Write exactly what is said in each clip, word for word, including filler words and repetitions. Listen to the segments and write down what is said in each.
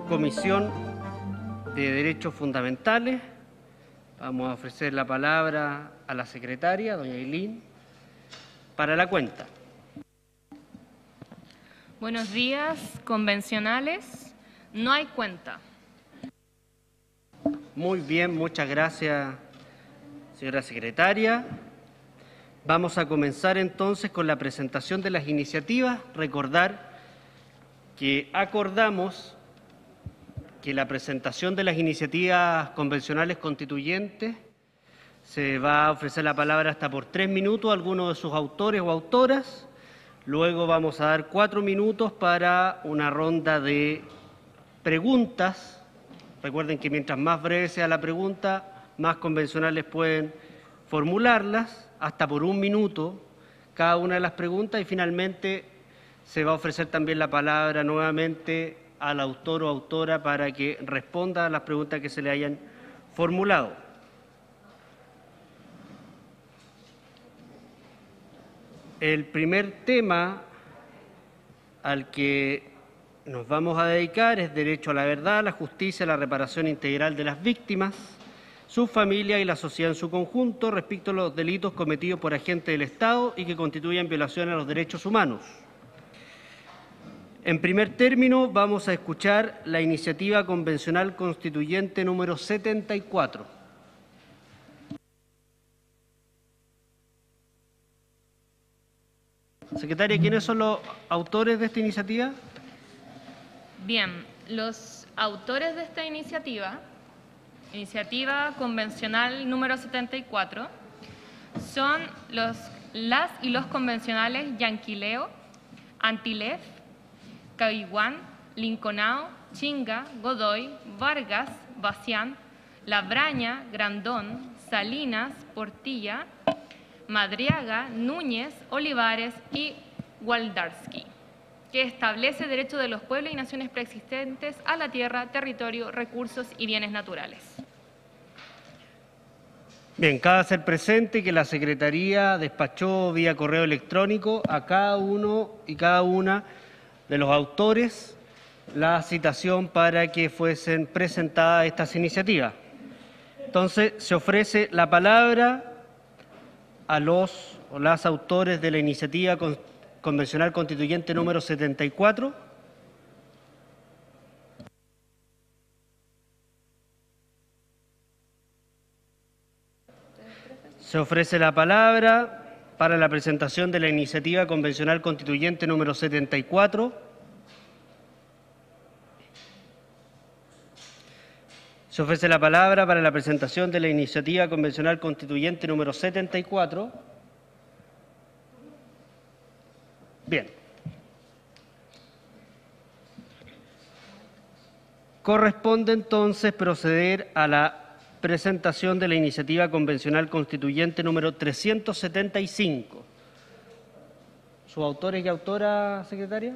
Comisión de Derechos Fundamentales. Vamos a ofrecer la palabra a la secretaria, doña Ailín, para la cuenta. Buenos días, convencionales. No hay cuenta. Muy bien, muchas gracias, señora secretaria. Vamos a comenzar entonces con la presentación de las iniciativas. Recordar que acordamos que la presentación de las iniciativas convencionales constituyentes se va a ofrecer la palabra hasta por tres minutos a alguno de sus autores o autoras. Luego vamos a dar cuatro minutos para una ronda de preguntas. Recuerden que mientras más breve sea la pregunta, más convencionales pueden formularlas, hasta por un minuto cada una de las preguntas, y finalmente se va a ofrecer también la palabra nuevamente al autor o autora para que responda a las preguntas que se le hayan formulado. El primer tema al que nos vamos a dedicar es derecho a la verdad, la justicia, la reparación integral de las víctimas, sus familias y la sociedad en su conjunto respecto a los delitos cometidos por agentes del Estado y que constituyen violaciones a los derechos humanos. En primer término, vamos a escuchar la iniciativa convencional constituyente número setenta y cuatro. Secretaria, ¿quiénes son los autores de esta iniciativa? Bien, los autores de esta iniciativa, iniciativa convencional número setenta y cuatro, son los, las y los convencionales Yanquileo, Antilef, Caiguán, Linconao, Chinga, Godoy, Vargas, Bacián, Labraña, Grandón, Salinas, Portilla, Madriaga, Núñez, Olivares y Waldarsky, que establece derecho de los pueblos y naciones preexistentes a la tierra, territorio, recursos y bienes naturales. Bien, cabe hacer presente que la Secretaría despachó vía correo electrónico a cada uno y cada una de los autores la citación para que fuesen presentadas estas iniciativas. Entonces, se ofrece la palabra a los o las autores de la iniciativa convencional constituyente número setenta y cuatro. Se ofrece la palabra para la presentación de la iniciativa convencional constituyente número setenta y cuatro. Se ofrece la palabra para la presentación de la iniciativa convencional constituyente número setenta y cuatro. Bien. Corresponde entonces proceder a la presentación de la iniciativa convencional constituyente número trescientos setenta y cinco. ¿Sus autores y autoras, secretaria?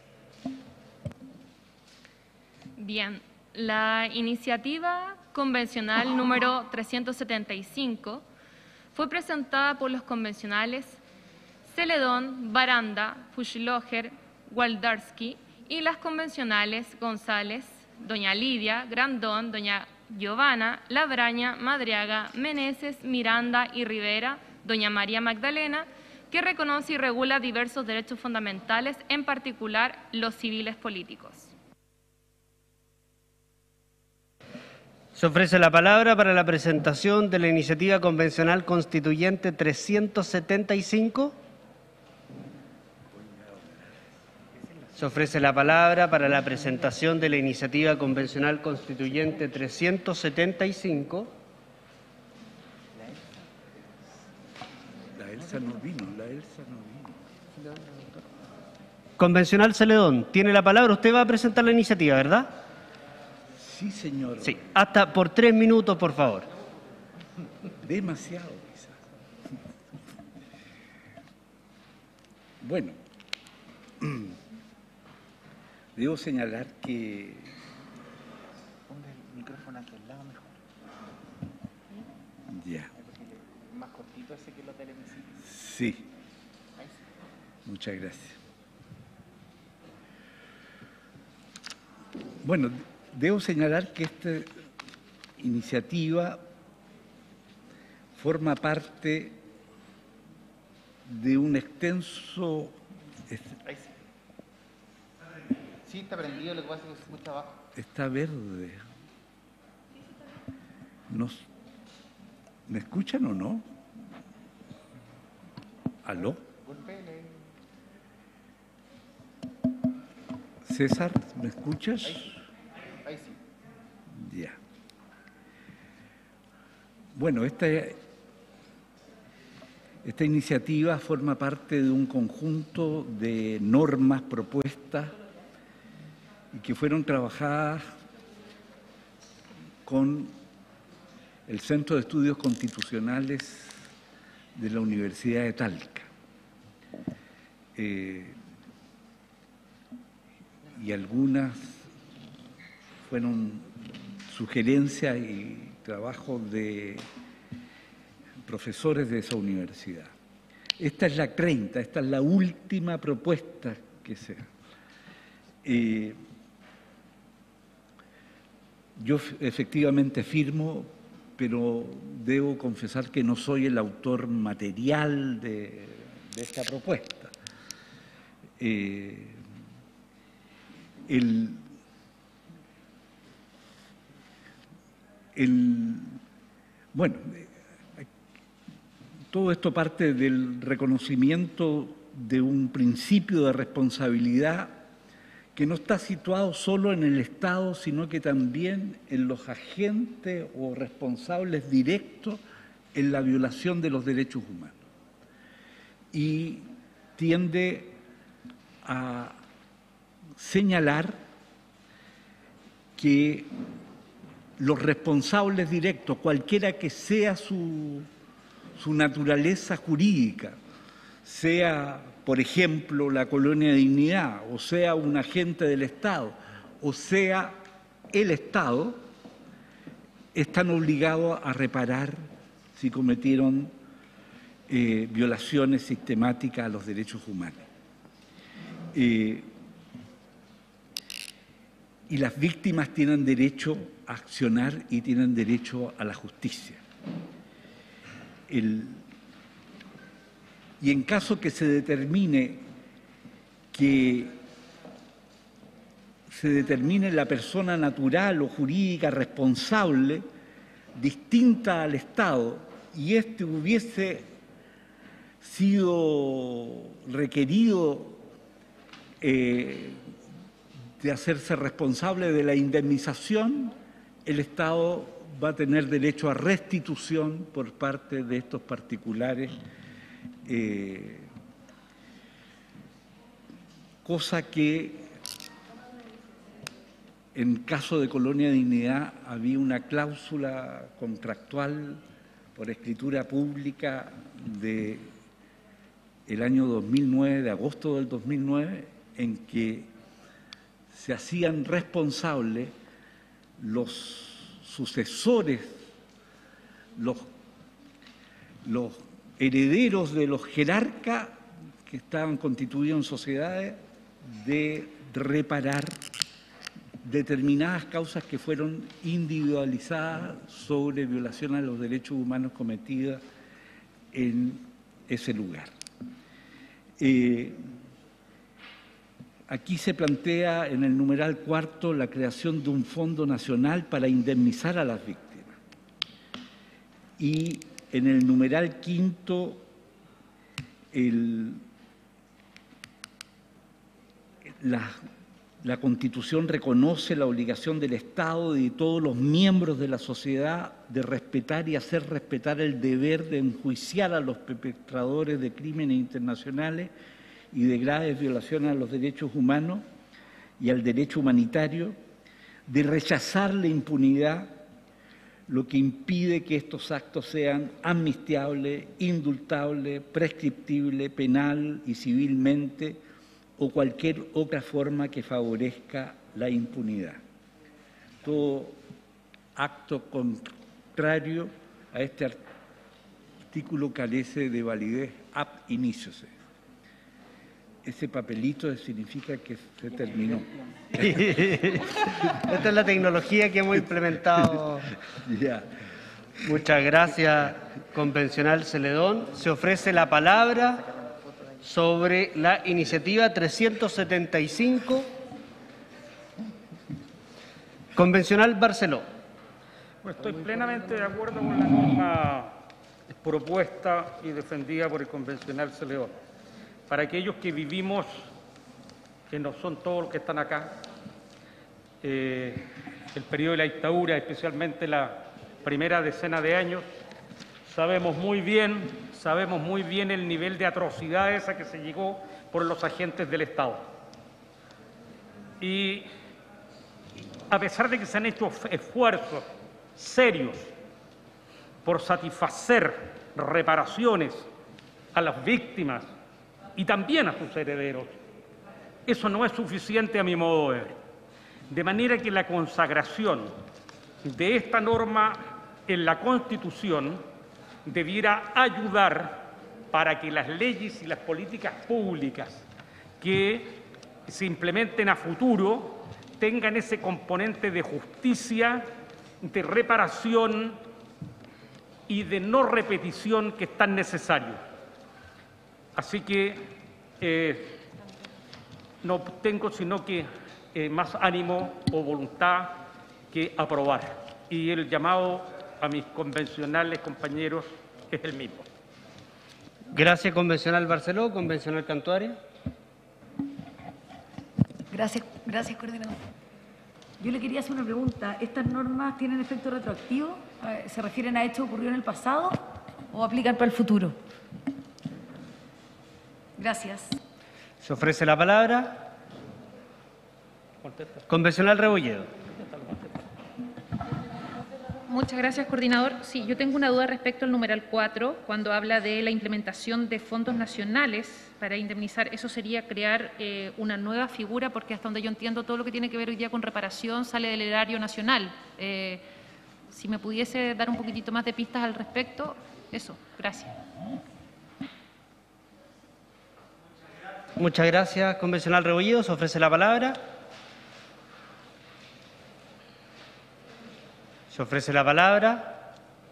Bien, la iniciativa convencional número trescientos setenta y cinco fue presentada por los convencionales Celedón, Baranda, Fuschloger, Waldarsky y las convencionales González, doña Lidia, Grandón, doña Giovanna, Labraña, Madriaga, Meneses, Miranda y Rivera, doña María Magdalena, que reconoce y regula diversos derechos fundamentales, en particular los civiles políticos. Se ofrece la palabra para la presentación de la iniciativa convencional constituyente trescientos setenta y cinco. Se ofrece la palabra para la presentación de la iniciativa convencional constituyente trescientos setenta y cinco. La Elsa no vino, la Elsa no vino. Convencional Celedón, tiene la palabra. Usted va a presentar la iniciativa, ¿verdad? Sí, señor. Sí, hasta por tres minutos, por favor. Demasiado, quizás. Bueno. Debo señalar que... Ponga el micrófono aquí al lado mejor. Ya. Más cortito ese que los del hemiciclo. Sí. Muchas gracias. Bueno, debo señalar que esta iniciativa forma parte de un extenso... Ahí sí. Sí, está prendido, lo que pasa es que se escucha abajo. Está verde. Nos- ¿Me escuchan o no? ¿Aló? Golpéele. César, ¿me escuchas? Ahí sí. Ya. Bueno, esta, esta iniciativa forma parte de un conjunto de normas propuestas y que fueron trabajadas con el Centro de Estudios Constitucionales de la Universidad de Talca. Eh, y algunas fueron sugerencias y trabajos de profesores de esa universidad. Esta es la treinta, esta es la última propuesta que se hace. Eh, yo efectivamente firmo, pero debo confesar que no soy el autor material de, de esta propuesta. Eh, el, el, bueno, todo esto parte del reconocimiento de un principio de responsabilidad que no está situado solo en el Estado, sino que también en los agentes o responsables directos en la violación de los derechos humanos. Y tiende a señalar que los responsables directos, cualquiera que sea su, su naturaleza jurídica, sea, por ejemplo, la Colonia Dignidad, o sea, un agente del Estado, o sea, el Estado, están obligados a reparar si cometieron eh, violaciones sistemáticas a los derechos humanos. Eh, y las víctimas tienen derecho a accionar y tienen derecho a la justicia. El, y en caso que se determine que se determine la persona natural o jurídica responsable distinta al Estado y éste hubiese sido requerido eh, de hacerse responsable de la indemnización, el Estado va a tener derecho a restitución por parte de estos particulares, eh, cosa que en caso de Colonia Dignidad había una cláusula contractual por escritura pública de el año dos mil nueve, de agosto del dos mil nueve, en que se hacían responsables los sucesores, los, los herederos de los jerarcas que estaban constituidos en sociedades, de reparar determinadas causas que fueron individualizadas sobre violación a los derechos humanos cometidas en ese lugar. Eh, aquí se plantea en el numeral cuarto la creación de un fondo nacional para indemnizar a las víctimas. Y en el numeral quinto, el, la, la Constitución reconoce la obligación del Estado y de todos los miembros de la sociedad de respetar y hacer respetar el deber de enjuiciar a los perpetradores de crímenes internacionales y de graves violaciones a los derechos humanos y al derecho humanitario, de rechazar la impunidad, lo que impide que estos actos sean amnistiables, indultables, prescriptibles, penal y civilmente, o cualquier otra forma que favorezca la impunidad. Todo acto contrario a este artículo carece de validez ab initio. Ese papelito significa que se terminó. Esta es la tecnología que hemos implementado. Ya. Muchas gracias, convencional Celedón. Se ofrece la palabra sobre la iniciativa trescientos setenta y cinco. Convencional Barceló. Bueno, estoy plenamente de acuerdo con la norma propuesta y defendida por el convencional Celedón. Para aquellos que vivimos, que no son todos los que están acá, eh, el periodo de la dictadura, especialmente la primera decena de años, sabemos muy bien, sabemos muy bien el nivel de atrocidades a que se llegó por los agentes del Estado. Y a pesar de que se han hecho esfuerzos serios por satisfacer reparaciones a las víctimas y también a sus herederos, eso no es suficiente a mi modo de ver. De manera que la consagración de esta norma en la Constitución debiera ayudar para que las leyes y las políticas públicas que se implementen a futuro tengan ese componente de justicia, de reparación y de no repetición que es tan necesario. Así que eh, no tengo sino que eh, más ánimo o voluntad que aprobar. Y el llamado a mis convencionales compañeros es el mismo. Gracias, convencional Barceló. Convencional Cantuaria. Gracias, gracias, coordinador. Yo le quería hacer una pregunta. ¿Estas normas tienen efecto retroactivo? ¿Se refieren a hechos ocurridos en el pasado o aplican para el futuro? Gracias. Se ofrece la palabra. Convencional Rebolledo. Muchas gracias, coordinador. Sí, yo tengo una duda respecto al numeral cuatro, cuando habla de la implementación de fondos nacionales para indemnizar. Eso sería crear eh, una nueva figura, porque hasta donde yo entiendo todo lo que tiene que ver hoy día con reparación sale del erario nacional. Eh, si me pudiese dar un poquitito más de pistas al respecto, eso. Gracias. Muchas gracias, convencional Rebolledo. Se ofrece la palabra. Se ofrece la palabra.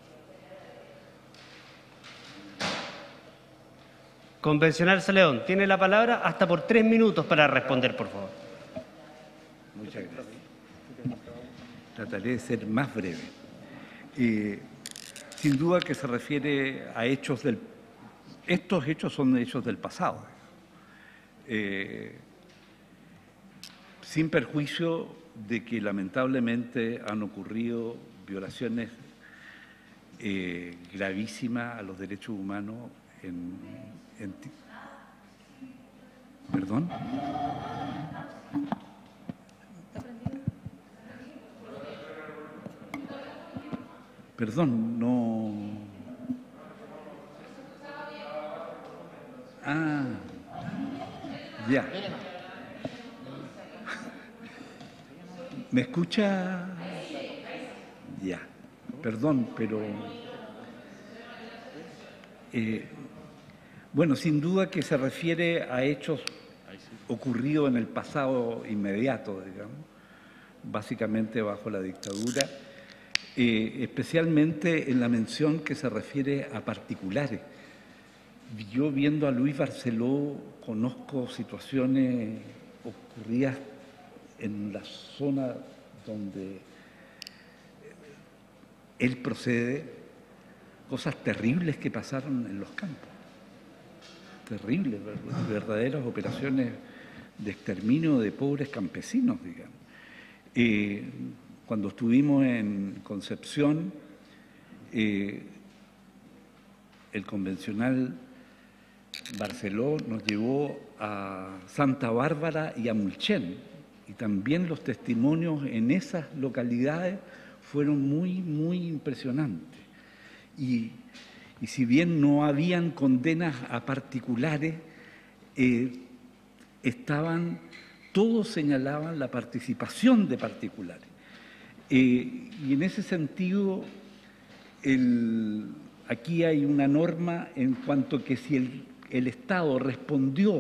Convencional Celedón, tiene la palabra hasta por tres minutos para responder, por favor. Muchas gracias. Trataré de ser más breve. Eh, sin duda que se refiere a hechos del... Estos hechos son hechos del pasado. Eh, sin perjuicio de que lamentablemente han ocurrido violaciones eh, gravísimas a los derechos humanos en, en... ¿Perdón? Perdón, no... Ah, ya. ¿Me escucha? Ya. Perdón, pero... Eh, bueno, sin duda que se refiere a hechos ocurridos en el pasado inmediato, digamos, básicamente bajo la dictadura, eh, especialmente en la mención que se refiere a particulares. Yo, viendo a Luis Barceló, conozco situaciones ocurridas en la zona donde él procede, cosas terribles que pasaron en los campos, terribles, verdaderas operaciones de exterminio de pobres campesinos, digamos. Eh, cuando estuvimos en Concepción, eh, el convencional Barceló nos llevó a Santa Bárbara y a Mulchen, y también los testimonios en esas localidades fueron muy, muy impresionantes. Y, y si bien no habían condenas a particulares, eh, estaban, todos señalaban la participación de particulares. Eh, y en ese sentido, el, aquí hay una norma en cuanto que si el, el Estado respondió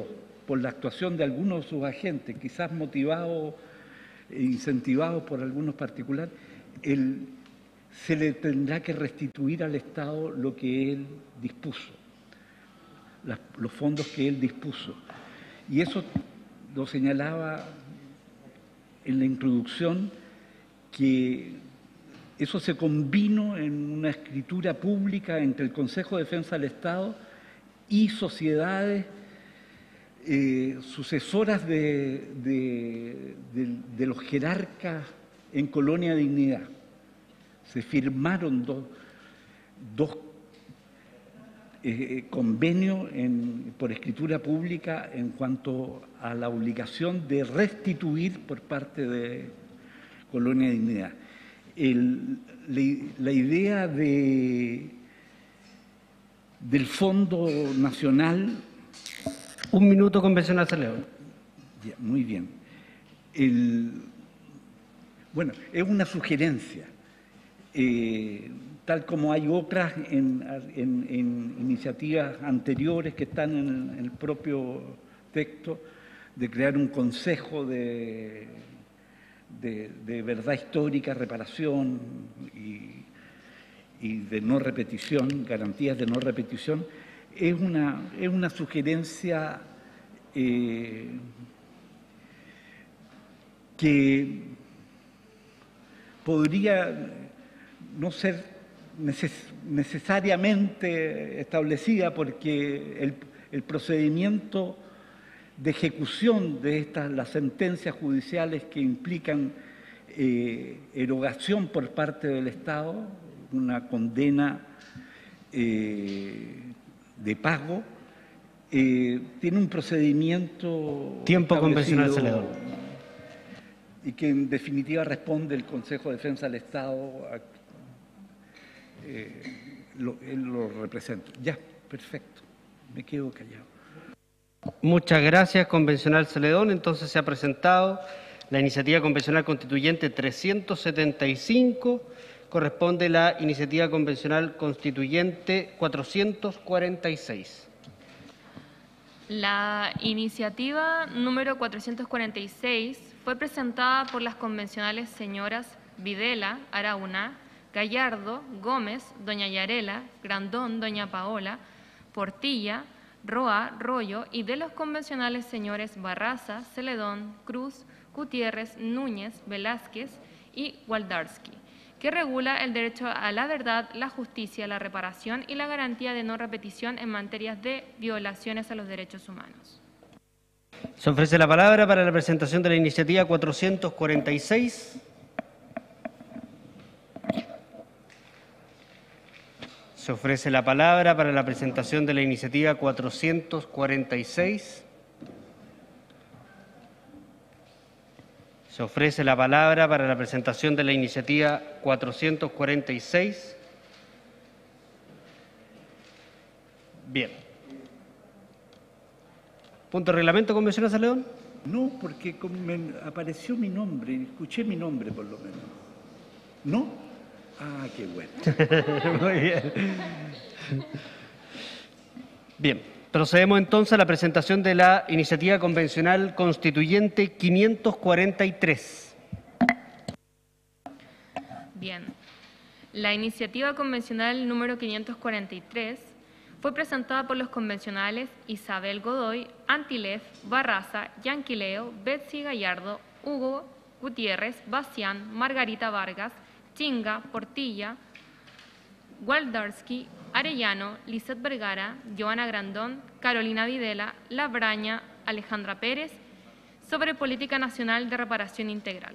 por la actuación de algunos de sus agentes, quizás motivados e incentivados por algunos particulares, el, se le tendrá que restituir al Estado lo que él dispuso, las, los fondos que él dispuso. Y eso lo señalaba en la introducción, que eso se combinó en una escritura pública entre el Consejo de Defensa del Estado y sociedades eh, sucesoras de, de, de, de los jerarcas en Colonia Dignidad. Se firmaron dos, dos eh, convenios en, por escritura pública en cuanto a la obligación de restituir por parte de Colonia Dignidad. El, la, la idea de, del Fondo Nacional... Un minuto, convencional León. Ya, muy bien. El, bueno, es una sugerencia. Eh, tal como hay otras en, en, en iniciativas anteriores que están en, en el propio texto, de crear un consejo de, de, de verdad histórica, reparación y, y de no repetición, garantías de no repetición, es una, es una sugerencia eh, que podría no ser neces necesariamente establecida, porque el, el procedimiento de ejecución de estas, las sentencias judiciales que implican eh, erogación por parte del Estado, una condena eh, de pago, eh, tiene un procedimiento... Tiempo convencional, senador. Y que en definitiva responde el Consejo de Defensa del Estado, a, eh, lo, él lo representa. Ya, perfecto, me quedo callado. Muchas gracias, convencional Celedón. Entonces se ha presentado la iniciativa convencional constituyente trescientos setenta y cinco, corresponde la iniciativa convencional constituyente cuatrocientos cuarenta y seis. La iniciativa número cuatrocientos cuarenta y seis fue presentada por las convencionales señoras Videla, Araúna, Gallardo, Gómez, doña Yarela, Grandón, doña Paola, Portilla, Roa, Rollo y de los convencionales señores Barraza, Celedón, Cruz, Gutiérrez, Núñez, Velázquez y Waldarsky, que regula el derecho a la verdad, la justicia, la reparación y la garantía de no repetición en materias de violaciones a los derechos humanos. Se ofrece la palabra para la presentación de la iniciativa cuatrocientos cuarenta y seis. Se ofrece la palabra para la presentación de la iniciativa cuatrocientos cuarenta y seis. Se ofrece la palabra para la presentación de la iniciativa cuatrocientos cuarenta y seis. Bien. ¿Punto de reglamento, convencional Celedón? No, porque me apareció mi nombre, escuché mi nombre por lo menos. ¿No? Ah, qué bueno. Muy bien. Bien, procedemos entonces a la presentación de la iniciativa convencional constituyente quinientos cuarenta y tres. Bien, la iniciativa convencional número quinientos cuarenta y tres fue presentada por los convencionales Isabel Godoy, Antilef, Barraza, Yanquileo, Betsy Gallardo, Hugo Gutiérrez, Bacián, Margarita Vargas, Chinga, Portilla, Waldarsky, Arellano, Lisset Vergara, Joana Grandón, Carolina Videla, Labraña, Alejandra Pérez, sobre política nacional de reparación integral.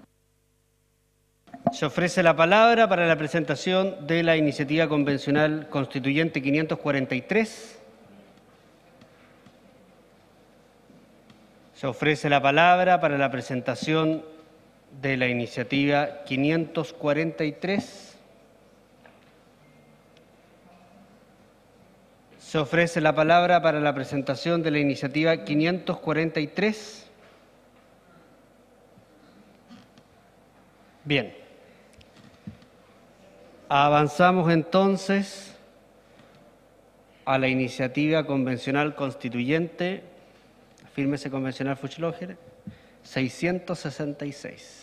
Se ofrece la palabra para la presentación de la iniciativa convencional constituyente quinientos cuarenta y tres. Se ofrece la palabra para la presentación de la iniciativa quinientos cuarenta y tres. Se ofrece la palabra para la presentación de la iniciativa quinientos cuarenta y tres. Bien. Avanzamos entonces a la iniciativa convencional constituyente. Fírmese, convencional Fuchslocher. seiscientos sesenta y seis.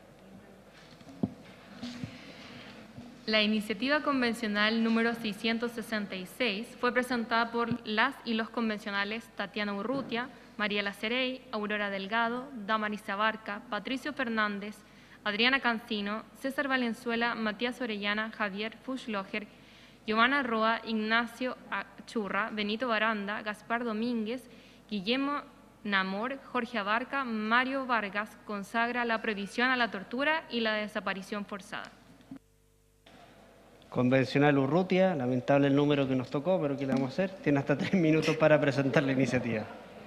La iniciativa convencional número seiscientos sesenta y seis fue presentada por las y los convencionales Tatiana Urrutia, Mariela Cerey, Aurora Delgado, Damaris Abarca, Patricio Fernández, Adriana Cancino, César Valenzuela, Matías Orellana, Javier Fuchslocher, Giovanna Roa, Ignacio Churra, Benito Baranda, Gaspar Domínguez, Guillermo Namor, Jorge Abarca, Mario Vargas, consagra la prohibición a la tortura y la desaparición forzada. Convencional Urrutia, lamentable el número que nos tocó, pero ¿qué le vamos a hacer? Tiene hasta tres minutos para presentar la iniciativa.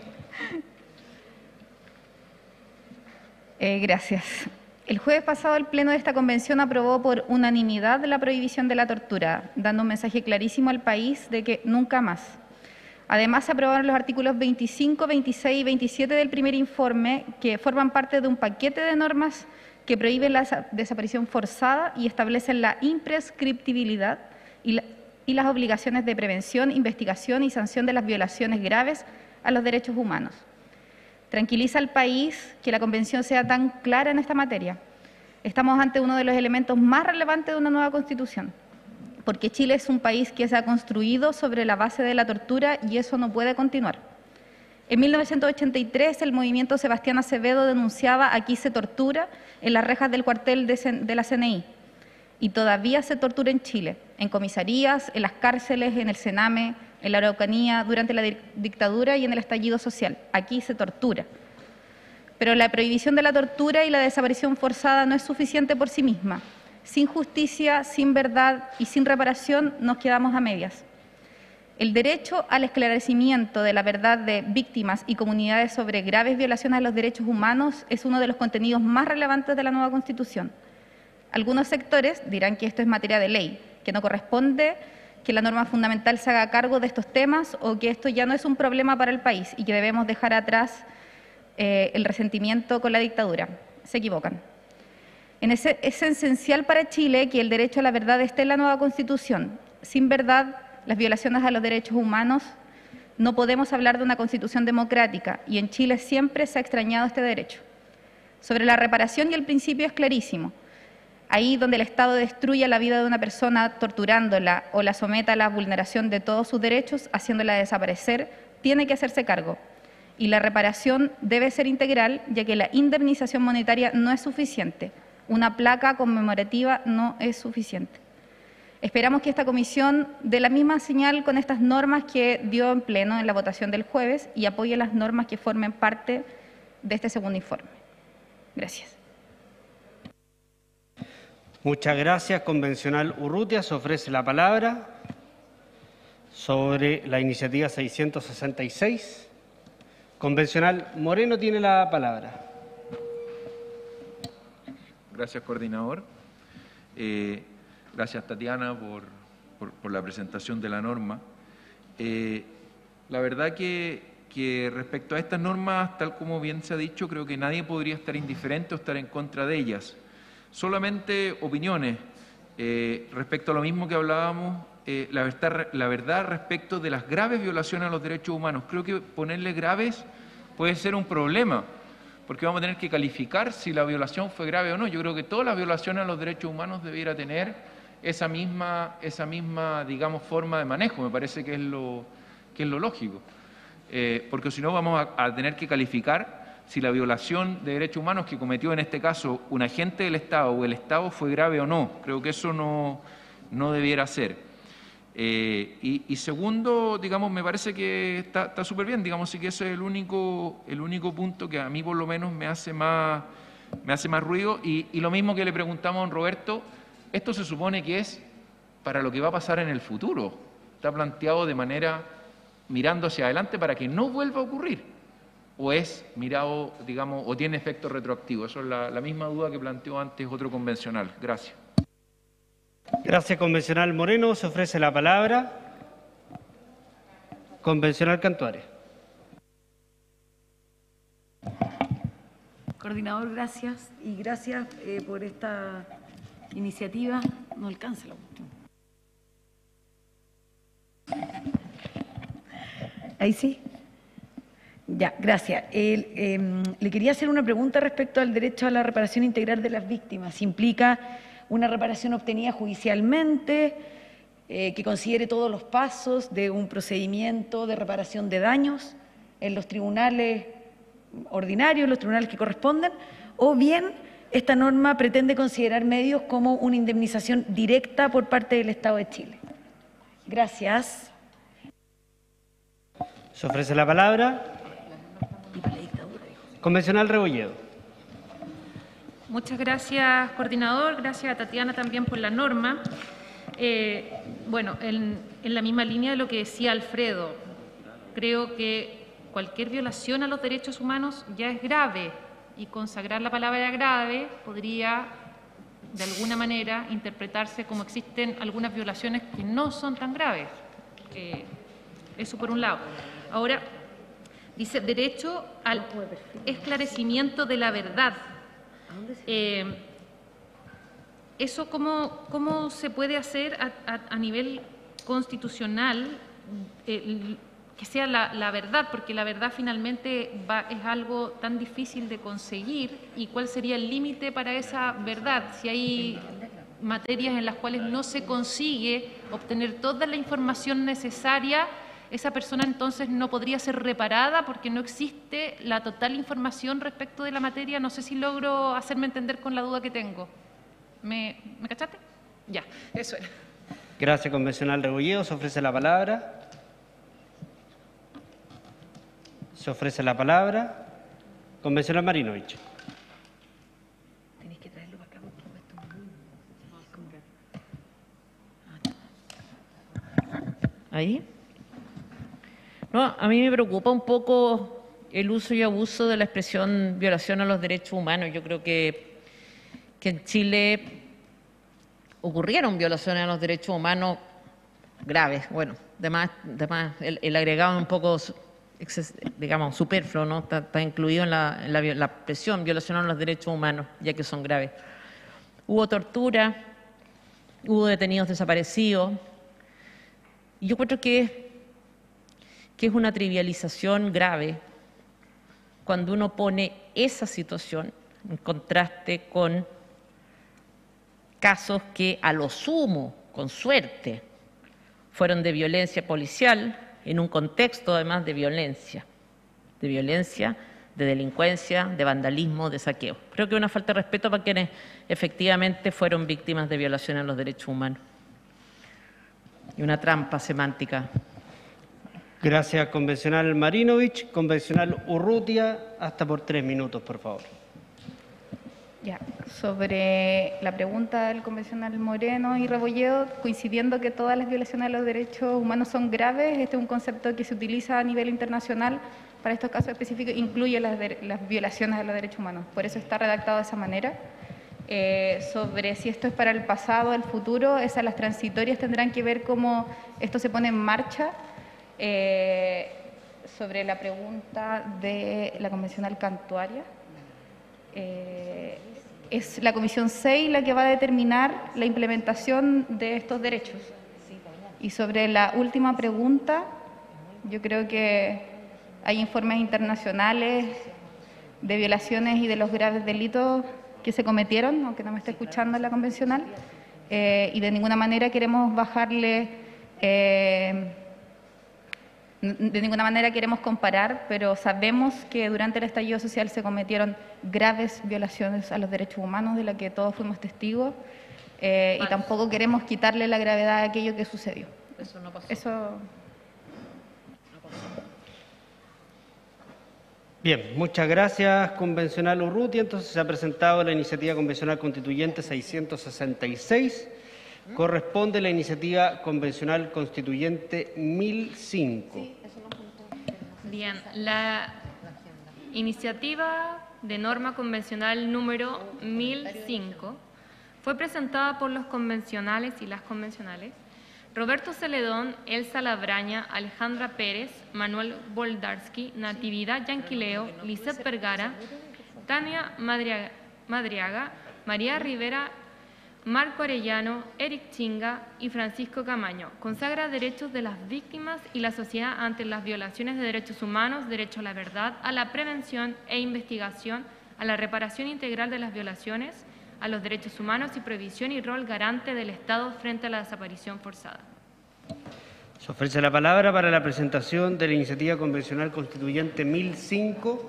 Eh, gracias. El jueves pasado el Pleno de esta Convención aprobó por unanimidad la prohibición de la tortura, dando un mensaje clarísimo al país de que nunca más. Además, se aprobaron los artículos veinticinco, veintiséis y veintisiete del primer informe, que forman parte de un paquete de normas que prohíben la desaparición forzada y establecen la imprescriptibilidad y, la, y las obligaciones de prevención, investigación y sanción de las violaciones graves a los derechos humanos. Tranquiliza al país que la Convención sea tan clara en esta materia. Estamos ante uno de los elementos más relevantes de una nueva Constitución, porque Chile es un país que se ha construido sobre la base de la tortura y eso no puede continuar. En mil novecientos ochenta y tres, el movimiento Sebastián Acevedo denunciaba "aquí se tortura" en las rejas del cuartel de la C N I. Y todavía se tortura en Chile, en comisarías, en las cárceles, en el Sename, en la Araucanía, durante la dictadura y en el estallido social. Aquí se tortura. Pero la prohibición de la tortura y la desaparición forzada no es suficiente por sí misma. Sin justicia, sin verdad y sin reparación nos quedamos a medias. El derecho al esclarecimiento de la verdad de víctimas y comunidades sobre graves violaciones a los derechos humanos es uno de los contenidos más relevantes de la nueva Constitución. Algunos sectores dirán que esto es materia de ley, que no corresponde que la norma fundamental se haga cargo de estos temas o que esto ya no es un problema para el país y que debemos dejar atrás eh, el resentimiento con la dictadura. Se equivocan. En ese, es esencial para Chile que el derecho a la verdad esté en la nueva Constitución. Sin verdad, las violaciones a los derechos humanos, no podemos hablar de una Constitución democrática y en Chile siempre se ha extrañado este derecho. Sobre la reparación y el principio es clarísimo. Ahí donde el Estado destruye la vida de una persona torturándola o la someta a la vulneración de todos sus derechos, haciéndola desaparecer, tiene que hacerse cargo. Y la reparación debe ser integral, ya que la indemnización monetaria no es suficiente. Una placa conmemorativa no es suficiente. Esperamos que esta comisión dé la misma señal con estas normas que dio en pleno en la votación del jueves y apoye las normas que formen parte de este segundo informe. Gracias. Muchas gracias, convencional Urrutia. Se ofrece la palabra sobre la iniciativa seiscientos sesenta y seis. Convencional Moreno tiene la palabra. Gracias, coordinador. Eh, gracias, Tatiana, por, por, por la presentación de la norma. Eh, la verdad que, que respecto a estas normas, tal como bien se ha dicho, creo que nadie podría estar indiferente o estar en contra de ellas. Solamente opiniones eh, respecto a lo mismo que hablábamos, eh, la, verdad, la verdad respecto de las graves violaciones a los derechos humanos. Creo que ponerle graves puede ser un problema, porque vamos a tener que calificar si la violación fue grave o no. Yo creo que todas las violaciones a los derechos humanos debiera tener esa misma, esa misma digamos, forma de manejo. Me parece que es lo, que es lo lógico, eh, porque si no vamos a, a tener que calificar si la violación de derechos humanos que cometió en este caso un agente del Estado o el Estado fue grave o no. Creo que eso no, no debiera ser. Eh, y, y segundo, digamos, me parece que está súper bien, digamos, sí que ese es el único, el único punto que a mí por lo menos me hace más, me hace más ruido. Y, y lo mismo que le preguntamos a don Roberto, esto se supone que es para lo que va a pasar en el futuro. Está planteado de manera mirando hacia adelante para que no vuelva a ocurrir. ¿O es mirado, digamos, o tiene efecto retroactivo? Eso es la, la misma duda que planteó antes otro convencional. Gracias. Gracias, convencional Moreno. Se ofrece la palabra. Convencional Cantuares. Coordinador, gracias. Y gracias eh, por esta iniciativa. No alcanza la cuestión. Ahí sí. Ya, gracias. El, eh, le quería hacer una pregunta respecto al derecho a la reparación integral de las víctimas. ¿Implica una reparación obtenida judicialmente, eh, que considere todos los pasos de un procedimiento de reparación de daños en los tribunales ordinarios, los tribunales que correspondan? ¿O bien esta norma pretende considerar medios como una indemnización directa por parte del Estado de Chile? Gracias. Se ofrece la palabra. Convencional Rebolledo. Muchas gracias, coordinador. Gracias a Tatiana también por la norma. Eh, bueno, en, en la misma línea de lo que decía Alfredo, creo que cualquier violación a los derechos humanos ya es grave, y consagrar la palabra grave podría, de alguna manera, interpretarse como existen algunas violaciones que no son tan graves. Eh, eso por un lado. Ahora, dice derecho al esclarecimiento de la verdad. Eh, ¿Eso cómo, cómo se puede hacer a, a, a nivel constitucional, eh, que sea la, la verdad? Porque la verdad finalmente va, es algo tan difícil de conseguir. ¿Y cuál sería el límite para esa verdad? Si hay materias en las cuales no se consigue obtener toda la información necesaria, esa persona entonces no podría ser reparada porque no existe la total información respecto de la materia. No sé si logro hacerme entender con la duda que tengo. ¿Me, ¿me cachaste? Ya, eso era. Gracias, convencional Rebolledo. Se ofrece la palabra. Se ofrece la palabra. Convencional Marinovich. Tenéis que traerlo para acá porque esto es muy... ¿Ahí? No, a mí me preocupa un poco el uso y abuso de la expresión violación a los derechos humanos. Yo creo que, que en Chile ocurrieron violaciones a los derechos humanos graves. Bueno, además, además el, el agregado es un poco, digamos, superfluo, ¿no? Está, está incluido en la, en la, la expresión violación a los derechos humanos, ya que son graves. Hubo tortura, hubo detenidos desaparecidos. Y yo creo que es que es una trivialización grave cuando uno pone esa situación en contraste con casos que a lo sumo, con suerte, fueron de violencia policial en un contexto además de violencia, de violencia, de delincuencia, de vandalismo, de saqueo. Creo que es una falta de respeto para quienes efectivamente fueron víctimas de violación a los derechos humanos y una trampa semántica. Gracias, convencional Marinovich. Convencional Urrutia, hasta por tres minutos, por favor. Ya, sobre la pregunta del convencional Moreno y Rebolledo, coincidiendo que todas las violaciones a los derechos humanos son graves, este es un concepto que se utiliza a nivel internacional para estos casos específicos, incluye las, de, las violaciones a los derechos humanos. Por eso está redactado de esa manera. Eh, sobre si esto es para el pasado o el futuro, esas las transitorias tendrán que ver cómo esto se pone en marcha. Eh, sobre la pregunta de la convencional Cantuaria, eh, es la Comisión seis la que va a determinar la implementación de estos derechos. Y sobre la última pregunta, yo creo que hay informes internacionales de violaciones y de los graves delitos que se cometieron, aunque no me esté escuchando la convencional, eh, y de ninguna manera queremos bajarle... Eh, De ninguna manera queremos comparar, pero sabemos que durante el estallido social se cometieron graves violaciones a los derechos humanos de las que todos fuimos testigos, eh, y tampoco queremos quitarle la gravedad a aquello que sucedió. Eso no pasó. Eso... Bien, muchas gracias, convencional Urrutia. Entonces se ha presentado la iniciativa convencional constituyente seiscientos sesenta y seis. Corresponde la iniciativa convencional constituyente mil cinco. Bien, la iniciativa de norma convencional número mil cinco fue presentada por los convencionales y las convencionales Roberto Celedón, Elsa Labraña, Alejandra Pérez, Manuel Boldarsky, Natividad Yanquileo, Lisset Vergara, Tania Madriaga, Madriaga, María Rivera Marco Arellano, Eric Chinga y Francisco Camaño. Consagra derechos de las víctimas y la sociedad ante las violaciones de derechos humanos, derecho a la verdad, a la prevención e investigación, a la reparación integral de las violaciones, a los derechos humanos y prohibición y rol garante del Estado frente a la desaparición forzada. Se ofrece la palabra para la presentación de la iniciativa convencional constituyente mil cinco.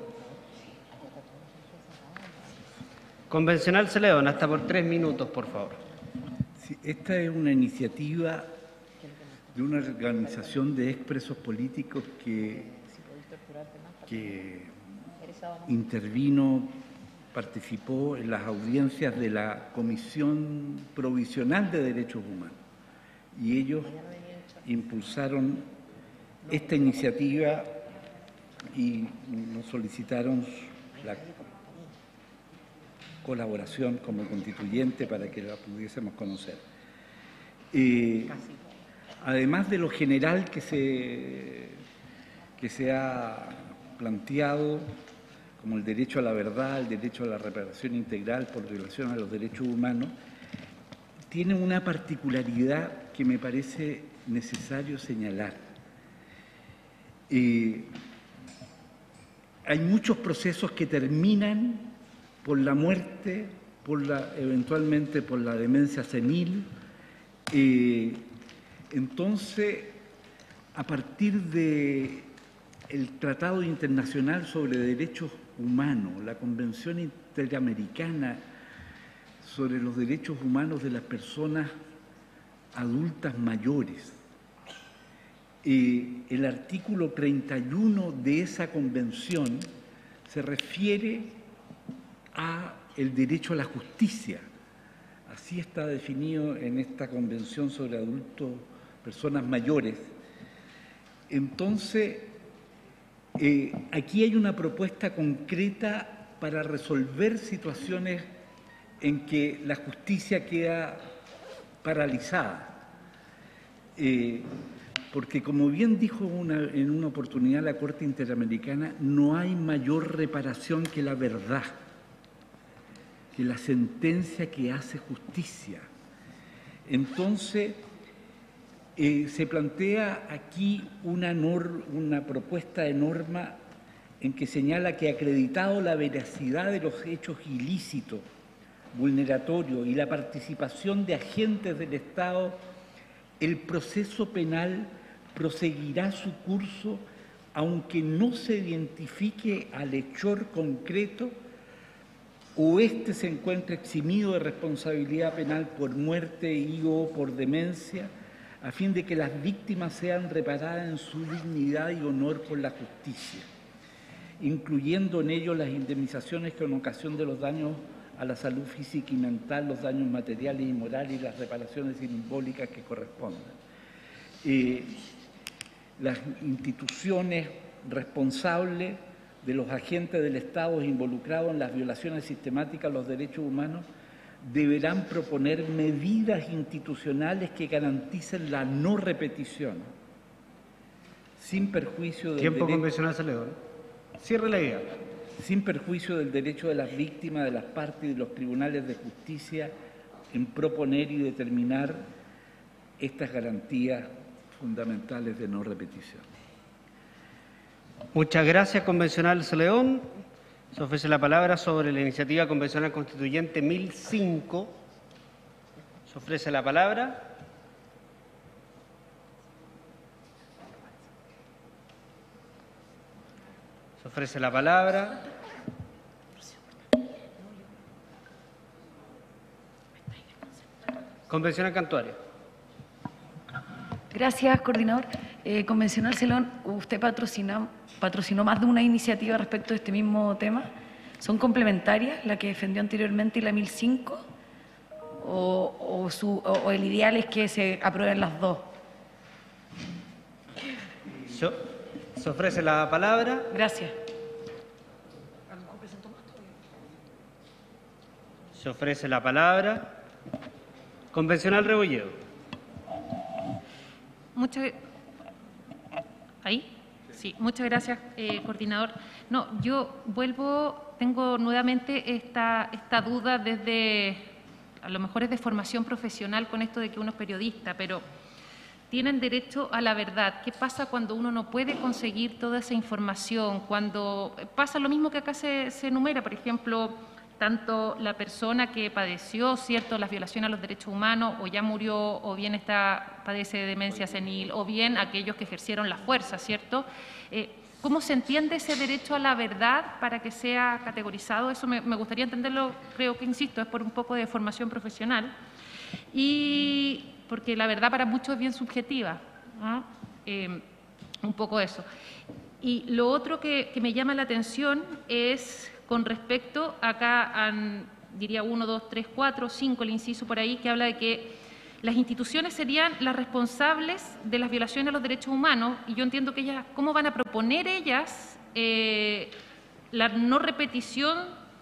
Convencional Celedón, hasta por tres minutos, por favor. Sí, esta es una iniciativa de una organización de expresos políticos que, que intervino, participó en las audiencias de la Comisión Provisional de Derechos Humanos. Y ellos impulsaron esta iniciativa y nos solicitaron la colaboración como constituyente para que la pudiésemos conocer. Eh, además de lo general que se, que se ha planteado, como el derecho a la verdad, el derecho a la reparación integral por violación a los derechos humanos, tiene una particularidad que me parece necesario señalar. Eh, hay muchos procesos que terminan por la muerte, por la, eventualmente por la demencia senil. Eh, entonces, a partir del Tratado Internacional sobre Derechos Humanos, la Convención Interamericana sobre los Derechos Humanos de las Personas Adultas Mayores, eh, el artículo treinta y uno de esa convención se refiere a el derecho a la justicia. Así está definido en esta Convención sobre Adultos, Personas Mayores. Entonces, eh, aquí hay una propuesta concreta para resolver situaciones en que la justicia queda paralizada. Eh, porque, como bien dijo una, en una oportunidad la Corte Interamericana, no hay mayor reparación que la verdad, que la sentencia que hace justicia. Entonces, eh, se plantea aquí una, nor, una propuesta de norma en que señala que, acreditado la veracidad de los hechos ilícitos, vulneratorios y la participación de agentes del Estado, el proceso penal proseguirá su curso aunque no se identifique al hechor concreto o éste se encuentre eximido de responsabilidad penal por muerte y o por demencia, a fin de que las víctimas sean reparadas en su dignidad y honor por la justicia, incluyendo en ello las indemnizaciones que en ocasión de los daños a la salud física y mental, los daños materiales y morales y las reparaciones simbólicas que correspondan. Eh, las instituciones responsables de los agentes del Estado involucrados en las violaciones sistemáticas a los derechos humanos deberán proponer medidas institucionales que garanticen la no repetición, sin perjuicio del Tiempo derecho... convencional Celedón. Cierre la idea. Sin perjuicio del derecho de las víctimas, de las partes y de los tribunales de justicia en proponer y determinar estas garantías fundamentales de no repetición. Muchas gracias, convencional Celedón. Se ofrece la palabra sobre la iniciativa convencional constituyente mil cinco. Se ofrece la palabra. Se ofrece la palabra. Convencional Cantuaria. Gracias, coordinador. Eh, convencional Celedón, usted patrocinó, patrocinó más de una iniciativa respecto de este mismo tema. ¿Son complementarias, la que defendió anteriormente y la mil cinco? ¿O, o, su, o, o el ideal es que se aprueben las dos? Se, se ofrece la palabra. Gracias. Se ofrece la palabra. Convencional Rebolledo. Muchas, ¿ahí? Sí, muchas gracias, eh, coordinador. No, yo vuelvo, tengo nuevamente esta, esta duda desde a lo mejor es de formación profesional con esto de que uno es periodista, pero tienen derecho a la verdad. ¿Qué pasa cuando uno no puede conseguir toda esa información? Cuando pasa lo mismo que acá se, se enumera, por ejemplo, tanto la persona que padeció, ¿cierto?, las violaciones a los derechos humanos, o ya murió, o bien está, padece de demencia senil, o bien aquellos que ejercieron la fuerza, ¿cierto? Eh, ¿Cómo se entiende ese derecho a la verdad para que sea categorizado? Eso me, me gustaría entenderlo, creo que, insisto, es por un poco de formación profesional. Y porque la verdad para muchos es bien subjetiva, ¿no? Eh, un poco eso. Y lo otro que, que me llama la atención es con respecto, acá han, diría uno, dos, tres, cuatro, cinco, el inciso por ahí, que habla de que las instituciones serían las responsables de las violaciones a los derechos humanos, y yo entiendo que ellas, ¿cómo van a proponer ellas eh, la no repetición,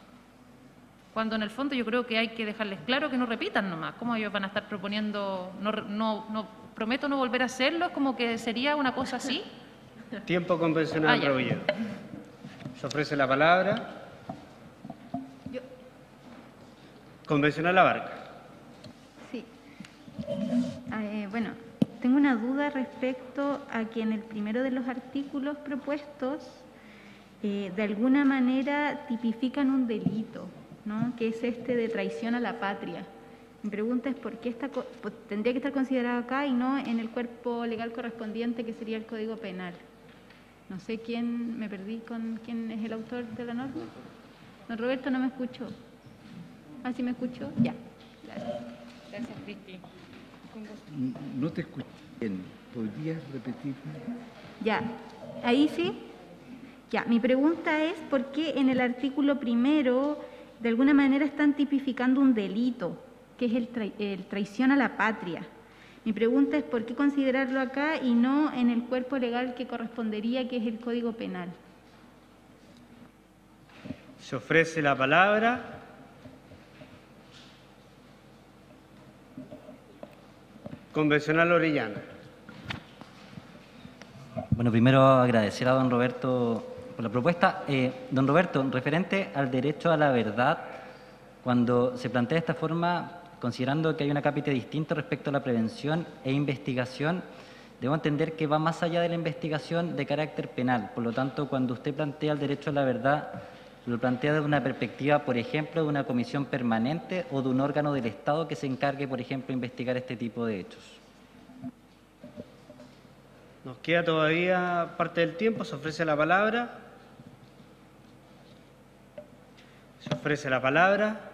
cuando en el fondo yo creo que hay que dejarles claro que no repitan nomás? ¿Cómo ellos van a estar proponiendo, no, no, no prometo no volver a hacerlo? ¿Es como que sería una cosa así? Tiempo convencional, Ah, Rebolledo. Se ofrece la palabra. Yo- Convencional Abarca. Sí. Eh, bueno, tengo una duda respecto a que en el primero de los artículos propuestos eh, de alguna manera tipifican un delito, ¿no?, que es este de traición a la patria. Mi pregunta es por qué esta co- pues, tendría que estar considerado acá y no en el cuerpo legal correspondiente, que sería el Código Penal. No sé quién, me perdí con quién es el autor de la norma. Don Roberto, no me escuchó. ¿Ah, sí me escuchó? Ya. Gracias. Gracias, Cristi. No te escuché bien. ¿Podrías repetirme? Ya, ahí sí. Ya, mi pregunta es por qué en el artículo primero de alguna manera están tipificando un delito, que es el, trai- el traición a la patria. Mi pregunta es por qué considerarlo acá y no en el cuerpo legal que correspondería, que es el Código Penal. Se ofrece la palabra. Convencional Orellana. Bueno, primero agradecer a don Roberto por la propuesta. Eh, don Roberto, referente al derecho a la verdad, cuando se plantea de esta forma, considerando que hay una cápita distinta respecto a la prevención e investigación, debo entender que va más allá de la investigación de carácter penal. Por lo tanto, cuando usted plantea el derecho a la verdad, lo plantea desde una perspectiva, por ejemplo, de una comisión permanente o de un órgano del Estado que se encargue, por ejemplo, de investigar este tipo de hechos. Nos queda todavía parte del tiempo. Se ofrece la palabra. Se ofrece la palabra.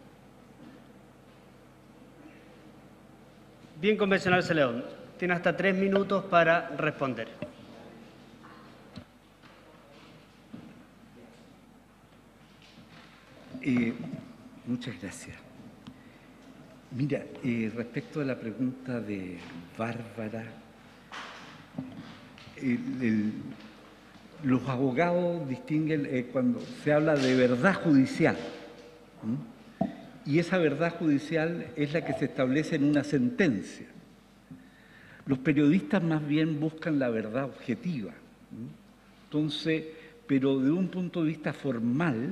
Bien, convencional Celedón. Tiene hasta tres minutos para responder. Eh, muchas gracias. Mira, eh, respecto a la pregunta de Bárbara, el- el- los abogados distinguen eh, cuando se habla de verdad judicial, ¿m? Y esa verdad judicial es la que se establece en una sentencia. Los periodistas más bien buscan la verdad objetiva, ¿m? Entonces, pero de un punto de vista formal,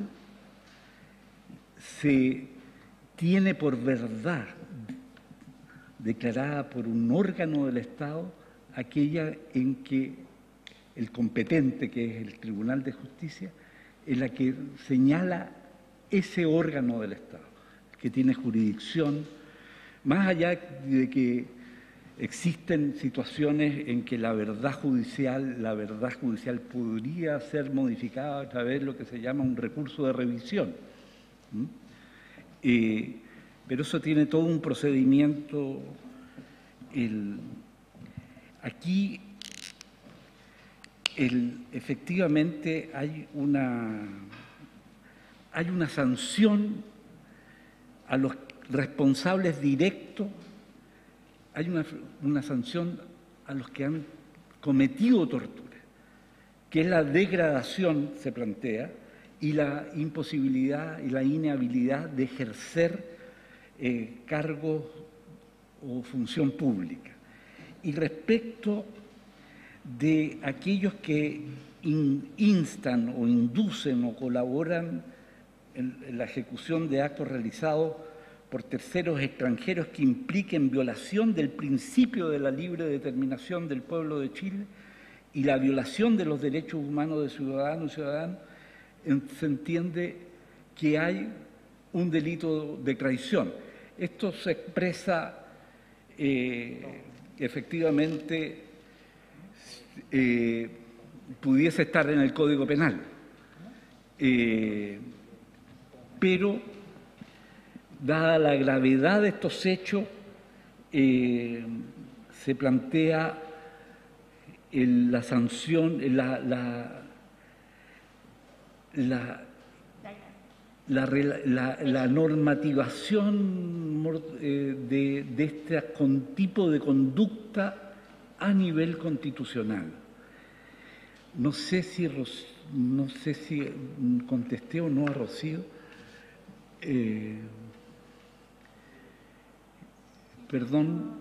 se tiene por verdad declarada por un órgano del Estado aquella en que el competente, que es el Tribunal de Justicia, es la que señala ese órgano del Estado, que tiene jurisdicción, más allá de que existen situaciones en que la verdad judicial, la verdad judicial podría ser modificada a través de lo que se llama un recurso de revisión. ¿Mm? Eh, pero eso tiene todo un procedimiento. El, aquí, el, efectivamente, hay una, hay una sanción a los responsables directos, hay una, una sanción a los que han cometido tortura, que es la degradación, se plantea, y la imposibilidad y la inhabilidad de ejercer eh, cargos o función pública. Y respecto de aquellos que in, instan o inducen o colaboran en, en la ejecución de actos realizados por terceros extranjeros que impliquen violación del principio de la libre determinación del pueblo de Chile y la violación de los derechos humanos de ciudadanos y ciudadanas, se entiende que hay un delito de traición. Esto se expresa eh, efectivamente, eh, pudiese estar en el Código Penal, eh, pero dada la gravedad de estos hechos, eh, se plantea el, la sanción, la, la, la, la, la, la normativación de, de este tipo de conducta a nivel constitucional. No sé si, no sé si contesté o no a Rocío. Eh, perdón.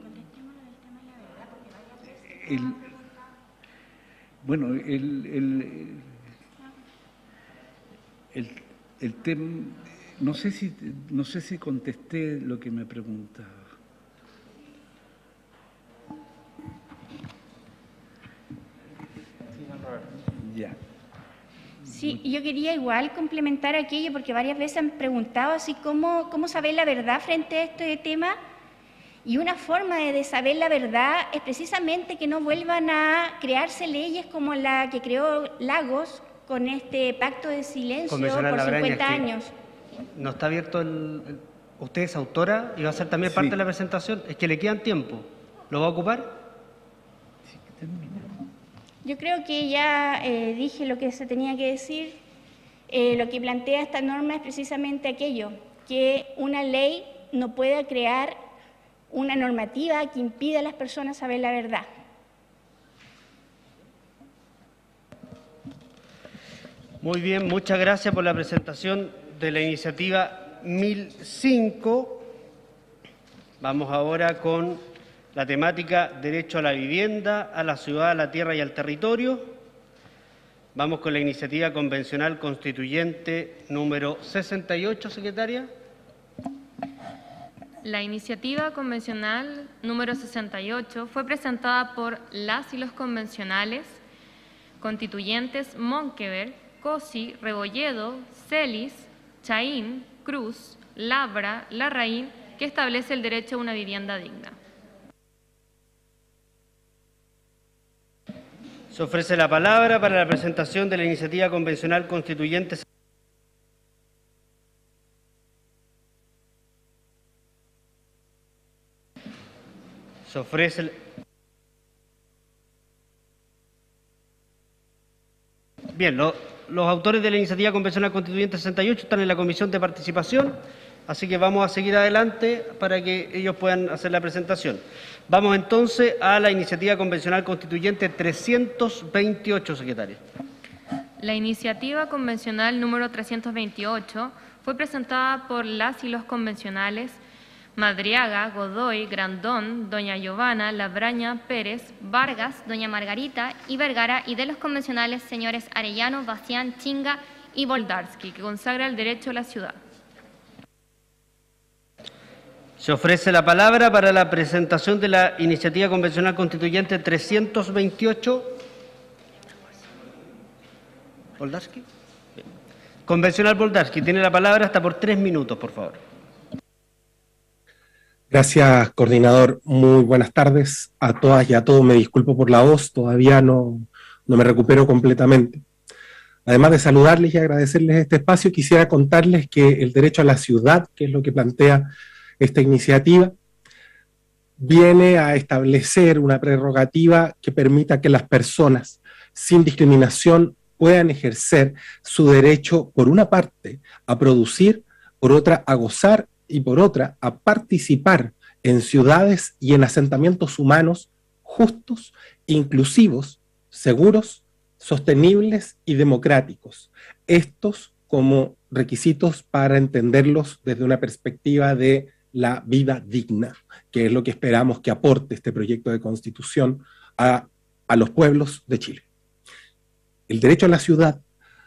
El, bueno, el, el, el, el tema, no sé si, no sé si contesté lo que me preguntaba. Ya. Sí, yo quería igual complementar aquello porque varias veces han preguntado así cómo, cómo saber la verdad frente a este tema, y una forma de saber la verdad es precisamente que no vuelvan a crearse leyes como la que creó Lagos con este pacto de silencio por cincuenta años. No está abierto el, el... Usted es autora y va a ser también parte sí. de la presentación. Es que le quedan tiempo. ¿Lo va a ocupar? Sí, yo creo que ya eh, dije lo que se tenía que decir. Eh, lo que plantea esta norma es precisamente aquello, que una ley no pueda crear una normativa que impida a las personas saber la verdad. Muy bien, muchas gracias por la presentación de la iniciativa mil cinco. Vamos ahora con la temática derecho a la vivienda, a la ciudad, a la tierra y al territorio. Vamos con la iniciativa convencional constituyente número sesenta y ocho, secretaria. La iniciativa convencional número sesenta y ocho fue presentada por las y los convencionales constituyentes Monkever, Cosi, Rebolledo, Celis, Chaín, Cruz, Labra, Larraín, que establece el derecho a una vivienda digna. Se ofrece la palabra para la presentación de la iniciativa convencional constituyente. Se ofrece... El... Bien, lo, los autores de la iniciativa convencional constituyente sesenta y ocho están en la comisión de participación, así que vamos a seguir adelante para que ellos puedan hacer la presentación. Vamos entonces a la iniciativa convencional constituyente trescientos veintiocho, secretaria. La iniciativa convencional número trescientos veintiocho fue presentada por las y los convencionales Madriaga, Godoy, Grandón, doña Giovanna, Labraña, Pérez, Vargas, doña Margarita y Vergara, y de los convencionales señores Arellano, Bastián, Chinga y Boldarsky, que consagra el derecho a la ciudad. Se ofrece la palabra para la presentación de la iniciativa convencional constituyente trescientos veintiocho. ¿Boldarsky? Bien. Convencional Boldarsky, tiene la palabra hasta por tres minutos, por favor. Gracias, coordinador. Muy buenas tardes a todas y a todos. Me disculpo por la voz, todavía no, no me recupero completamente. Además de saludarles y agradecerles este espacio, quisiera contarles que el derecho a la ciudad, que es lo que plantea esta iniciativa, viene a establecer una prerrogativa que permita que las personas, sin discriminación, puedan ejercer su derecho, por una parte, a producir, por otra, a gozar, y por otra, a participar en ciudades y en asentamientos humanos justos, inclusivos, seguros, sostenibles y democráticos. Estos como requisitos para entenderlos desde una perspectiva de la vida digna, que es lo que esperamos que aporte este proyecto de Constitución a, a los pueblos de Chile. El derecho a la ciudad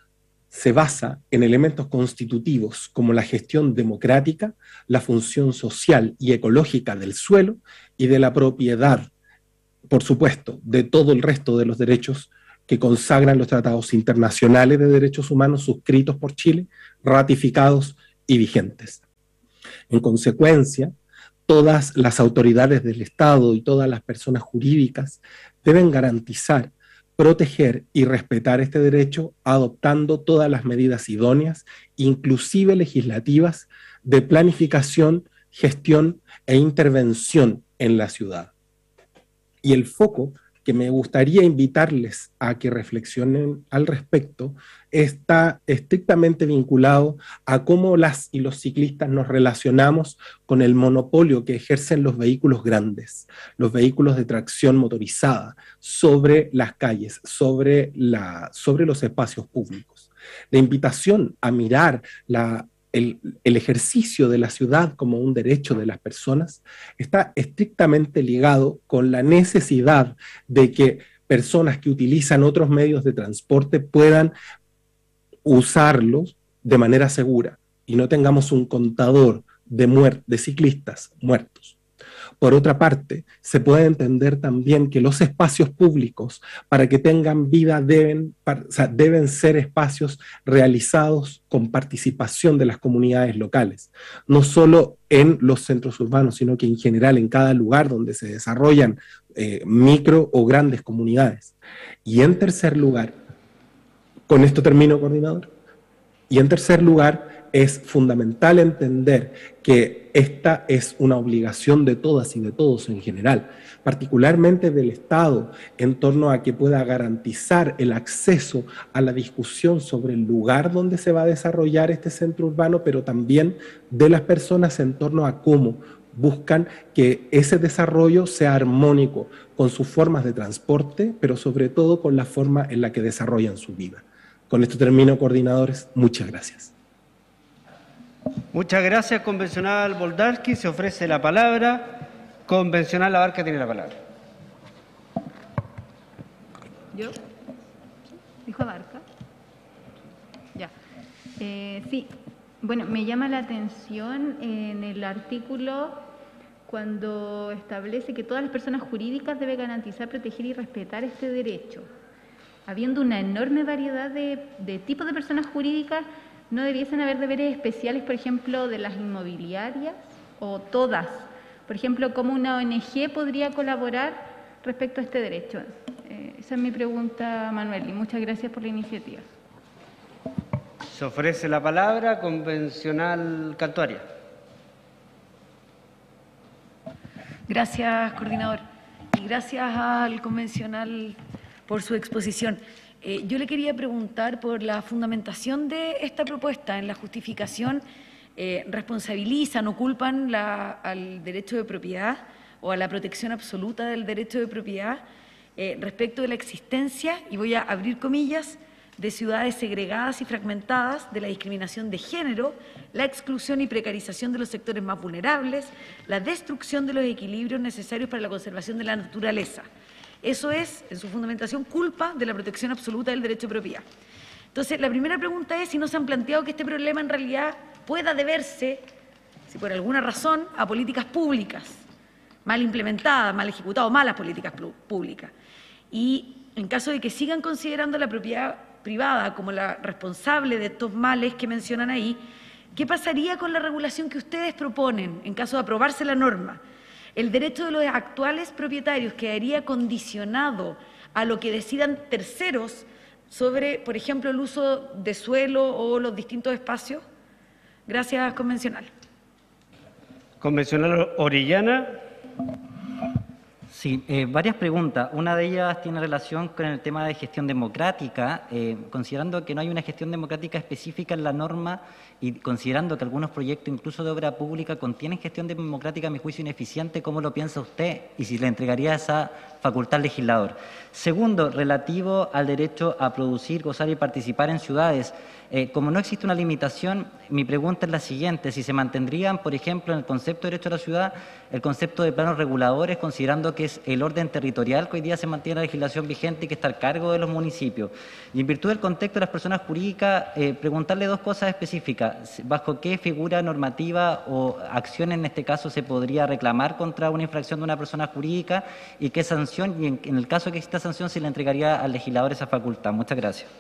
se basa en elementos constitutivos como la gestión democrática, la función social y ecológica del suelo y de la propiedad, por supuesto, de todo el resto de los derechos que consagran los tratados internacionales de derechos humanos suscritos por Chile, ratificados y vigentes. En consecuencia, todas las autoridades del Estado y todas las personas jurídicas deben garantizar, proteger y respetar este derecho adoptando todas las medidas idóneas, inclusive legislativas, de planificación, gestión e intervención en la ciudad. Y el foco que me gustaría invitarles a que reflexionen al respecto está estrictamente vinculado a cómo las y los ciclistas nos relacionamos con el monopolio que ejercen los vehículos grandes, los vehículos de tracción motorizada sobre las calles, sobre, la, sobre los espacios públicos. La invitación a mirar la El, el ejercicio de la ciudad como un derecho de las personas está estrictamente ligado con la necesidad de que personas que utilizan otros medios de transporte puedan usarlos de manera segura y no tengamos un contador de, muer- de ciclistas muertos. Por otra parte, se puede entender también que los espacios públicos, para que tengan vida, deben, o sea, deben ser espacios realizados con participación de las comunidades locales, no solo en los centros urbanos, sino que en general en cada lugar donde se desarrollan eh, micro o grandes comunidades. Y en tercer lugar, con esto termino, coordinador, y en tercer lugar, es fundamental entender que esta es una obligación de todas y de todos en general, particularmente del Estado, en torno a que pueda garantizar el acceso a la discusión sobre el lugar donde se va a desarrollar este centro urbano, pero también de las personas en torno a cómo buscan que ese desarrollo sea armónico con sus formas de transporte, pero sobre todo con la forma en la que desarrollan su vida. Con esto termino, coordinadores. Muchas gracias. Muchas gracias, convencional Boldalski. Se ofrece la palabra. Convencional Abarca tiene la palabra. ¿Yo? ¿Dijo Abarca? Ya. Eh, sí. Bueno, me llama la atención en el artículo cuando establece que todas las personas jurídicas deben garantizar, proteger y respetar este derecho. Habiendo una enorme variedad de, de tipos de personas jurídicas, ¿no debiesen haber deberes especiales, por ejemplo, de las inmobiliarias o todas? Por ejemplo, ¿cómo una O N G podría colaborar respecto a este derecho? Eh, esa es mi pregunta, Manuel, y muchas gracias por la iniciativa. Se ofrece la palabra, convencional Cantuaria. Gracias, coordinador. Y gracias al convencional por su exposición. Eh, yo le quería preguntar por la fundamentación de esta propuesta. En la justificación, eh, ¿responsabilizan o culpan la, al derecho de propiedad o a la protección absoluta del derecho de propiedad eh, respecto de la existencia, y voy a abrir comillas, de ciudades segregadas y fragmentadas, de la discriminación de género, la exclusión y precarización de los sectores más vulnerables, la destrucción de los equilibrios necesarios para la conservación de la naturaleza? Eso es, en su fundamentación, culpa de la protección absoluta del derecho de propiedad. Entonces, la primera pregunta es si no se han planteado que este problema en realidad pueda deberse, si por alguna razón, a políticas públicas mal implementadas, mal ejecutadas, malas políticas públicas. Y en caso de que sigan considerando la propiedad privada como la responsable de estos males que mencionan ahí, ¿qué pasaría con la regulación que ustedes proponen en caso de aprobarse la norma? El derecho de los actuales propietarios quedaría condicionado a lo que decidan terceros sobre, por ejemplo, el uso de suelo o los distintos espacios. Gracias, convencional. Convencional Orellana. Sí, eh, varias preguntas. Una de ellas tiene relación con el tema de gestión democrática, eh, considerando que no hay una gestión democrática específica en la norma y considerando que algunos proyectos, incluso de obra pública, contienen gestión democrática, a mi juicio, ineficiente. ¿Cómo lo piensa usted? Y si le entregaría esa facultad al legislador. Segundo, relativo al derecho a producir, gozar y participar en ciudades. Eh, como no existe una limitación, mi pregunta es la siguiente: si se mantendrían, por ejemplo, en el concepto de derecho a la ciudad, el concepto de planos reguladores, considerando que es el orden territorial que hoy día se mantiene en la legislación vigente y que está al cargo de los municipios. Y en virtud del contexto de las personas jurídicas, eh, preguntarle dos cosas específicas. ¿Bajo qué figura normativa o acción en este caso se podría reclamar contra una infracción de una persona jurídica? ¿Y qué sanción? Y en, en el caso de que exista sanción, se le entregaría al legislador esa facultad. Muchas gracias.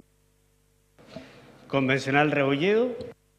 Convencional Rebolledo.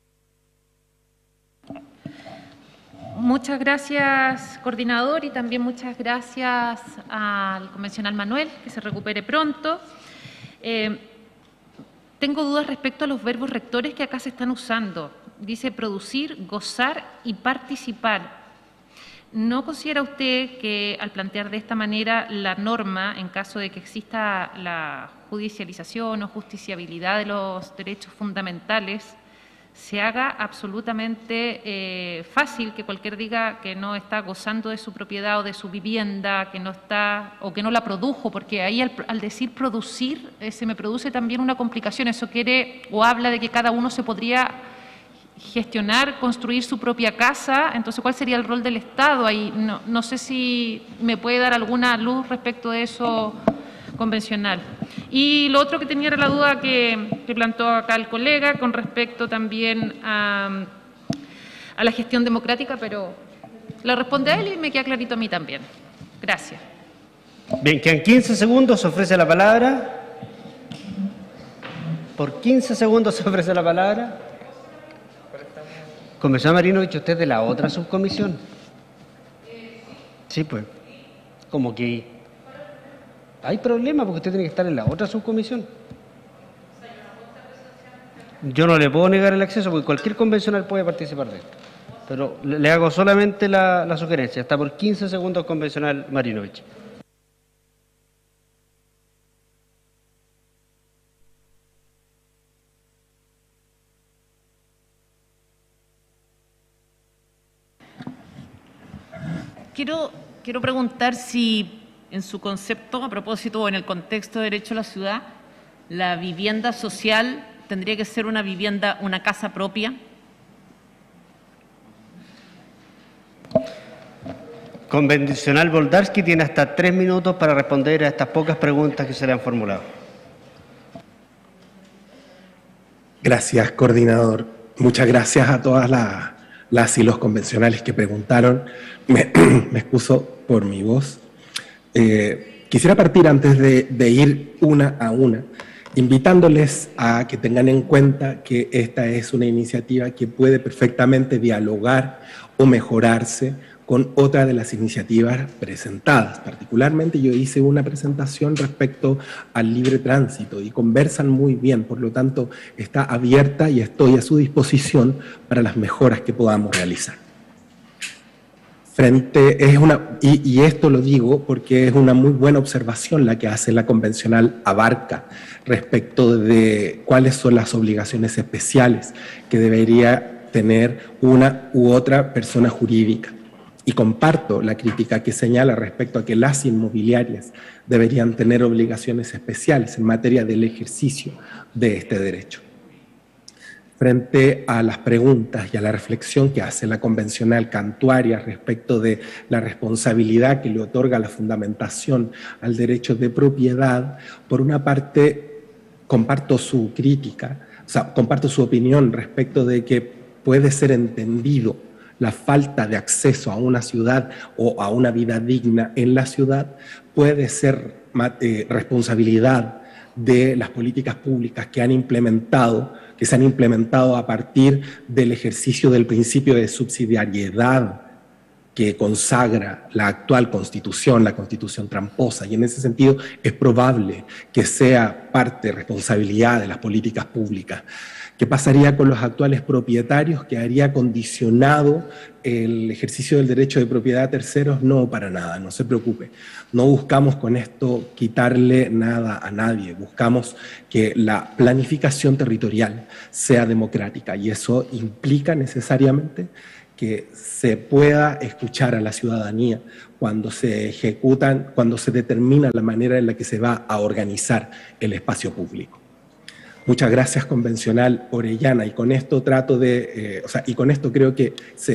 Muchas gracias, coordinador, y también muchas gracias al convencional Manuel, que se recupere pronto. Eh, tengo dudas respecto a los verbos rectores que acá se están usando. Dice producir, gozar y participar. ¿No considera usted que al plantear de esta manera la norma, en caso de que exista la judicialización o justiciabilidad de los derechos fundamentales, se haga absolutamente eh, fácil que cualquiera diga que no está gozando de su propiedad o de su vivienda, que no está o que no la produjo? Porque ahí al, al decir producir eh, se me produce también una complicación. Eso quiere o habla de que cada uno se podría gestionar, construir su propia casa. Entonces, ¿cuál sería el rol del Estado ahí? No, no sé si me puede dar alguna luz respecto de eso, convencional. Y lo otro que tenía era la duda que, que planteó acá el colega con respecto también a, a la gestión democrática, pero la responde a él y me queda clarito a mí también. Gracias. Bien, quedan quince segundos, se ofrece la palabra. Por quince segundos se ofrece la palabra. Convencional Marinovich, ¿usted es de la otra subcomisión? Sí, pues. Como que hay problema porque usted tiene que estar en la otra subcomisión. Yo no le puedo negar el acceso porque cualquier convencional puede participar de esto. Pero le hago solamente la, la sugerencia. Está por quince segundos, convencional Marinovich. Quiero, quiero preguntar si en su concepto, a propósito o en el contexto de derecho a la ciudad, la vivienda social tendría que ser una vivienda, una casa propia. Convencional Boldarsky tiene hasta tres minutos para responder a estas pocas preguntas que se le han formulado. Gracias, coordinador. Muchas gracias a todas las, las y los convencionales que preguntaron. Me, me excuso por mi voz. Eh, quisiera partir antes de, de ir una a una, invitándoles a que tengan en cuenta que esta es una iniciativa que puede perfectamente dialogar o mejorarse con otra de las iniciativas presentadas. Particularmente yo hice una presentación respecto al libre tránsito y conversan muy bien, por lo tanto está abierta y estoy a su disposición para las mejoras que podamos realizar. Frente, es una, y, y esto lo digo porque es una muy buena observación la que hace la convencional Abarca respecto de cuáles son las obligaciones especiales que debería tener una u otra persona jurídica. Y comparto la crítica que señala respecto a que las inmobiliarias deberían tener obligaciones especiales en materia del ejercicio de este derecho. Frente a las preguntas y a la reflexión que hace la convencional Cantuaria respecto de la responsabilidad que le otorga la fundamentación al derecho de propiedad, por una parte comparto su crítica, o sea, comparto su opinión respecto de que puede ser entendido la falta de acceso a una ciudad o a una vida digna en la ciudad, puede ser eh, responsabilidad de las políticas públicas que han implementado, que se han implementado a partir del ejercicio del principio de subsidiariedad que consagra la actual Constitución, la Constitución tramposa, y en ese sentido es probable que sea parte, responsabilidad de las políticas públicas. ¿Qué pasaría con los actuales propietarios? ¿Quedaría condicionado el ejercicio del derecho de propiedad a terceros? No, para nada, no se preocupe. No buscamos con esto quitarle nada a nadie, buscamos que la planificación territorial sea democrática y eso implica necesariamente que se pueda escuchar a la ciudadanía cuando se ejecutan, cuando se determina la manera en la que se va a organizar el espacio público. Muchas gracias, convencional Orellana, y con esto trato de, eh, o sea, y con esto creo que se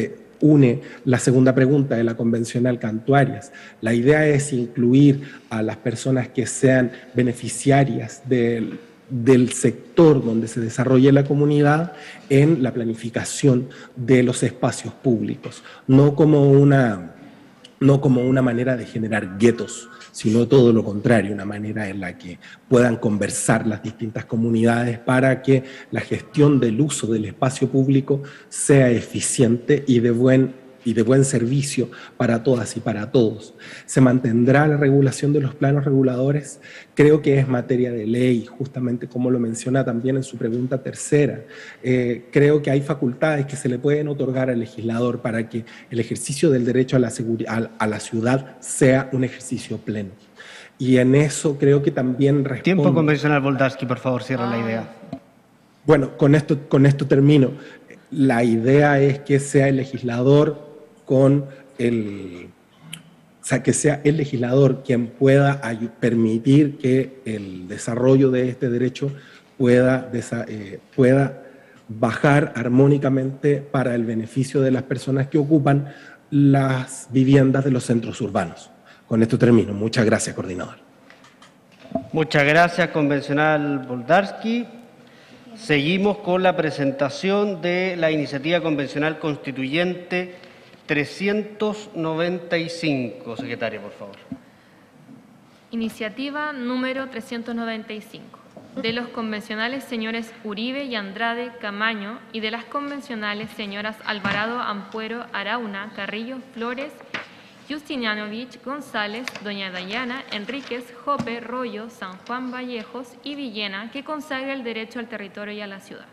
une la segunda pregunta de la convencional Cantuarias. La idea es incluir a las personas que sean beneficiarias del, del sector donde se desarrolle la comunidad en la planificación de los espacios públicos, no como una, no como una manera de generar guetos, sino todo lo contrario, una manera en la que puedan conversar las distintas comunidades para que la gestión del uso del espacio público sea eficiente y de buen, y de buen servicio para todas y para todos. ¿Se mantendrá la regulación de los planos reguladores? Creo que es materia de ley, justamente como lo menciona también en su pregunta tercera. Eh, creo que hay facultades que se le pueden otorgar al legislador para que el ejercicio del derecho a la, a, a la ciudad sea un ejercicio pleno. Y en eso creo que también responde... Tiempo convencional, Boldarsky, por favor, cierra ah. la idea. Bueno, con esto, con esto termino. La idea es que sea el legislador con el... O sea, que sea el legislador quien pueda permitir que el desarrollo de este derecho pueda, eh, pueda bajar armónicamente para el beneficio de las personas que ocupan las viviendas de los centros urbanos. Con esto termino. Muchas gracias, coordinador. Muchas gracias, convencional Boldarsky. Seguimos con la presentación de la iniciativa convencional constituyente trescientos noventa y cinco. Secretaria, por favor. Iniciativa número trescientos noventa y cinco. De los convencionales señores Uribe y Andrade Camaño y de las convencionales señoras Alvarado, Ampuero, Arauna, Carrillo, Flores, Justinianovich, González, Doña Dayana, Enríquez, Jope, Rollo, San Juan, Vallejos y Villena, que consagra el derecho al territorio y a la ciudad.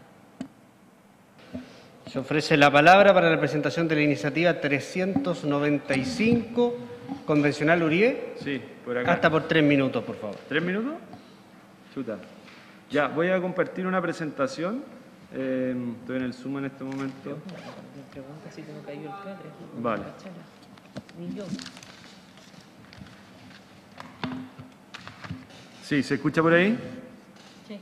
Se ofrece la palabra para la presentación de la iniciativa trescientos noventa y cinco. Convencional Uribe. Sí, por acá. Hasta por tres minutos, por favor. ¿Tres minutos? Chuta. Ya, voy a compartir una presentación. Eh, estoy en el Zoom en este momento. Me pregunta si tengo caído el cadre. Vale. Ni yo. Sí, ¿se escucha por ahí? Sí.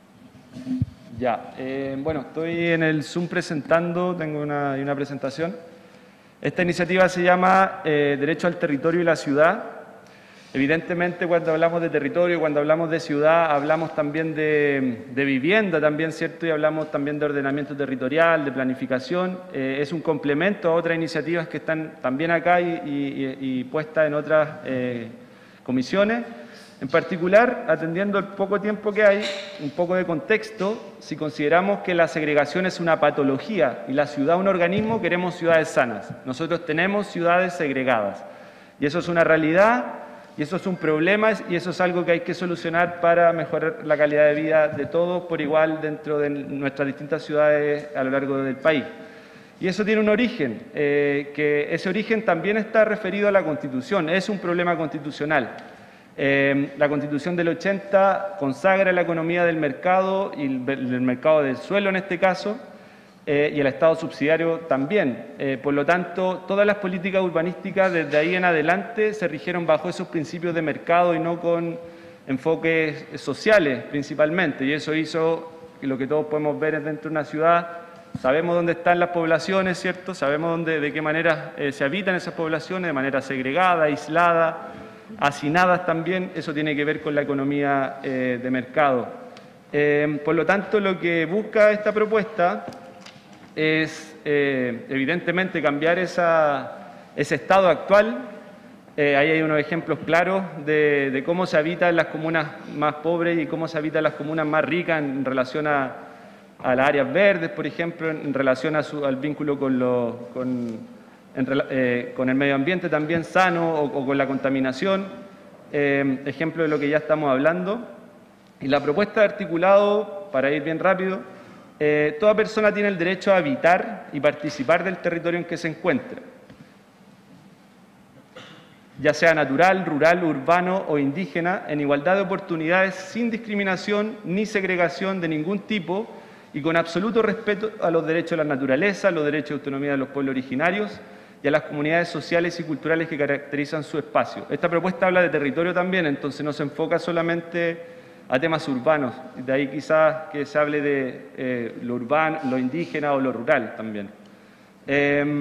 Ya, eh, bueno, estoy en el Zoom presentando, tengo una, una presentación. Esta iniciativa se llama eh, Derecho al Territorio y la Ciudad. Evidentemente, cuando hablamos de territorio, cuando hablamos de ciudad, hablamos también de, de vivienda, también, ¿cierto? Y hablamos también de ordenamiento territorial, de planificación. Eh, es un complemento a otras iniciativas que están también acá y, y, y puestas en otras eh, comisiones. En particular, atendiendo el poco tiempo que hay, un poco de contexto, si consideramos que la segregación es una patología y la ciudad un organismo, queremos ciudades sanas. Nosotros tenemos ciudades segregadas y eso es una realidad y eso es un problema y eso es algo que hay que solucionar para mejorar la calidad de vida de todos por igual dentro de nuestras distintas ciudades a lo largo del país. Y eso tiene un origen, eh, que ese origen también está referido a la Constitución, es un problema constitucional. Eh, la Constitución del ochenta consagra la economía del mercado y el, el mercado del suelo en este caso, eh, y el Estado subsidiario también. Eh, por lo tanto, todas las políticas urbanísticas desde ahí en adelante se rigieron bajo esos principios de mercado y no con enfoques sociales principalmente, y eso hizo que lo que todos podemos ver es dentro de una ciudad. Sabemos dónde están las poblaciones, ¿cierto? Sabemos dónde, de qué manera eh, se habitan esas poblaciones, de manera segregada, aislada, hacinadas también. Eso tiene que ver con la economía eh, de mercado. Eh, por lo tanto, lo que busca esta propuesta es, eh, evidentemente, cambiar esa, ese estado actual. Eh, ahí hay unos ejemplos claros de, de cómo se habita en las comunas más pobres y cómo se habita en las comunas más ricas en relación a, a las áreas verdes, por ejemplo, en relación a su, al vínculo con los... Con, En, eh, con el medio ambiente también sano o, o con la contaminación, eh, ejemplo de lo que ya estamos hablando. Y la propuesta de articulado, para ir bien rápido, eh, toda persona tiene el derecho a habitar y participar del territorio en que se encuentra, ya sea natural, rural, urbano o indígena, en igualdad de oportunidades, sin discriminación ni segregación de ningún tipo y con absoluto respeto a los derechos de la naturaleza, los derechos de autonomía de los pueblos originarios y a las comunidades sociales y culturales que caracterizan su espacio. Esta propuesta habla de territorio también, entonces no se enfoca solamente a temas urbanos, de ahí quizás que se hable de eh, lo urbano, lo indígena o lo rural también. Eh,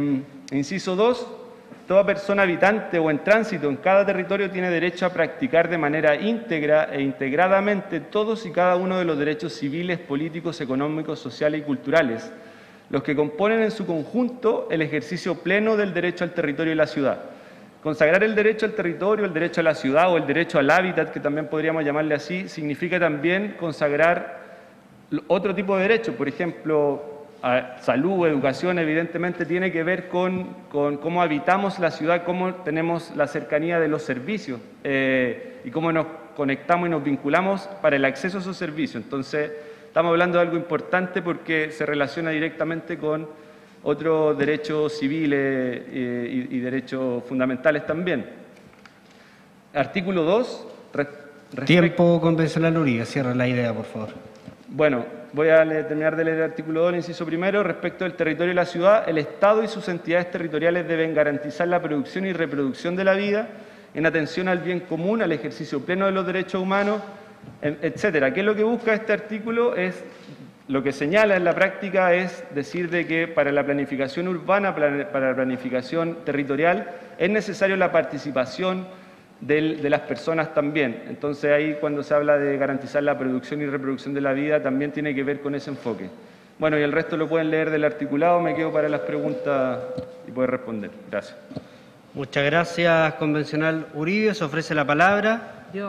Inciso dos. Toda persona habitante o en tránsito en cada territorio tiene derecho a practicar de manera íntegra e integradamente todos y cada uno de los derechos civiles, políticos, económicos, sociales y culturales, los que componen en su conjunto el ejercicio pleno del derecho al territorio y la ciudad. Consagrar el derecho al territorio, el derecho a la ciudad o el derecho al hábitat, que también podríamos llamarle así, significa también consagrar otro tipo de derechos, por ejemplo, a salud, educación, evidentemente tiene que ver con, con cómo habitamos la ciudad, cómo tenemos la cercanía de los servicios eh, y cómo nos conectamos y nos vinculamos para el acceso a esos servicios. Entonces, estamos hablando de algo importante porque se relaciona directamente con otros derechos civiles eh, y, y derechos fundamentales también. Artículo dos. Tiempo convencional Uribe, cierra la idea, por favor. Bueno, voy a leer, terminar de leer el artículo dos, el inciso primero. Respecto del territorio y la ciudad, el Estado y sus entidades territoriales deben garantizar la producción y reproducción de la vida en atención al bien común, al ejercicio pleno de los derechos humanos, etcétera. ¿Qué es lo que busca este artículo? Es, lo que señala en la práctica es decir de que para la planificación urbana, para la planificación territorial, es necesario la participación Del, de las personas también. Entonces ahí cuando se habla de garantizar la producción y reproducción de la vida también tiene que ver con ese enfoque. Bueno, y el resto lo pueden leer del articulado, me quedo para las preguntas y poder responder. Gracias. Muchas gracias, convencional Uribe. Se ofrece la palabra. Yo.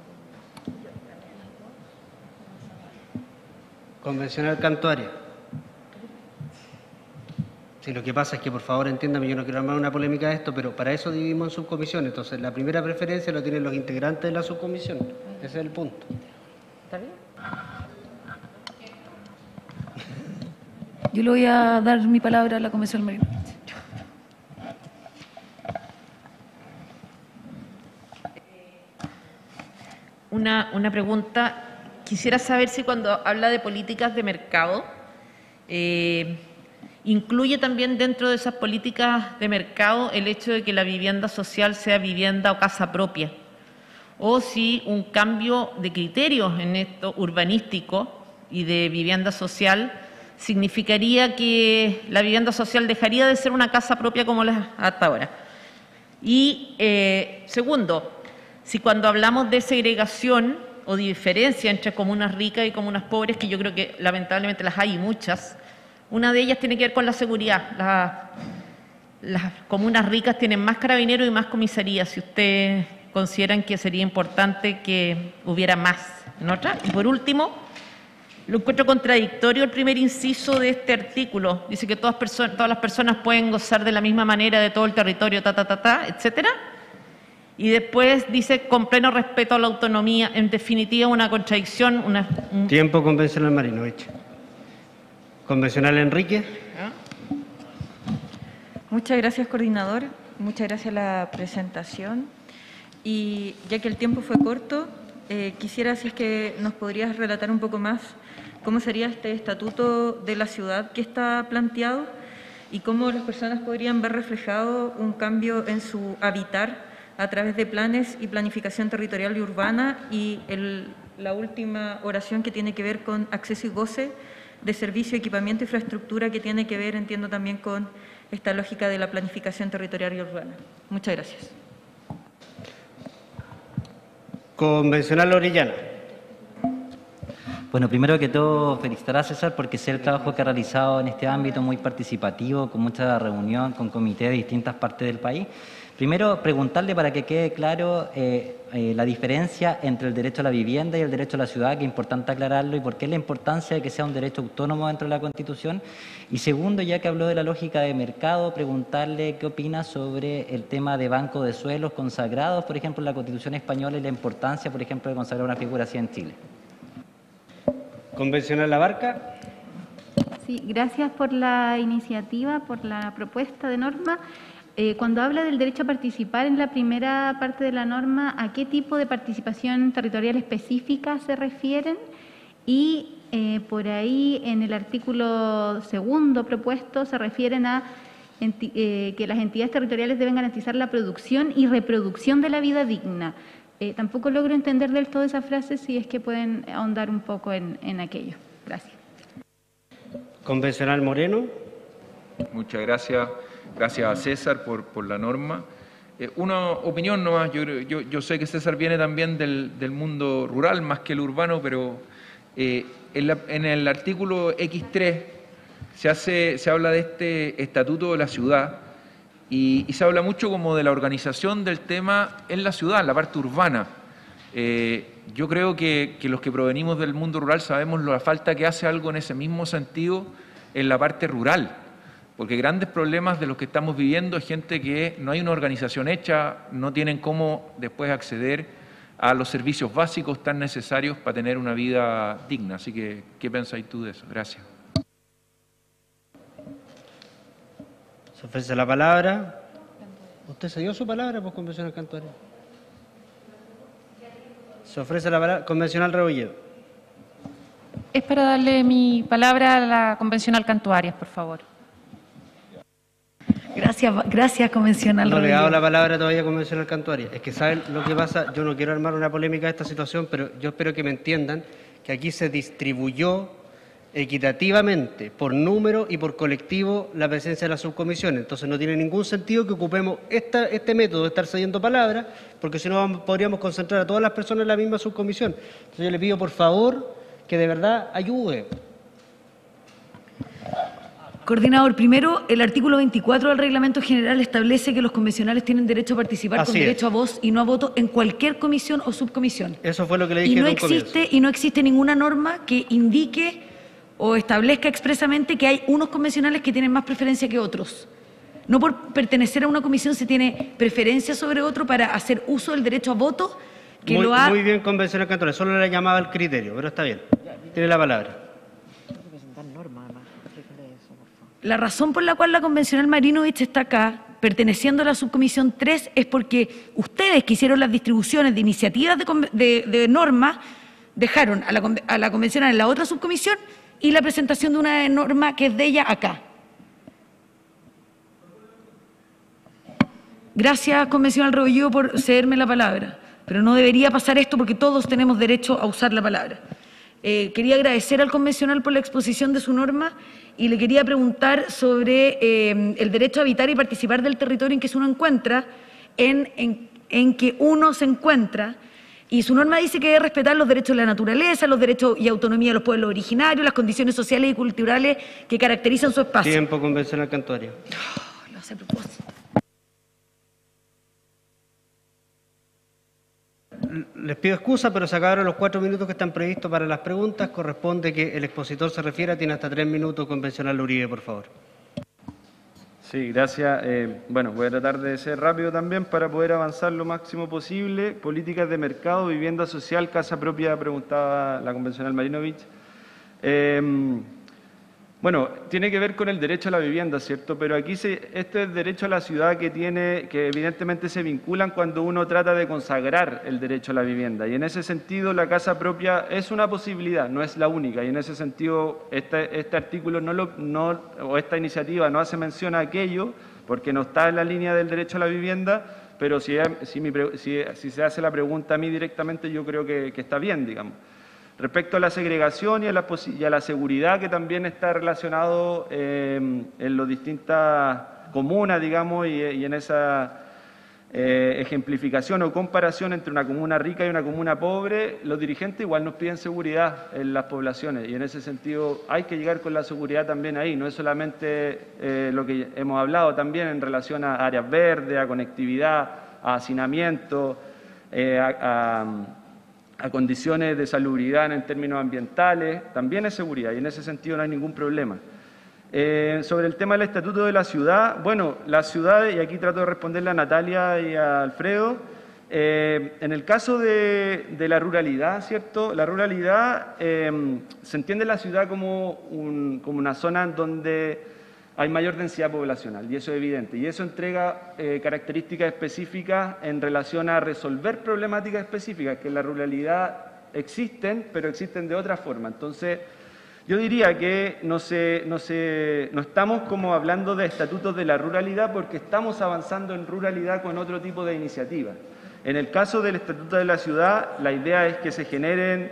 Convencional Cantuaria. Sí, lo que pasa es que, por favor, entiéndame, yo no quiero armar una polémica de esto, pero para eso dividimos en subcomisiones. Entonces, la primera preferencia lo tienen los integrantes de la subcomisión. Ese es el punto. ¿Está bien? Yo le voy a dar mi palabra a la Convención Marino. Una, una pregunta. Quisiera saber si cuando habla de políticas de mercado, eh, incluye también dentro de esas políticas de mercado el hecho de que la vivienda social sea vivienda o casa propia, o si un cambio de criterios en esto urbanístico y de vivienda social significaría que la vivienda social dejaría de ser una casa propia como la hasta ahora. Y eh, segundo, si cuando hablamos de segregación o de diferencia entre comunas ricas y comunas pobres, que yo creo que lamentablemente las hay muchas, una de ellas tiene que ver con la seguridad. La, las comunas ricas tienen más carabineros y más comisarías. Si ustedes consideran que sería importante que hubiera más en otra. Y por último, lo encuentro contradictorio el primer inciso de este artículo. Dice que todas, todas las personas pueden gozar de la misma manera de todo el territorio, ta, ta, ta, ta, etcétera. Y después dice con pleno respeto a la autonomía. En definitiva, una contradicción. Una, un... Tiempo, convencional Marinovich. Convencional Enrique. Muchas gracias, coordinador. Muchas gracias a la presentación. Y ya que el tiempo fue corto, eh, quisiera si es que nos podrías relatar un poco más cómo sería este estatuto de la ciudad que está planteado y cómo las personas podrían ver reflejado un cambio en su habitar a través de planes y planificación territorial y urbana, y el, la última oración que tiene que ver con acceso y goce de servicio, equipamiento e infraestructura, que tiene que ver, entiendo, también con esta lógica de la planificación territorial y urbana. Muchas gracias. Convencional Orellana. Bueno, primero que todo, felicitar a César porque sé el trabajo que ha realizado en este ámbito, muy participativo, con mucha reunión, con comités de distintas partes del país. Primero, preguntarle para que quede claro eh, eh, la diferencia entre el derecho a la vivienda y el derecho a la ciudad, que es importante aclararlo, y por qué la importancia de que sea un derecho autónomo dentro de la Constitución. Y segundo, ya que habló de la lógica de mercado, preguntarle qué opina sobre el tema de banco de suelos consagrados, por ejemplo, en la Constitución española, y la importancia, por ejemplo, de consagrar una figura así en Chile. Convencional Labarca. Sí, gracias por la iniciativa, por la propuesta de norma. Eh, cuando habla del derecho a participar en la primera parte de la norma, ¿a qué tipo de participación territorial específica se refieren? Y eh, por ahí en el artículo segundo propuesto se refieren a eh, que las entidades territoriales deben garantizar la producción y reproducción de la vida digna. Eh, tampoco logro entender del todo esa frase, si es que pueden ahondar un poco en, en aquello. Gracias. Convencional Moreno. Muchas gracias. gracias a César por, por la norma. Eh, una opinión nomás, yo, yo, yo sé que César viene también del, del mundo rural más que el urbano, pero eh, en, la, en el artículo equis tres se, hace, se habla de este estatuto de la ciudad y, y se habla mucho como de la organización del tema en la ciudad, en la parte urbana. Eh, yo creo que, que los que provenimos del mundo rural sabemos la falta que hace algo en ese mismo sentido en la parte rural, porque grandes problemas de los que estamos viviendo es gente que no hay una organización hecha, no tienen cómo después acceder a los servicios básicos tan necesarios para tener una vida digna. Así que, ¿qué pensáis tú de eso? Gracias. Se ofrece la palabra. ¿Usted se dio su palabra, pues, convencional Cantuaria? Se ofrece la palabra. Convencional Rebolledo. Es para darle mi palabra a la convencional Cantuarias, por favor. Gracias, gracias, convencional No le he Rebolledo. dado la palabra todavía a convencional Cantuaria. Es que saben lo que pasa, yo no quiero armar una polémica de esta situación, pero yo espero que me entiendan que aquí se distribuyó equitativamente por número y por colectivo la presencia de la subcomisión. Entonces no tiene ningún sentido que ocupemos esta, este método de estar cediendo palabras, porque si no vamos- podríamos concentrar a todas las personas en la misma subcomisión. Entonces yo le pido por favor que de verdad ayude. Coordinador, primero, el artículo veinticuatro del Reglamento General establece que los convencionales tienen derecho a participar Así con es. derecho a voz y no a voto en cualquier comisión o subcomisión. Eso fue lo que le Y dije no en un comienzo. existe, y no existe ninguna norma que indique o establezca expresamente que hay unos convencionales que tienen más preferencia que otros. No por pertenecer a una comisión se tiene preferencia sobre otro para hacer uso del derecho a voto que Muy, lo ha... muy bien, convencional Cantuaria. Solo le llamaba el criterio, pero está bien. Tiene la palabra. La razón por la cual la convencional Marinovich está acá, perteneciendo a la subcomisión tres, es porque ustedes que hicieron las distribuciones de iniciativas de, conve- de- de normas, dejaron a la, conve- a la convencional en la otra subcomisión y la presentación de una norma que es de ella acá. Gracias, convencional Rebolledo, por cederme la palabra, pero no debería pasar esto porque todos tenemos derecho a usar la palabra. Eh, quería agradecer al convencional por la exposición de su norma y le quería preguntar sobre eh, el derecho a habitar y participar del territorio en que uno encuentra, en, en, en que uno se encuentra, y su norma dice que debe respetar los derechos de la naturaleza, los derechos y autonomía de los pueblos originarios, las condiciones sociales y culturales que caracterizan su espacio. Tiempo, convencional Cantuaria. Lo hace a propósito. Les pido excusa, pero se acabaron los cuatro minutos que están previstos para las preguntas. Corresponde que el expositor se refiera. Tiene hasta tres minutos, convencional Uribe, por favor. Sí, gracias. Eh, bueno, voy a tratar de ser rápido también para poder avanzar lo máximo posible. Políticas de mercado, vivienda social, casa propia, preguntaba la convencional Marinovich. Eh, bueno, tiene que ver con el derecho a la vivienda, ¿cierto? Pero aquí se, este es el derecho a la ciudad que tiene, que evidentemente se vinculan cuando uno trata de consagrar el derecho a la vivienda. Y en ese sentido la casa propia es una posibilidad, no es la única. Y en ese sentido este, este artículo no lo, no, o esta iniciativa no hace mención a aquello, porque no está en la línea del derecho a la vivienda, pero si, si, mi, si, si se hace la pregunta a mí directamente, yo creo que, que está bien, digamos. Respecto a la segregación y a la, y a la seguridad, que también está relacionado eh, en las distintas comunas, digamos, y, y en esa eh, ejemplificación o comparación entre una comuna rica y una comuna pobre, los dirigentes igual nos piden seguridad en las poblaciones, y en ese sentido hay que llegar con la seguridad también ahí. No es solamente eh, lo que hemos hablado también en relación a áreas verdes, a conectividad, a hacinamiento, eh, a, a a condiciones de salubridad en términos ambientales, también es seguridad, y en ese sentido no hay ningún problema. Eh, sobre el tema del Estatuto de la Ciudad, bueno, las ciudades, y aquí trato de responderle a Natalia y a Alfredo, eh, en el caso de, de la ruralidad, ¿cierto? La ruralidad, eh, se entiende la ciudad como, un, como una zona en donde hay mayor densidad poblacional, y eso es evidente, y eso entrega eh, características específicas en relación a resolver problemáticas específicas que en la ruralidad existen, pero existen de otra forma. Entonces, yo diría que no, se, no, se, no estamos como hablando de estatutos de la ruralidad, porque estamos avanzando en ruralidad con otro tipo de iniciativas. En el caso del Estatuto de la Ciudad, la idea es que se generen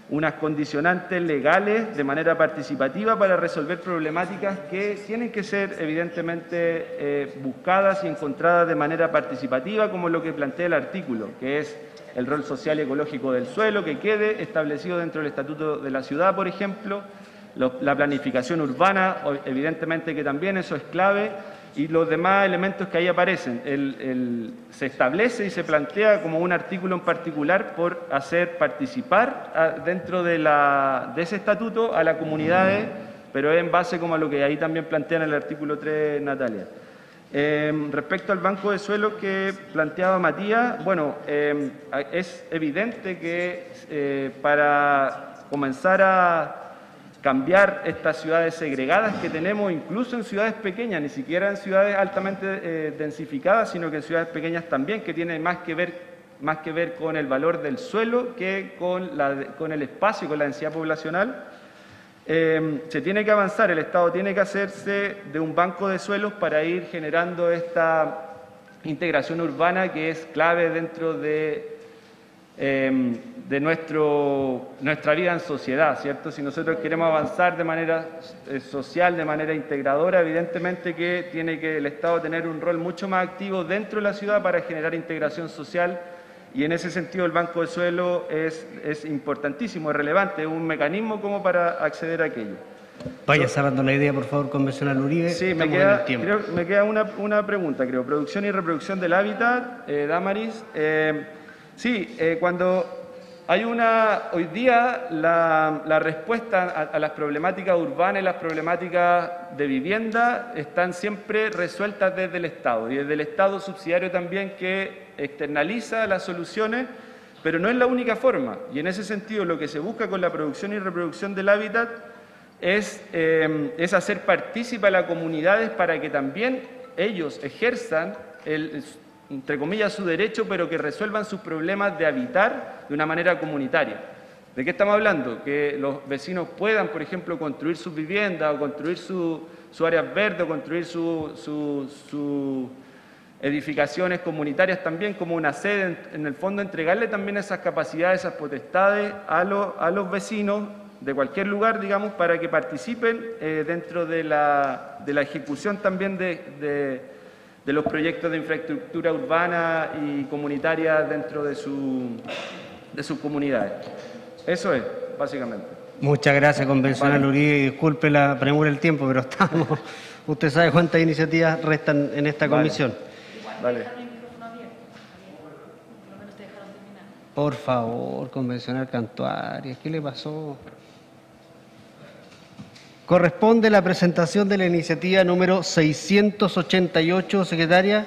unas condicionantes legales de manera participativa para resolver problemáticas que tienen que ser evidentemente eh, buscadas y encontradas de manera participativa, como lo que plantea el artículo, que es el rol social y ecológico del suelo, que quede establecido dentro del Estatuto de la Ciudad, por ejemplo, lo, la planificación urbana, evidentemente que también eso es clave, y los demás elementos que ahí aparecen. El, el, se establece y se plantea como un artículo en particular por hacer participar a, dentro de, la, de ese estatuto a las comunidades, pero es en base como a lo que ahí también plantea en el artículo tres, Natalia. Eh, respecto al banco de suelos que planteaba Matías, bueno, eh, es evidente que eh, para comenzar a cambiar estas ciudades segregadas que tenemos, incluso en ciudades pequeñas, ni siquiera en ciudades altamente eh, densificadas, sino que en ciudades pequeñas también, que tienen más que ver, más que ver con el valor del suelo que con, la, con el espacio y con la densidad poblacional. Eh, se tiene que avanzar, el Estado tiene que hacerse de un banco de suelos para ir generando esta integración urbana que es clave dentro de Eh, de nuestro, nuestra vida en sociedad, ¿cierto? Si nosotros queremos avanzar de manera eh, social, de manera integradora, evidentemente que tiene que el Estado tener un rol mucho más activo dentro de la ciudad para generar integración social, y en ese sentido el banco de suelo es, es importantísimo, es relevante, es un mecanismo como para acceder a aquello. Vaya cerrando la idea, por favor, convencional Uribe. Sí, me queda, creo, me queda una, una pregunta, creo. Producción y reproducción del hábitat, eh, Damaris. Eh, Sí, eh, cuando hay una, hoy día la, la respuesta a, a las problemáticas urbanas y las problemáticas de vivienda están siempre resueltas desde el Estado, y desde el Estado subsidiario también, que externaliza las soluciones, pero no es la única forma. Y en ese sentido lo que se busca con la producción y reproducción del hábitat es, eh, es hacer partícipe a las comunidades para que también ellos ejerzan el entre comillas, su derecho, pero que resuelvan sus problemas de habitar de una manera comunitaria. ¿De qué estamos hablando? Que los vecinos puedan, por ejemplo, construir sus viviendas, o construir sus su áreas verdes, o construir sus su, su edificaciones comunitarias también, como una sede, en, en el fondo entregarle también esas capacidades, esas potestades a, lo, a los vecinos de cualquier lugar, digamos, para que participen eh, dentro de la, de la ejecución también de, de de los proyectos de infraestructura urbana y comunitaria dentro de, su, de sus comunidades. Eso es, básicamente. Muchas gracias, convencional vale. Uribe, y disculpe la premura del tiempo, pero estamos, usted sabe cuántas iniciativas restan en esta vale. comisión. Vale. Por favor, convencional Cantuarias, ¿qué le pasó? Corresponde la presentación de la iniciativa número seiscientos ochenta y ocho, secretaria.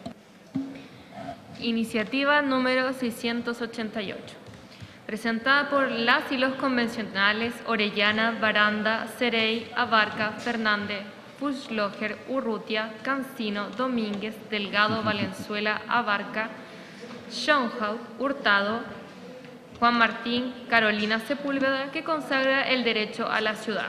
Iniciativa número seiscientos ochenta y ocho, presentada por las y los convencionales Orellana, Baranda, Cerey, Abarca, Fernández, Fuchsloger, Urrutia, Cancino, Domínguez, Delgado, Valenzuela, Abarca, Schoenhaus, Hurtado, Juan Martín, Carolina Sepúlveda, que consagra el derecho a la ciudad.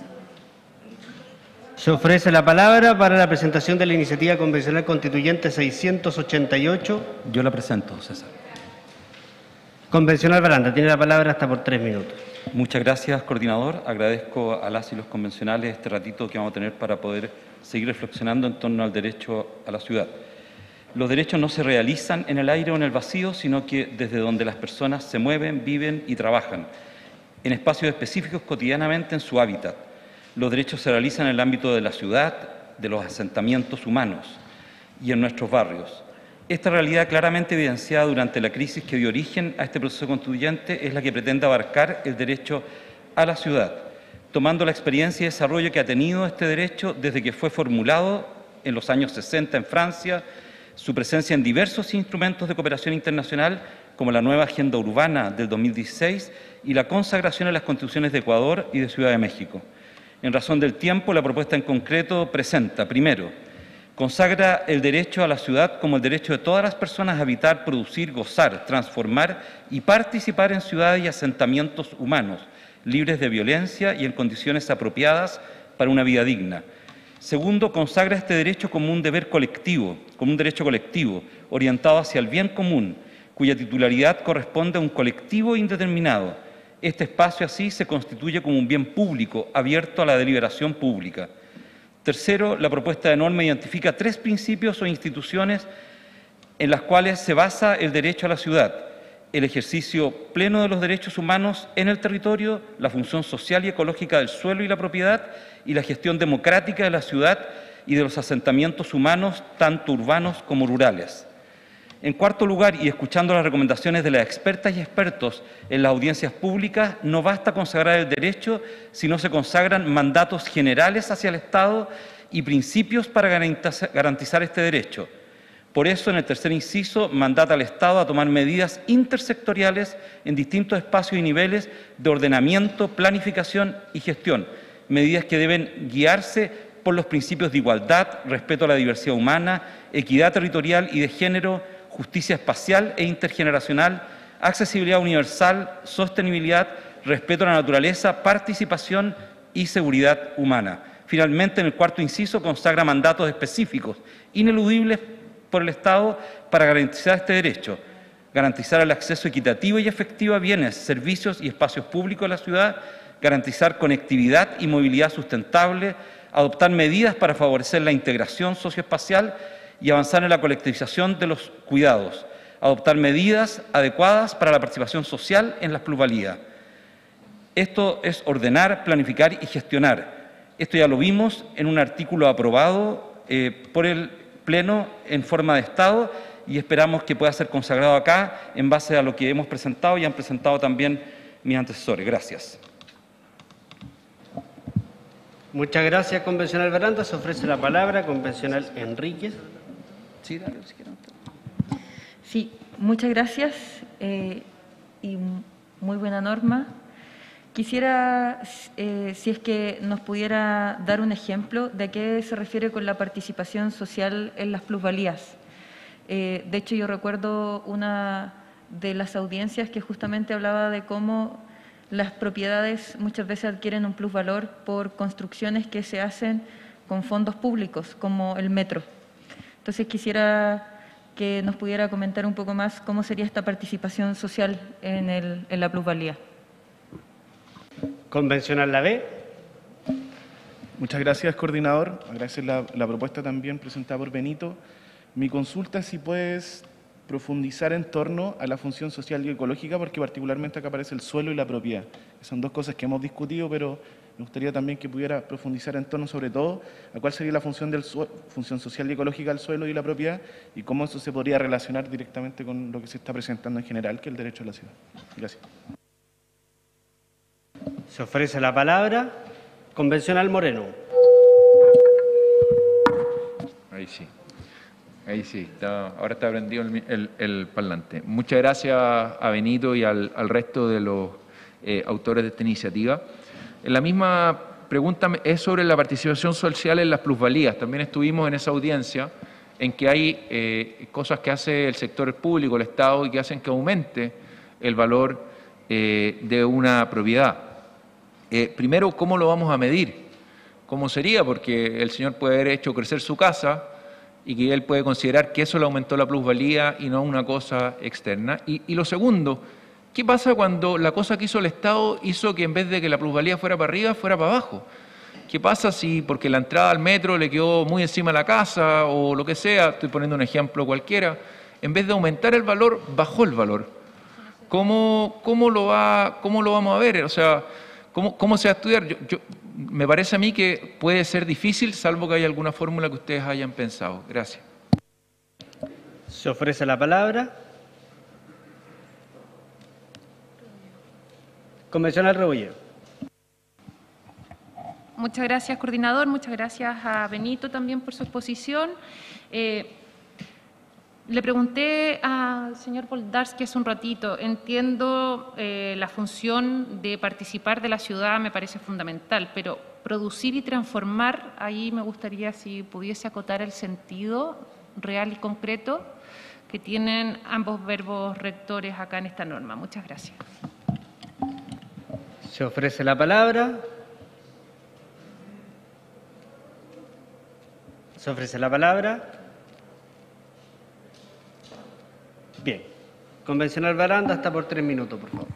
Se ofrece la palabra para la presentación de la iniciativa convencional constituyente seiscientos ochenta y ocho. Yo la presento, César. Convencional Baranda, tiene la palabra hasta por tres minutos. Muchas gracias, coordinador. Agradezco a las y los convencionales este ratito que vamos a tener para poder seguir reflexionando en torno al derecho a la ciudad. Los derechos no se realizan en el aire o en el vacío, sino que desde donde las personas se mueven, viven y trabajan, en espacios específicos cotidianamente en su hábitat. Los derechos se realizan en el ámbito de la ciudad, de los asentamientos humanos y en nuestros barrios. Esta realidad claramente evidenciada durante la crisis que dio origen a este proceso constituyente es la que pretende abarcar el derecho a la ciudad, tomando la experiencia y desarrollo que ha tenido este derecho desde que fue formulado en los años sesenta en Francia, su presencia en diversos instrumentos de cooperación internacional como la nueva Agenda Urbana del dos mil dieciséis y la consagración en las constituciones de Ecuador y de Ciudad de México. En razón del tiempo, la propuesta en concreto presenta, primero, consagra el derecho a la ciudad como el derecho de todas las personas a habitar, producir, gozar, transformar y participar en ciudades y asentamientos humanos, libres de violencia y en condiciones apropiadas para una vida digna. Segundo, consagra este derecho como un deber colectivo, como un derecho colectivo, orientado hacia el bien común, cuya titularidad corresponde a un colectivo indeterminado, Este espacio así se constituye como un bien público, abierto a la deliberación pública. Tercero, la propuesta de norma identifica tres principios o instituciones en las cuales se basa el derecho a la ciudad: el ejercicio pleno de los derechos humanos en el territorio, la función social y ecológica del suelo y la propiedad, y la gestión democrática de la ciudad y de los asentamientos humanos, tanto urbanos como rurales. En cuarto lugar, y escuchando las recomendaciones de las expertas y expertos en las audiencias públicas, no basta consagrar el derecho, sino se consagran mandatos generales hacia el Estado y principios para garantizar este derecho. Por eso, en el tercer inciso, mandata al Estado a tomar medidas intersectoriales en distintos espacios y niveles de ordenamiento, planificación y gestión, medidas que deben guiarse por los principios de igualdad, respeto a la diversidad humana, equidad territorial y de género, justicia espacial e intergeneracional, accesibilidad universal, sostenibilidad, respeto a la naturaleza, participación y seguridad humana. Finalmente, en el cuarto inciso, consagra mandatos específicos, ineludibles por el Estado para garantizar este derecho: garantizar el acceso equitativo y efectivo a bienes, servicios y espacios públicos de la ciudad, garantizar conectividad y movilidad sustentable, adoptar medidas para favorecer la integración socioespacial y avanzar en la colectivización de los cuidados, adoptar medidas adecuadas para la participación social en las plusvalías. Esto es ordenar, planificar y gestionar. Esto ya lo vimos en un artículo aprobado eh, por el Pleno en forma de Estado, y esperamos que pueda ser consagrado acá en base a lo que hemos presentado y han presentado también mis antecesores. Gracias. Muchas gracias, convencional Baranda. Se ofrece la palabra, convencional Enríquez. Sí, dale, si quieren. Sí, muchas gracias eh, y muy buena norma. Quisiera, eh, si es que nos pudiera dar un ejemplo de a qué se refiere con la participación social en las plusvalías. Eh, de hecho, yo recuerdo una de las audiencias que justamente hablaba de cómo las propiedades muchas veces adquieren un plusvalor por construcciones que se hacen con fondos públicos, como el metro. Entonces, quisiera que nos pudiera comentar un poco más cómo sería esta participación social en, el, en la plusvalía. Convencional La B. Muchas gracias, coordinador. Agradecer la, la propuesta también presentada por Benito. Mi consulta es si puedes profundizar en torno a la función social y ecológica, porque particularmente acá aparece el suelo y la propiedad. Son dos cosas que hemos discutido, pero me gustaría también que pudiera profundizar en torno, sobre todo, a cuál sería la función, del función social y ecológica del suelo y la propiedad, y cómo eso se podría relacionar directamente con lo que se está presentando en general, que es el derecho a la ciudad. Gracias. Se ofrece la palabra, convencional Moreno. Ahí sí. Ahí sí, está, ahora está prendido el, el, el parlante. Muchas gracias a Benito y al, al resto de los eh, autores de esta iniciativa. La misma pregunta es sobre la participación social en las plusvalías. También estuvimos en esa audiencia en que hay eh, cosas que hace el sector público, el Estado, y que hacen que aumente el valor eh, de una propiedad. Eh, primero, ¿cómo lo vamos a medir? ¿Cómo sería? Porque el señor puede haber hecho crecer su casa y que él puede considerar que eso le aumentó la plusvalía y no una cosa externa. Y, y lo segundo, ¿qué pasa cuando la cosa que hizo el Estado hizo que en vez de que la plusvalía fuera para arriba, fuera para abajo? ¿Qué pasa si porque la entrada al metro le quedó muy encima de la casa o lo que sea, estoy poniendo un ejemplo cualquiera, en vez de aumentar el valor, bajó el valor? ¿Cómo, cómo, lo, va, cómo lo vamos a ver? O sea, ¿cómo, cómo se va a estudiar? Yo, yo, me parece a mí que puede ser difícil, salvo que haya alguna fórmula que ustedes hayan pensado. Gracias. Se ofrece la palabra. Convencional Rebolledo. Muchas gracias, coordinador. Muchas gracias a Benito también por su exposición. Eh, le pregunté al señor Poldarsky hace un ratito, entiendo eh, la función de participar de la ciudad, me parece fundamental, pero producir y transformar, ahí me gustaría si pudiese acotar el sentido real y concreto que tienen ambos verbos rectores acá en esta norma. Muchas gracias. Se ofrece la palabra. Se ofrece la palabra. Bien. Convencional Baranda, hasta por tres minutos, por favor.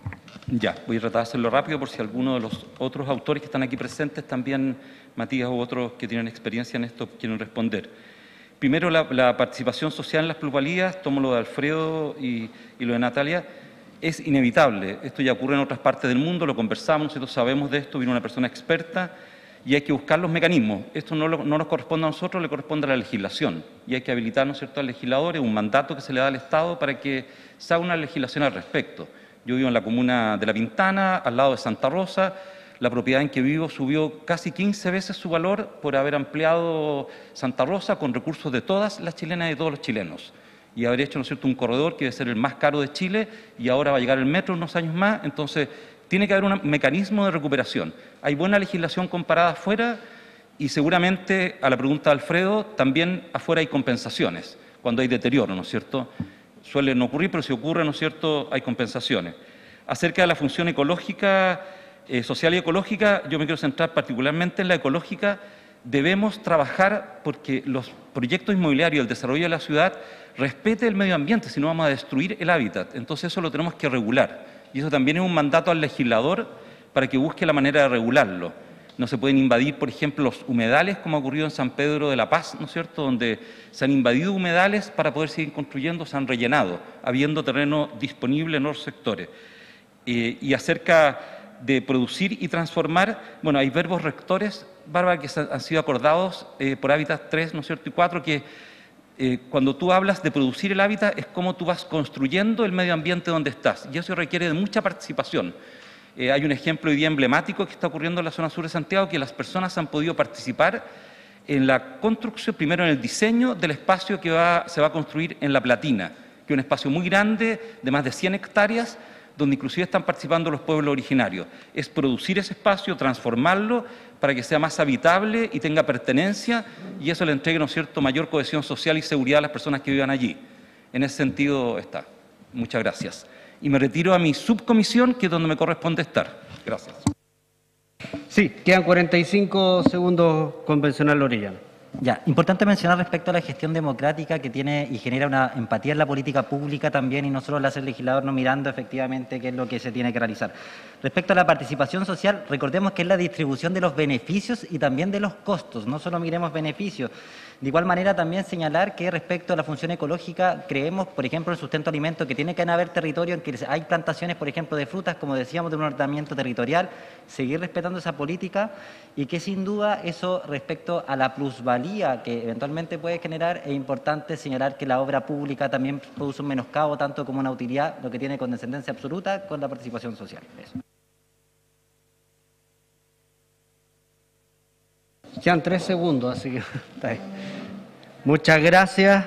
Ya, voy a tratar de hacerlo rápido por si alguno de los otros autores que están aquí presentes, también Matías u otros que tienen experiencia en esto, quieren responder. Primero, la, la participación social en las plusvalías, tomo lo de Alfredo y, y lo de Natalia, es inevitable. Esto ya ocurre en otras partes del mundo, lo conversamos, nosotros sabemos de esto, vino una persona experta y hay que buscar los mecanismos. Esto no, lo, no nos corresponde a nosotros, le corresponde a la legislación y hay que habilitar, ¿no es cierto?, al legislador, es un mandato que se le da al Estado para que se haga una legislación al respecto. Yo vivo en la comuna de La Pintana, al lado de Santa Rosa. La propiedad en que vivo subió casi quince veces su valor por haber ampliado Santa Rosa con recursos de todas las chilenas y de todos los chilenos. Y haber hecho, ¿no es cierto?, un corredor que debe ser el más caro de Chile y ahora va a llegar el metro unos años más. Entonces, tiene que haber un mecanismo de recuperación. Hay buena legislación comparada afuera y seguramente, a la pregunta de Alfredo, también afuera hay compensaciones cuando hay deterioro, ¿no es cierto? Suele no ocurrir, pero si ocurre, ¿no es cierto?, hay compensaciones. Acerca de la función ecológica, eh, social y ecológica, yo me quiero centrar particularmente en la ecológica. Debemos trabajar porque los proyectos inmobiliarios, el desarrollo de la ciudad, respete el medio ambiente, si no vamos a destruir el hábitat. Entonces eso lo tenemos que regular. Y eso también es un mandato al legislador para que busque la manera de regularlo. No se pueden invadir, por ejemplo, los humedales, como ha ocurrido en San Pedro de la Paz, ¿no es cierto?, donde se han invadido humedales para poder seguir construyendo, se han rellenado, habiendo terreno disponible en los sectores. Eh, y acerca de producir y transformar, bueno, hay verbos rectores, Bárbara, que han sido acordados eh, por Hábitat tres, ¿no es cierto?, y cuatro, que eh, cuando tú hablas de producir el hábitat es cómo tú vas construyendo el medio ambiente donde estás, y eso requiere de mucha participación. Eh, hay un ejemplo hoy día emblemático que está ocurriendo en la zona sur de Santiago, que las personas han podido participar en la construcción, primero en el diseño del espacio que va, se va a construir en La Platina, que es un espacio muy grande, de más de cien hectáreas, donde inclusive están participando los pueblos originarios. Es producir ese espacio, transformarlo para que sea más habitable y tenga pertenencia, y eso le entregue, ¿no es cierto?, mayor cohesión social y seguridad a las personas que vivan allí. En ese sentido está. Muchas gracias. Y me retiro a mi subcomisión, que es donde me corresponde estar. Gracias. Sí, quedan cuarenta y cinco segundos, convencional Orellana. Ya, importante mencionar respecto a la gestión democrática que tiene y genera una empatía en la política pública también, y no solo la hace el legislador no mirando efectivamente qué es lo que se tiene que realizar. Respecto a la participación social, recordemos que es la distribución de los beneficios y también de los costos, no solo miremos beneficios. De igual manera también señalar que respecto a la función ecológica, creemos, por ejemplo, el sustento alimento, que tiene que haber territorio en que hay plantaciones, por ejemplo, de frutas, como decíamos, de un ordenamiento territorial, seguir respetando esa política, y que sin duda eso respecto a la plusvalía que eventualmente puede generar, es importante señalar que la obra pública también produce un menoscabo tanto como una utilidad, lo que tiene condescendencia absoluta con la participación social. Eso. Quedan tres segundos, así que está ahí. Muchas gracias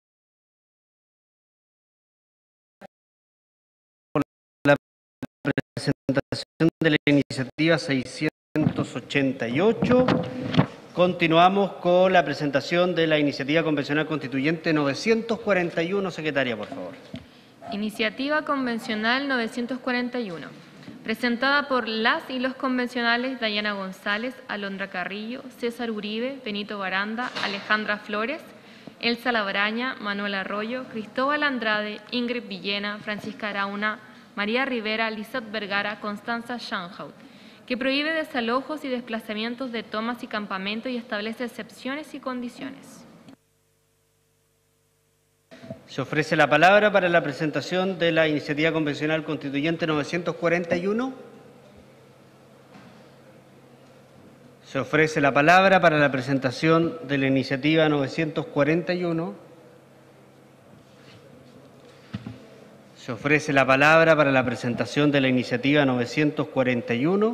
por la presentación de la iniciativa seiscientos ochenta y ocho. Continuamos con la presentación de la iniciativa convencional constituyente novecientos cuarenta y uno. Secretaria, por favor. Iniciativa convencional novecientos cuarenta y uno. Presentada por las y los convencionales Dayana González, Alondra Carrillo, César Uribe, Benito Baranda, Alejandra Flores, Elsa Labraña, Manuel Arroyo, Cristóbal Andrade, Ingrid Villena, Francisca Arauna, María Rivera, Lizeth Vergara, Constanza Schanhaut, que prohíbe desalojos y desplazamientos de tomas y campamentos y establece excepciones y condiciones. Se ofrece la palabra para la presentación de la iniciativa convencional constituyente novecientos cuarenta y uno. Se ofrece la palabra para la presentación de la iniciativa novecientos cuarenta y uno. Se ofrece la palabra para la presentación de la iniciativa novecientos cuarenta y uno.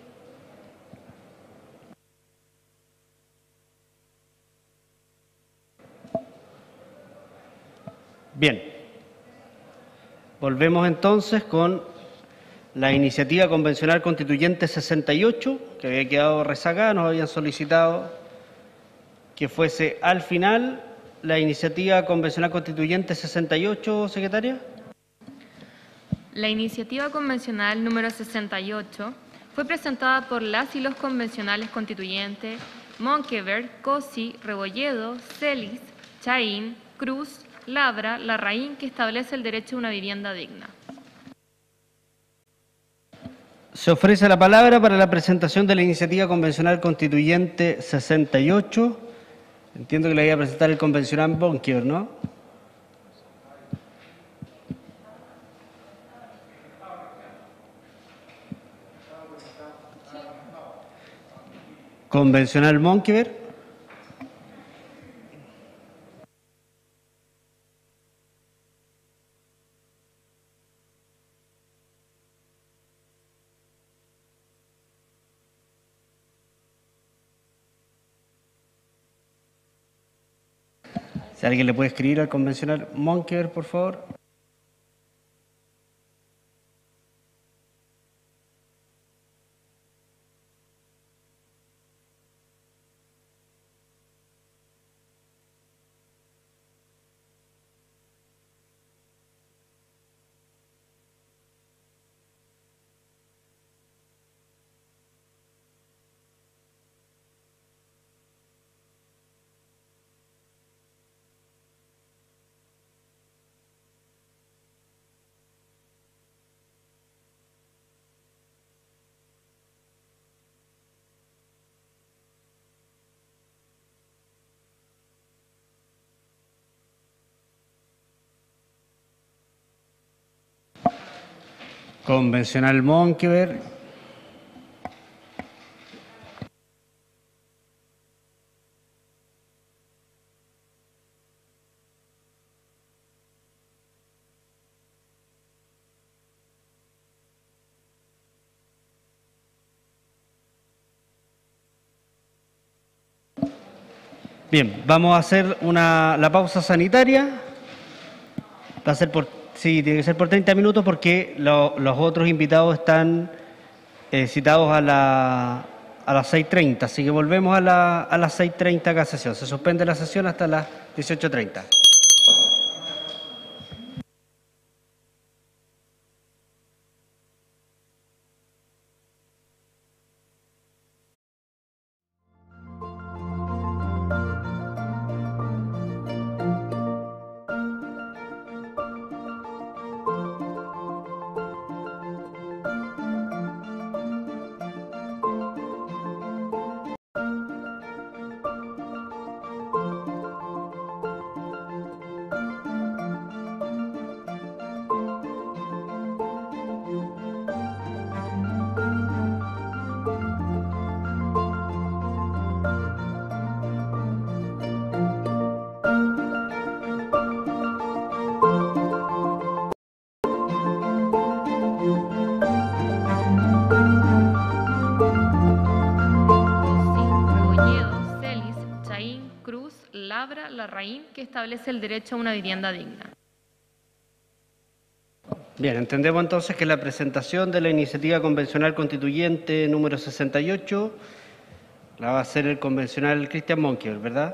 Bien, volvemos entonces con la iniciativa convencional constituyente sesenta y ocho, que había quedado rezagada, nos habían solicitado que fuese al final la iniciativa convencional constituyente sesenta y ocho, secretaria. La iniciativa convencional número sesenta y ocho fue presentada por las y los convencionales constituyentes Monkeberg, Cosi, Rebolledo, Celis, Chaín, Cruz, Labra, Larraín, que establece el derecho a una vivienda digna. Se ofrece la palabra para la presentación de la iniciativa convencional constituyente sesenta y ocho. Entiendo que la iba a presentar el convencional Bonquier, ¿no? Convencional Monkever. Si alguien le puede escribir al convencional Monkever, por favor. Convencional Monkever. Bien, vamos a hacer una, la pausa sanitaria. Va a ser por, sí, tiene que ser por treinta minutos porque lo, los otros invitados están eh, citados a, la, a las seis treinta. Así que volvemos a, la, a las seis treinta acá sesión. Se suspende la sesión hasta las dieciocho treinta. Larraín, que establece el derecho a una vivienda digna. Bien, entendemos entonces que la presentación de la iniciativa convencional constituyente número sesenta y ocho la va a hacer el convencional Cristian Monkever, ¿verdad?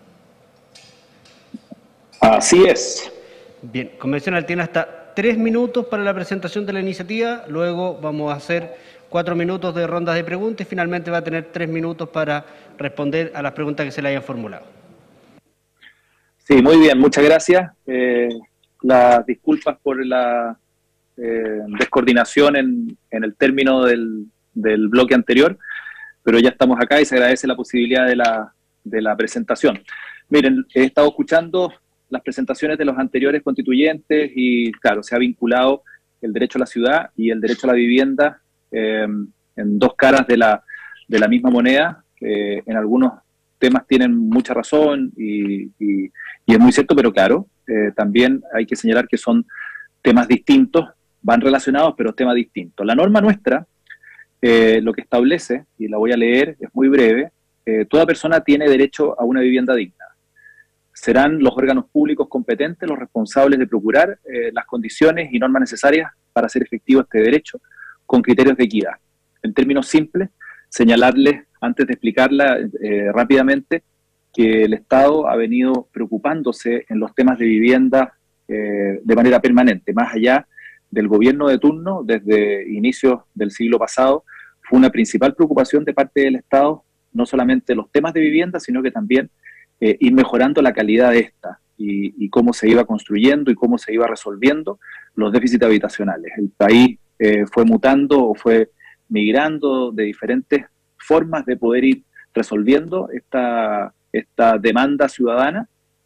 Así es. Bien, convencional tiene hasta tres minutos para la presentación de la iniciativa, luego vamos a hacer cuatro minutos de rondas de preguntas y finalmente va a tener tres minutos para responder a las preguntas que se le hayan formulado. Sí, muy bien, muchas gracias. Eh, las disculpas por la eh, descoordinación en, en el término del, del bloque anterior, pero ya estamos acá y se agradece la posibilidad de la, de la presentación. Miren, he estado escuchando las presentaciones de los anteriores constituyentes y, claro, se ha vinculado el derecho a la ciudad y el derecho a la vivienda eh, en dos caras de la, de la misma moneda. Eh, en algunos temas tienen mucha razón y, y, y es muy cierto, pero claro, eh, también hay que señalar que son temas distintos, van relacionados, pero temas distintos. La norma nuestra, eh, lo que establece, y la voy a leer, es muy breve, eh, toda persona tiene derecho a una vivienda digna. Serán los órganos públicos competentes los responsables de procurar eh, las condiciones y normas necesarias para hacer efectivo este derecho con criterios de equidad. En términos simples, señalarles, antes de explicarla eh, rápidamente, que el Estado ha venido preocupándose en los temas de vivienda eh, de manera permanente, más allá del gobierno de turno, desde inicios del siglo pasado, fue una principal preocupación de parte del Estado, no solamente los temas de vivienda, sino que también eh, ir mejorando la calidad de esta y, y cómo se iba construyendo y cómo se iba resolviendo los déficits habitacionales. El país eh, fue mutando o fue migrando de diferentes formas de poder ir resolviendo esta, esta demanda ciudadana,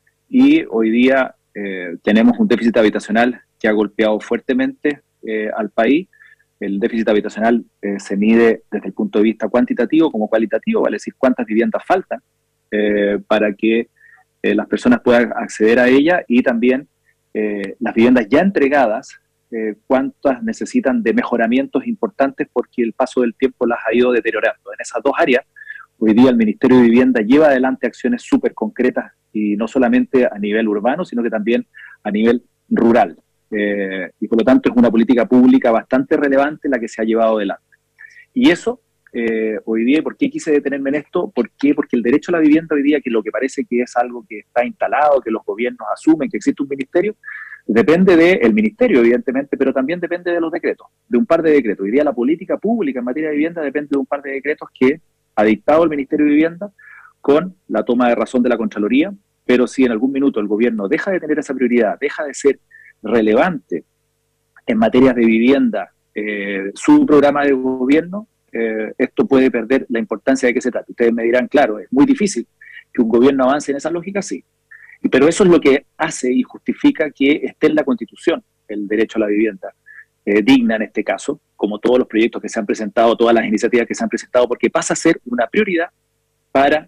y hoy día eh, tenemos un déficit habitacional que ha golpeado fuertemente eh, al país. El déficit habitacional eh, se mide desde el punto de vista cuantitativo como cualitativo, vale decir cuántas viviendas faltan eh, para que eh, las personas puedan acceder a ella, y también eh, las viviendas ya entregadas, eh, cuántas necesitan de mejoramientos importantes porque el paso del tiempo las ha ido deteriorando. En esas dos áreas, hoy día el Ministerio de Vivienda lleva adelante acciones súper concretas, y no solamente a nivel urbano, sino que también a nivel rural. Eh, y por lo tanto es una política pública bastante relevante la que se ha llevado adelante. Y eso, eh, hoy día, ¿por qué quise detenerme en esto? ¿Por qué? Porque el derecho a la vivienda hoy día, que lo que parece que es algo que está instalado, que los gobiernos asumen, que existe un ministerio, depende del ministerio, evidentemente, pero también depende de los decretos, de un par de decretos. Hoy día la política pública en materia de vivienda depende de un par de decretos que ha dictado el Ministerio de Vivienda con la toma de razón de la Contraloría, pero si en algún minuto el gobierno deja de tener esa prioridad, deja de ser relevante en materias de vivienda eh, su programa de gobierno, eh, esto puede perder la importancia de qué se trata. Ustedes me dirán, claro, es muy difícil que un gobierno avance en esa lógica, sí, pero eso es lo que hace y justifica que esté en la Constitución el derecho a la vivienda eh, digna en este caso, como todos los proyectos que se han presentado, todas las iniciativas que se han presentado, porque pasa a ser una prioridad para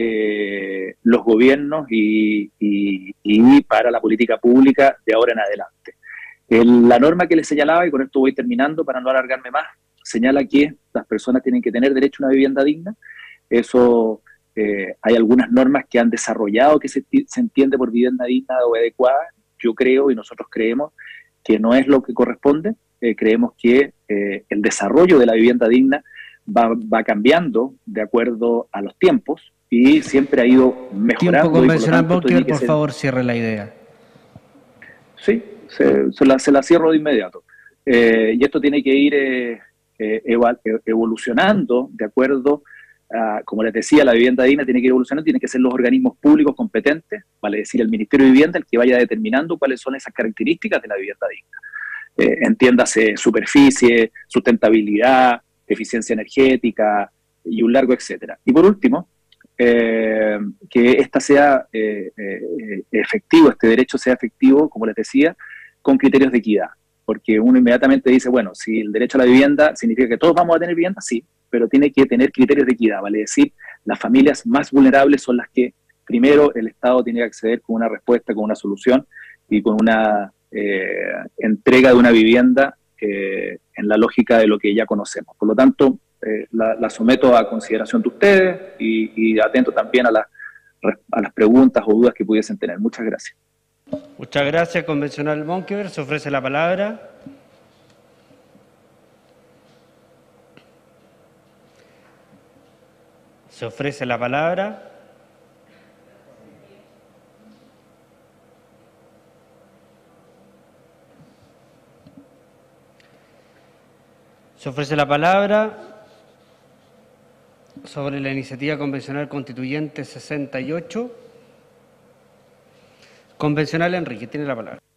eh, los gobiernos y, y, y para la política pública de ahora en adelante. El, la norma que les señalaba, y con esto voy terminando para no alargarme más, señala que las personas tienen que tener derecho a una vivienda digna. Eso, eh, hay algunas normas que han desarrollado que se, se entiende por vivienda digna o adecuada. Yo creo, y nosotros creemos, que no es lo que corresponde. Eh, creemos que eh, el desarrollo de la vivienda digna va, va cambiando de acuerdo a los tiempos y siempre ha ido mejorando. Tiempo convencional, y por, Bonkever, por ser... favor, cierre la idea. Sí, se, se, la, se la cierro de inmediato. Eh, y esto tiene que ir eh, eh, evolucionando de acuerdo a, como les decía, la vivienda digna tiene que ir evolucionando, tienen que ser los organismos públicos competentes, vale decir, el Ministerio de Vivienda, el que vaya determinando cuáles son esas características de la vivienda digna. Eh, entiéndase superficie, sustentabilidad, eficiencia energética y un largo etcétera. Y por último, eh, que esta sea eh, eh, efectivo, este derecho sea efectivo, como les decía, con criterios de equidad. Porque uno inmediatamente dice, bueno, si el derecho a la vivienda significa que todos vamos a tener vivienda, sí, pero tiene que tener criterios de equidad, vale decir, las familias más vulnerables son las que primero el Estado tiene que acceder con una respuesta, con una solución y con una eh, entrega de una vivienda eh, en la lógica de lo que ya conocemos. Por lo tanto, eh, la, la someto a consideración de ustedes y, y atento también a, la, a las preguntas o dudas que pudiesen tener. Muchas gracias. Muchas gracias, convencional Bonkever. Se ofrece la palabra. Se ofrece la palabra. Se ofrece la palabra sobre la iniciativa convencional constituyente sesenta y ocho. Convencional Enrique, tiene la palabra.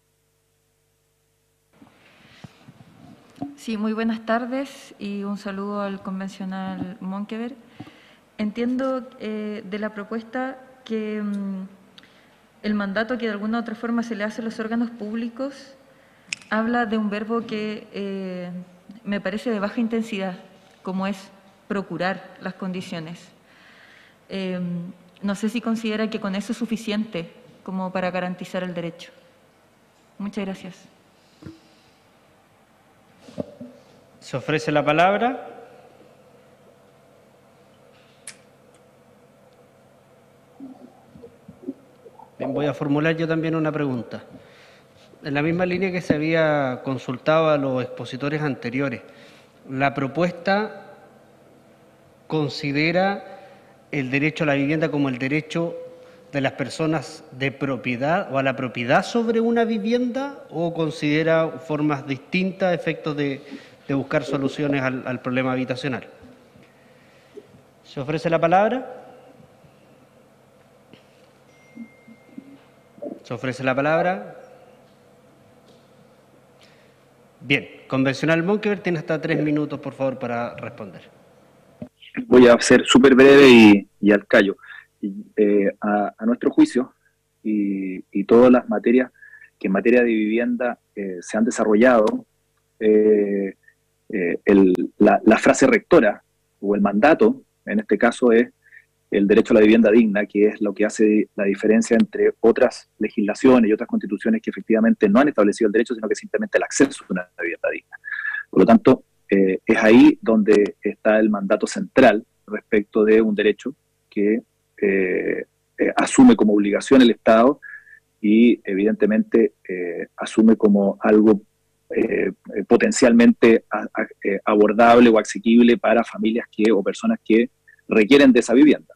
Sí, muy buenas tardes y un saludo al convencional Bonkever. Entiendo eh, de la propuesta que mmm, el mandato que de alguna u otra forma se le hace a los órganos públicos habla de un verbo que eh, me parece de baja intensidad, como es procurar las condiciones. Eh, no sé si considera que con eso es suficiente como para garantizar el derecho. Muchas gracias. Se ofrece la palabra. Bien, voy a formular yo también una pregunta. En la misma línea que se había consultado a los expositores anteriores, ¿la propuesta considera el derecho a la vivienda como el derecho de las personas de propiedad o a la propiedad sobre una vivienda, o considera formas distintas, efectos de, de buscar soluciones al, al problema habitacional? ¿Se ofrece la palabra? ¿Se ofrece la palabra? Bien. Convencional Monkeberg tiene hasta tres minutos, por favor, para responder. Voy a ser súper breve y, y al callo. Eh, a, a nuestro juicio, y, y todas las materias que en materia de vivienda eh, se han desarrollado, eh, eh, el, la, la frase rectora o el mandato, en este caso, es el derecho a la vivienda digna, que es lo que hace la diferencia entre otras legislaciones y otras constituciones que efectivamente no han establecido el derecho, sino que simplemente el acceso a una vivienda digna. Por lo tanto, eh, es ahí donde está el mandato central respecto de un derecho que eh, eh, asume como obligación el Estado y evidentemente eh, asume como algo eh, potencialmente a, a, eh, abordable o asequible para familias que o personas que requieren de esa vivienda.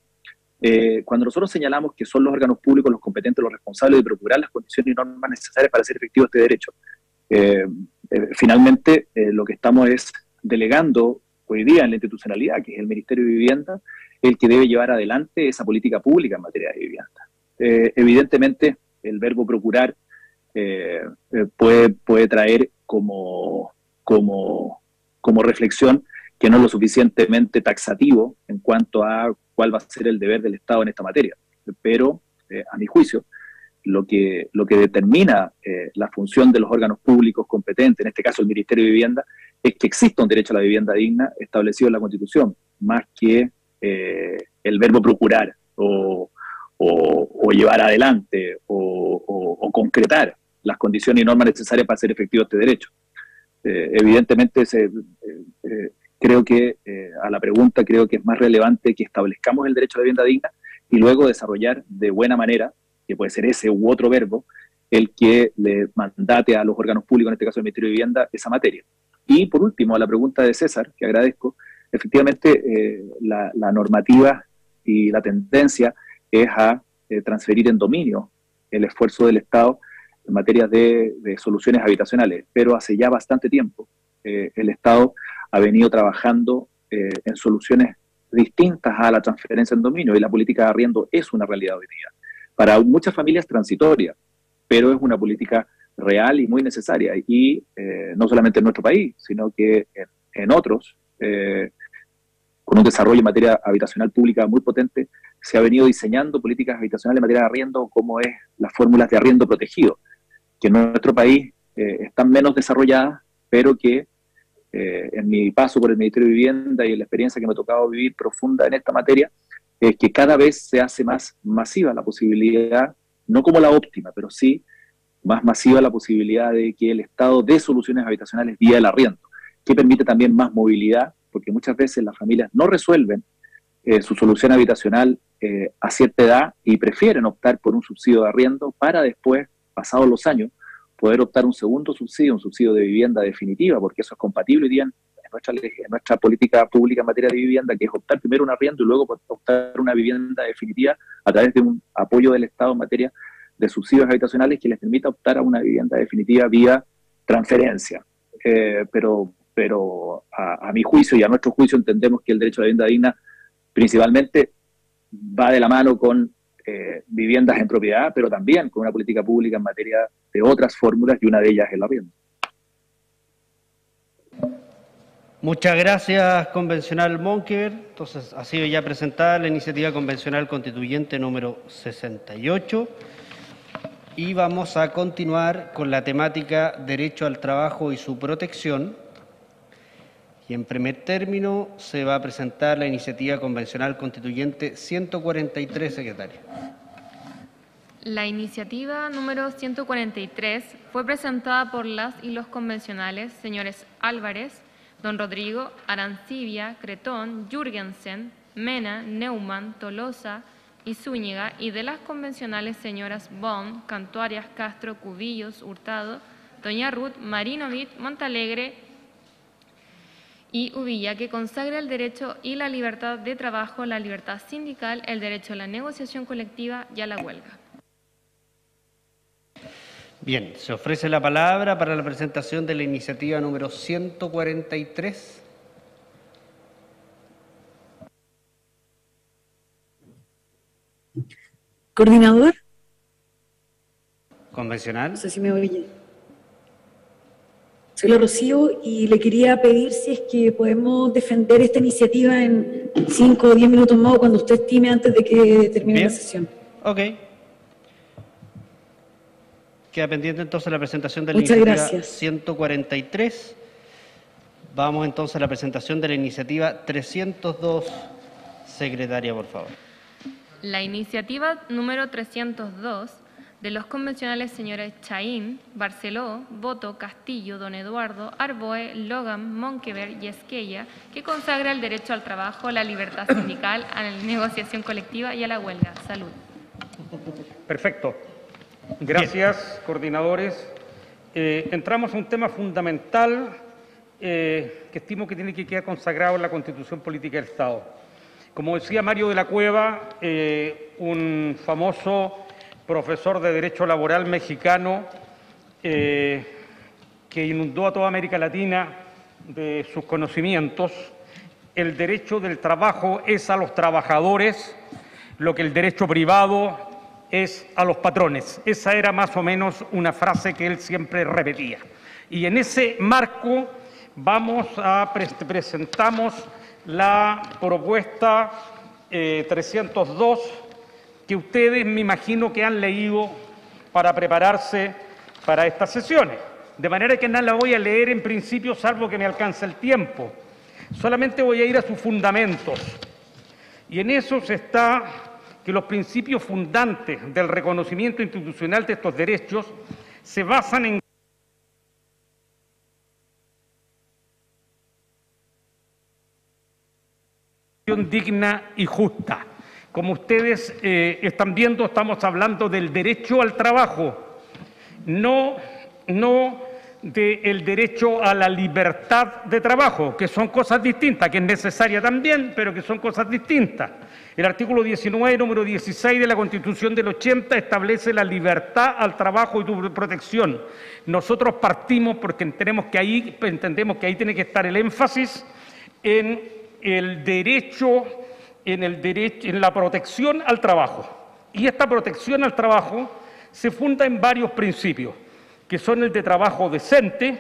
Eh, cuando nosotros señalamos que son los órganos públicos los competentes, los responsables de procurar las condiciones y normas necesarias para hacer efectivo este derecho, eh, eh, finalmente eh, lo que estamos es delegando hoy día en la institucionalidad, que es el Ministerio de Vivienda, el que debe llevar adelante esa política pública en materia de vivienda. Eh, evidentemente, el verbo procurar eh, eh, puede, puede traer como, como, como reflexión que no es lo suficientemente taxativo en cuanto a cuál va a ser el deber del Estado en esta materia. Pero, eh, a mi juicio, lo que, lo que determina eh, la función de los órganos públicos competentes, en este caso el Ministerio de Vivienda, es que exista un derecho a la vivienda digna establecido en la Constitución, más que eh, el verbo procurar o, o, o llevar adelante o, o, o concretar las condiciones y normas necesarias para hacer efectivo este derecho. Eh, evidentemente, se, eh, eh, creo que eh, a la pregunta creo que es más relevante que establezcamos el derecho a la vivienda digna y luego desarrollar de buena manera, que puede ser ese u otro verbo, el que le mandate a los órganos públicos, en este caso el Ministerio de Vivienda, esa materia. Y por último, a la pregunta de César, que agradezco, efectivamente eh, la, la normativa y la tendencia es a eh, transferir en dominio el esfuerzo del Estado en materia de, de soluciones habitacionales, pero hace ya bastante tiempo eh, el Estado ha venido trabajando eh, en soluciones distintas a la transferencia en dominio, y la política de arriendo es una realidad hoy día. Para muchas familias transitoria, pero es una política real y muy necesaria, y eh, no solamente en nuestro país, sino que en, en otros, eh, con un desarrollo en materia habitacional pública muy potente, se ha venido diseñando políticas habitacionales en materia de arriendo, como es las fórmulas de arriendo protegido, que en nuestro país eh, están menos desarrolladas, pero que eh, en mi paso por el Ministerio de Vivienda y en la experiencia que me ha tocado vivir profunda en esta materia, es que cada vez se hace más masiva la posibilidad, no como la óptima, pero sí más masiva la posibilidad de que el Estado dé soluciones habitacionales vía el arriendo, que permite también más movilidad, porque muchas veces las familias no resuelven eh, su solución habitacional eh, a cierta edad y prefieren optar por un subsidio de arriendo para después, pasados los años, poder optar un segundo subsidio, un subsidio de vivienda definitiva, porque eso es compatible hoy día en nuestra, en nuestra política pública en materia de vivienda, que es optar primero un arriendo y luego optar una vivienda definitiva a través de un apoyo del Estado en materia de subsidios habitacionales que les permita optar a una vivienda definitiva vía transferencia. Eh, pero pero a, a mi juicio y a nuestro juicio entendemos que el derecho a la vivienda digna principalmente va de la mano con eh, viviendas en propiedad, pero también con una política pública en materia de otras fórmulas, y una de ellas es el arriendo. Muchas gracias, convencional Monkeberg. Entonces, ha sido ya presentada la iniciativa convencional constituyente número sesenta y ocho. Y vamos a continuar con la temática derecho al trabajo y su protección. Y en primer término se va a presentar la iniciativa convencional constituyente ciento cuarenta y tres, secretaria. La iniciativa número ciento cuarenta y tres fue presentada por las y los convencionales señores Álvarez, Don Rodrigo, Arancibia, Cretón, Jürgensen, Mena, Neumann, Tolosa y Zúñiga, y de las convencionales señoras Bond, Cantuarias, Castro, Cubillos, Hurtado, Doña Ruth, Marinovich, Montalegre y Uvilla, que consagra el derecho y la libertad de trabajo, la libertad sindical, el derecho a la negociación colectiva y a la huelga. Bien, se ofrece la palabra para la presentación de la iniciativa número ciento cuarenta y tres. Coordinador. Convencional. No sé si me oye. Soy la Rocío y le quería pedir si es que podemos defender esta iniciativa en cinco o diez minutos más o cuando usted estime antes de que termine Bien. la sesión. Ok. Queda pendiente entonces la presentación de la Muchas iniciativa gracias. ciento cuarenta y tres. Vamos entonces a la presentación de la iniciativa trescientos dos. Secretaria, por favor. La iniciativa número trescientos dos de los convencionales señores Chaín, Barceló, Boto, Castillo, Don Eduardo, Arboe, Logan, Monkever y Esquella, que consagra el derecho al trabajo, la libertad sindical, a la negociación colectiva y a la huelga. Salud. Perfecto. Gracias, coordinadores. Eh, entramos a un tema fundamental eh, que estimo que tiene que quedar consagrado en la Constitución Política del Estado. Como decía Mario de la Cueva, eh, un famoso profesor de Derecho Laboral mexicano eh, que inundó a toda América Latina de sus conocimientos, el derecho del trabajo es a los trabajadores lo que el derecho privado es a los patrones. Esa era más o menos una frase que él siempre repetía. Y en ese marco vamos a pre presentamos la propuesta eh, trescientos dos que ustedes me imagino que han leído para prepararse para estas sesiones. De manera que no la voy a leer en principio, salvo que me alcance el tiempo. Solamente voy a ir a sus fundamentos. Y en esos está que los principios fundantes del reconocimiento institucional de estos derechos se basan en digna y justa. Como ustedes eh, están viendo, estamos hablando del derecho al trabajo, no, no del derecho a la libertad de trabajo, que son cosas distintas, que es necesaria también, pero que son cosas distintas. El artículo diecinueve, número dieciséis de la Constitución del ochenta establece la libertad al trabajo y su protección. Nosotros partimos porque entendemos que ahí, entendemos que ahí tiene que estar el énfasis en el derecho, en, el derecho, en la protección al trabajo. Y esta protección al trabajo se funda en varios principios, que son el de trabajo decente,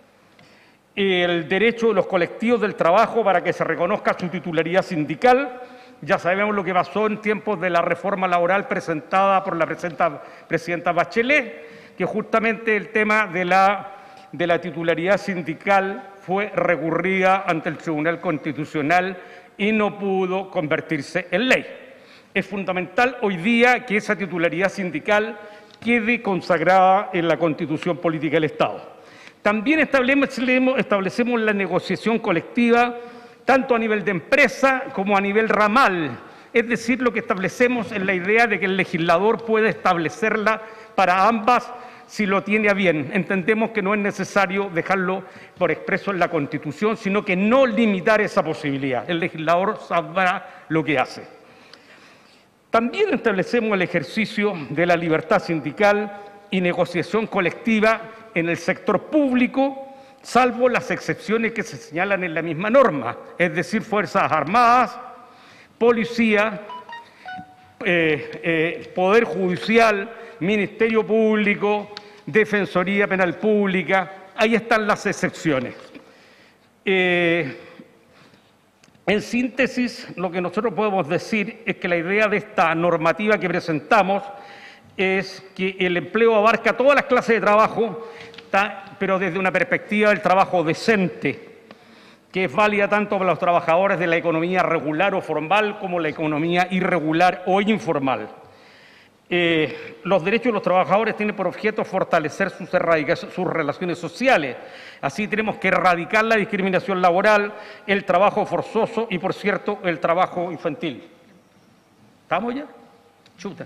el derecho de los colectivos del trabajo para que se reconozca su titularidad sindical. Ya sabemos lo que pasó en tiempos de la reforma laboral presentada por la presidenta Bachelet, que justamente el tema de la, de la titularidad sindical fue recurrida ante el Tribunal Constitucional y no pudo convertirse en ley. Es fundamental hoy día que esa titularidad sindical quede consagrada en la Constitución Política del Estado. También establecemos, establecemos la negociación colectiva tanto a nivel de empresa como a nivel ramal, es decir, lo que establecemos es la idea de que el legislador puede establecerla para ambas si lo tiene a bien. Entendemos que no es necesario dejarlo por expreso en la Constitución, sino que no limitar esa posibilidad. El legislador sabrá lo que hace. También establecemos el ejercicio de la libertad sindical y negociación colectiva en el sector público, salvo las excepciones que se señalan en la misma norma, es decir, Fuerzas Armadas, Policía, eh, eh, Poder Judicial, Ministerio Público, Defensoría Penal Pública, ahí están las excepciones. Eh, en síntesis, lo que nosotros podemos decir es que la idea de esta normativa que presentamos es que el empleo abarca todas las clases de trabajo, pero desde una perspectiva del trabajo decente, que es válida tanto para los trabajadores de la economía regular o formal como la economía irregular o informal. Eh, los derechos de los trabajadores tienen por objeto fortalecer sus, sus relaciones sociales. Así tenemos que erradicar la discriminación laboral, el trabajo forzoso y, por cierto, el trabajo infantil. ¿Estamos ya? Chuta.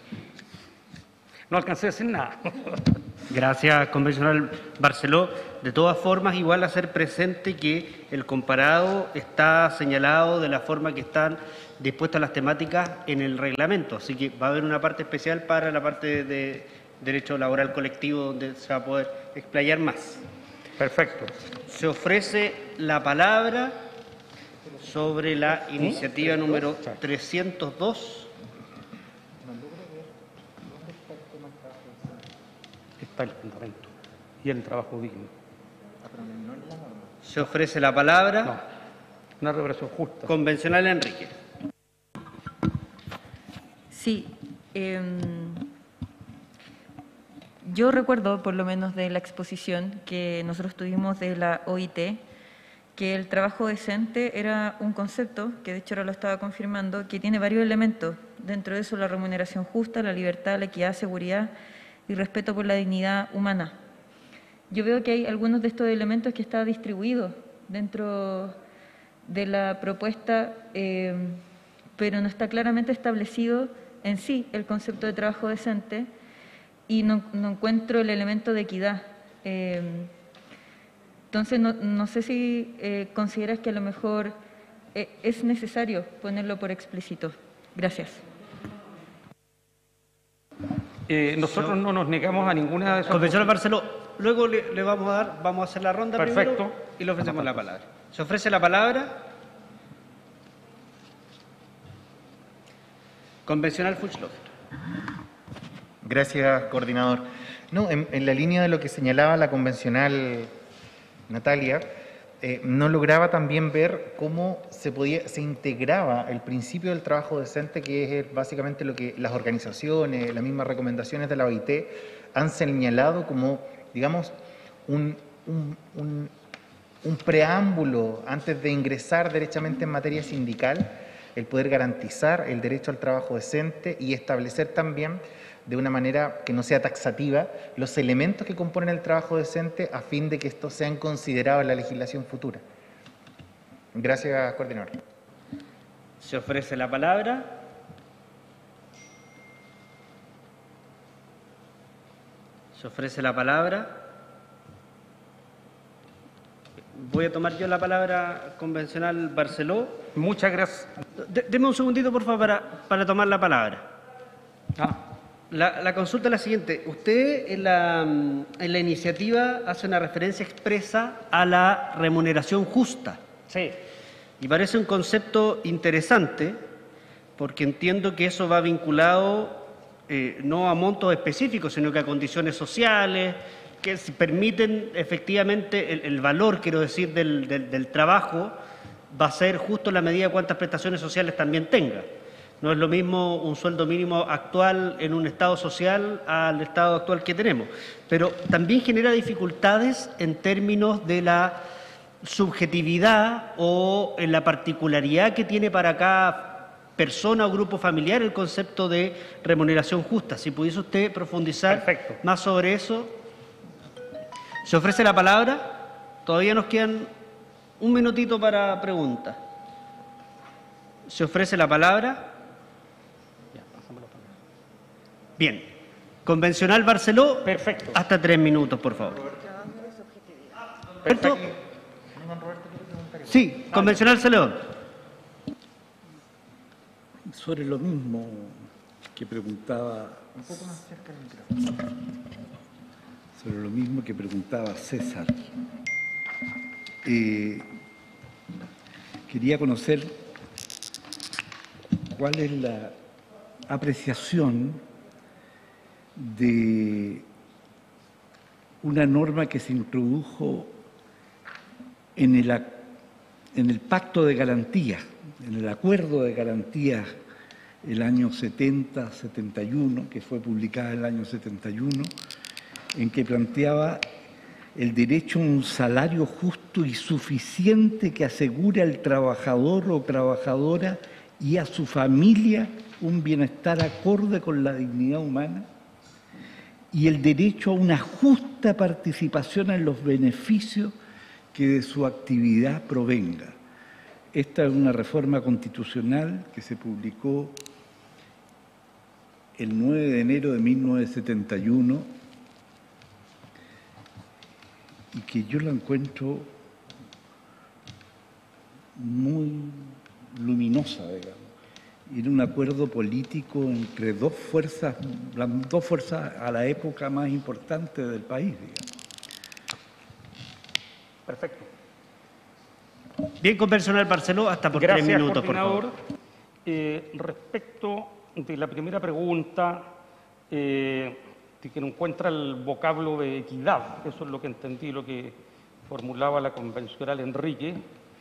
No alcancé a decir nada. Gracias, convencional Barceló. De todas formas, igual hacer presente que el comparado está señalado de la forma que están dispuestas las temáticas en el reglamento, así que va a haber una parte especial para la parte de derecho laboral colectivo donde se va a poder explayar más. Perfecto. Se ofrece la palabra sobre la iniciativa número trescientos dos. Está el fundamento y el trabajo digno. Se ofrece la palabra. No, una reparación justa. Convencional Enrique. Sí. Eh, yo recuerdo, por lo menos de la exposición que nosotros tuvimos de la O I T, que el trabajo decente era un concepto, que de hecho ahora lo estaba confirmando, que tiene varios elementos. Dentro de eso la remuneración justa, la libertad, la equidad, seguridad y respeto por la dignidad humana. Yo veo que hay algunos de estos elementos que están distribuidos dentro de la propuesta, eh, pero no está claramente establecido en sí el concepto de trabajo decente y no, no encuentro el elemento de equidad. Eh, entonces, no, no sé si eh, consideras que a lo mejor eh, es necesario ponerlo por explícito. Gracias. Eh, nosotros no nos negamos a ninguna de esas. Convencional Barceló, luego le, le vamos a dar, vamos a hacer la ronda Perfecto. primero y le ofrecemos la palabra. Se ofrece la palabra. Convencional Fuchsloff. Gracias, coordinador. No, en, en la línea de lo que señalaba la convencional Natalia, eh, no lograba también ver cómo se podía, se integraba el principio del trabajo decente, que es básicamente lo que las organizaciones, las mismas recomendaciones de la O I T han señalado como, digamos, un, un, un, un preámbulo antes de ingresar derechamente en materia sindical, el poder garantizar el derecho al trabajo decente y establecer también de una manera que no sea taxativa los elementos que componen el trabajo decente a fin de que estos sean considerados en la legislación futura. Gracias, coordinador. Se ofrece la palabra. Se ofrece la palabra. Voy a tomar yo la palabra, convencional Barceló. Muchas gracias. D- deme un segundito, por favor, para, para tomar la palabra. Ah. La, la consulta es la siguiente. Usted en la, en la iniciativa hace una referencia expresa a la remuneración justa. Sí. Y parece un concepto interesante porque entiendo que eso va vinculado eh, no a montos específicos, sino que a condiciones sociales, que si permiten efectivamente el, el valor, quiero decir, del, del, del trabajo va a ser justo en la medida de cuántas prestaciones sociales también tenga. No es lo mismo un sueldo mínimo actual en un estado social al estado actual que tenemos, pero también genera dificultades en términos de la subjetividad o en la particularidad que tiene para cada persona o grupo familiar el concepto de remuneración justa. Si pudiese usted profundizar Perfecto. más sobre eso. Se ofrece la palabra. Todavía nos quedan un minutito para preguntas. Se ofrece la palabra. Bien. Convencional Barceló. Perfecto. Hasta tres minutos, por favor. Perfecto. Sí, convencional Celedón. Sobre lo mismo que preguntaba. Un poco más cerca del micrófono. Sobre lo mismo que preguntaba César. Eh, quería conocer cuál es la apreciación de una norma que se introdujo en el, en el Pacto de Garantías, en el Acuerdo de Garantías el año setenta setenta y uno, que fue publicada en el año setenta y uno, en que planteaba el derecho a un salario justo y suficiente que asegure al trabajador o trabajadora y a su familia un bienestar acorde con la dignidad humana, y el derecho a una justa participación en los beneficios que de su actividad provenga. Esta es una reforma constitucional que se publicó el nueve de enero de mil novecientos setenta y uno y que yo la encuentro muy luminosa, digamos. Era un acuerdo político entre dos fuerzas, las dos fuerzas a la época más importante del país, digamos. Perfecto. Bien, convencional Barceló, hasta por Gracias, tres minutos, por coordinador. favor. Eh, respecto de la primera pregunta, eh, de que no encuentra el vocablo de equidad, eso es lo que entendí, lo que formulaba la convencional Enrique,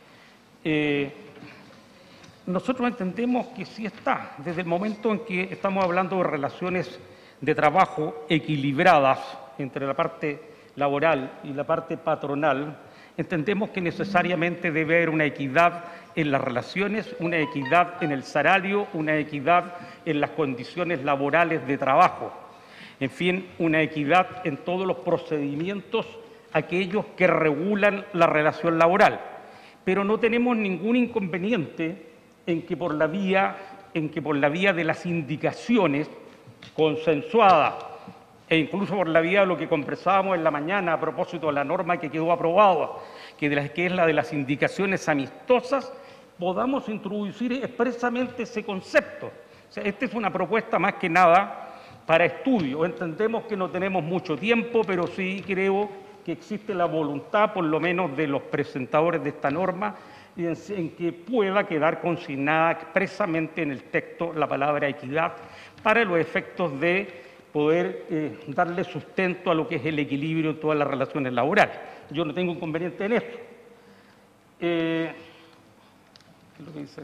eh, nosotros entendemos que sí está, desde el momento en que estamos hablando de relaciones de trabajo equilibradas entre la parte laboral y la parte patronal, entendemos que necesariamente debe haber una equidad en las relaciones, una equidad en el salario, una equidad en las condiciones laborales de trabajo, en fin, una equidad en todos los procedimientos aquellos que regulan la relación laboral. Pero no tenemos ningún inconveniente en que por la vía, en que por la vía de las indicaciones consensuadas e incluso por la vía de lo que conversábamos en la mañana a propósito de la norma que quedó aprobada, que, de la, que es la de las indicaciones amistosas, podamos introducir expresamente ese concepto. O sea, esta es una propuesta más que nada para estudio. Entendemos que no tenemos mucho tiempo, pero sí creo que existe la voluntad, por lo menos de los presentadores de esta norma, en, en que pueda quedar consignada expresamente en el texto la palabra equidad para los efectos de poder eh, darle sustento a lo que es el equilibrio en todas las relaciones laborales. Yo no tengo inconveniente en esto. Eh, ¿Qué es lo que dice?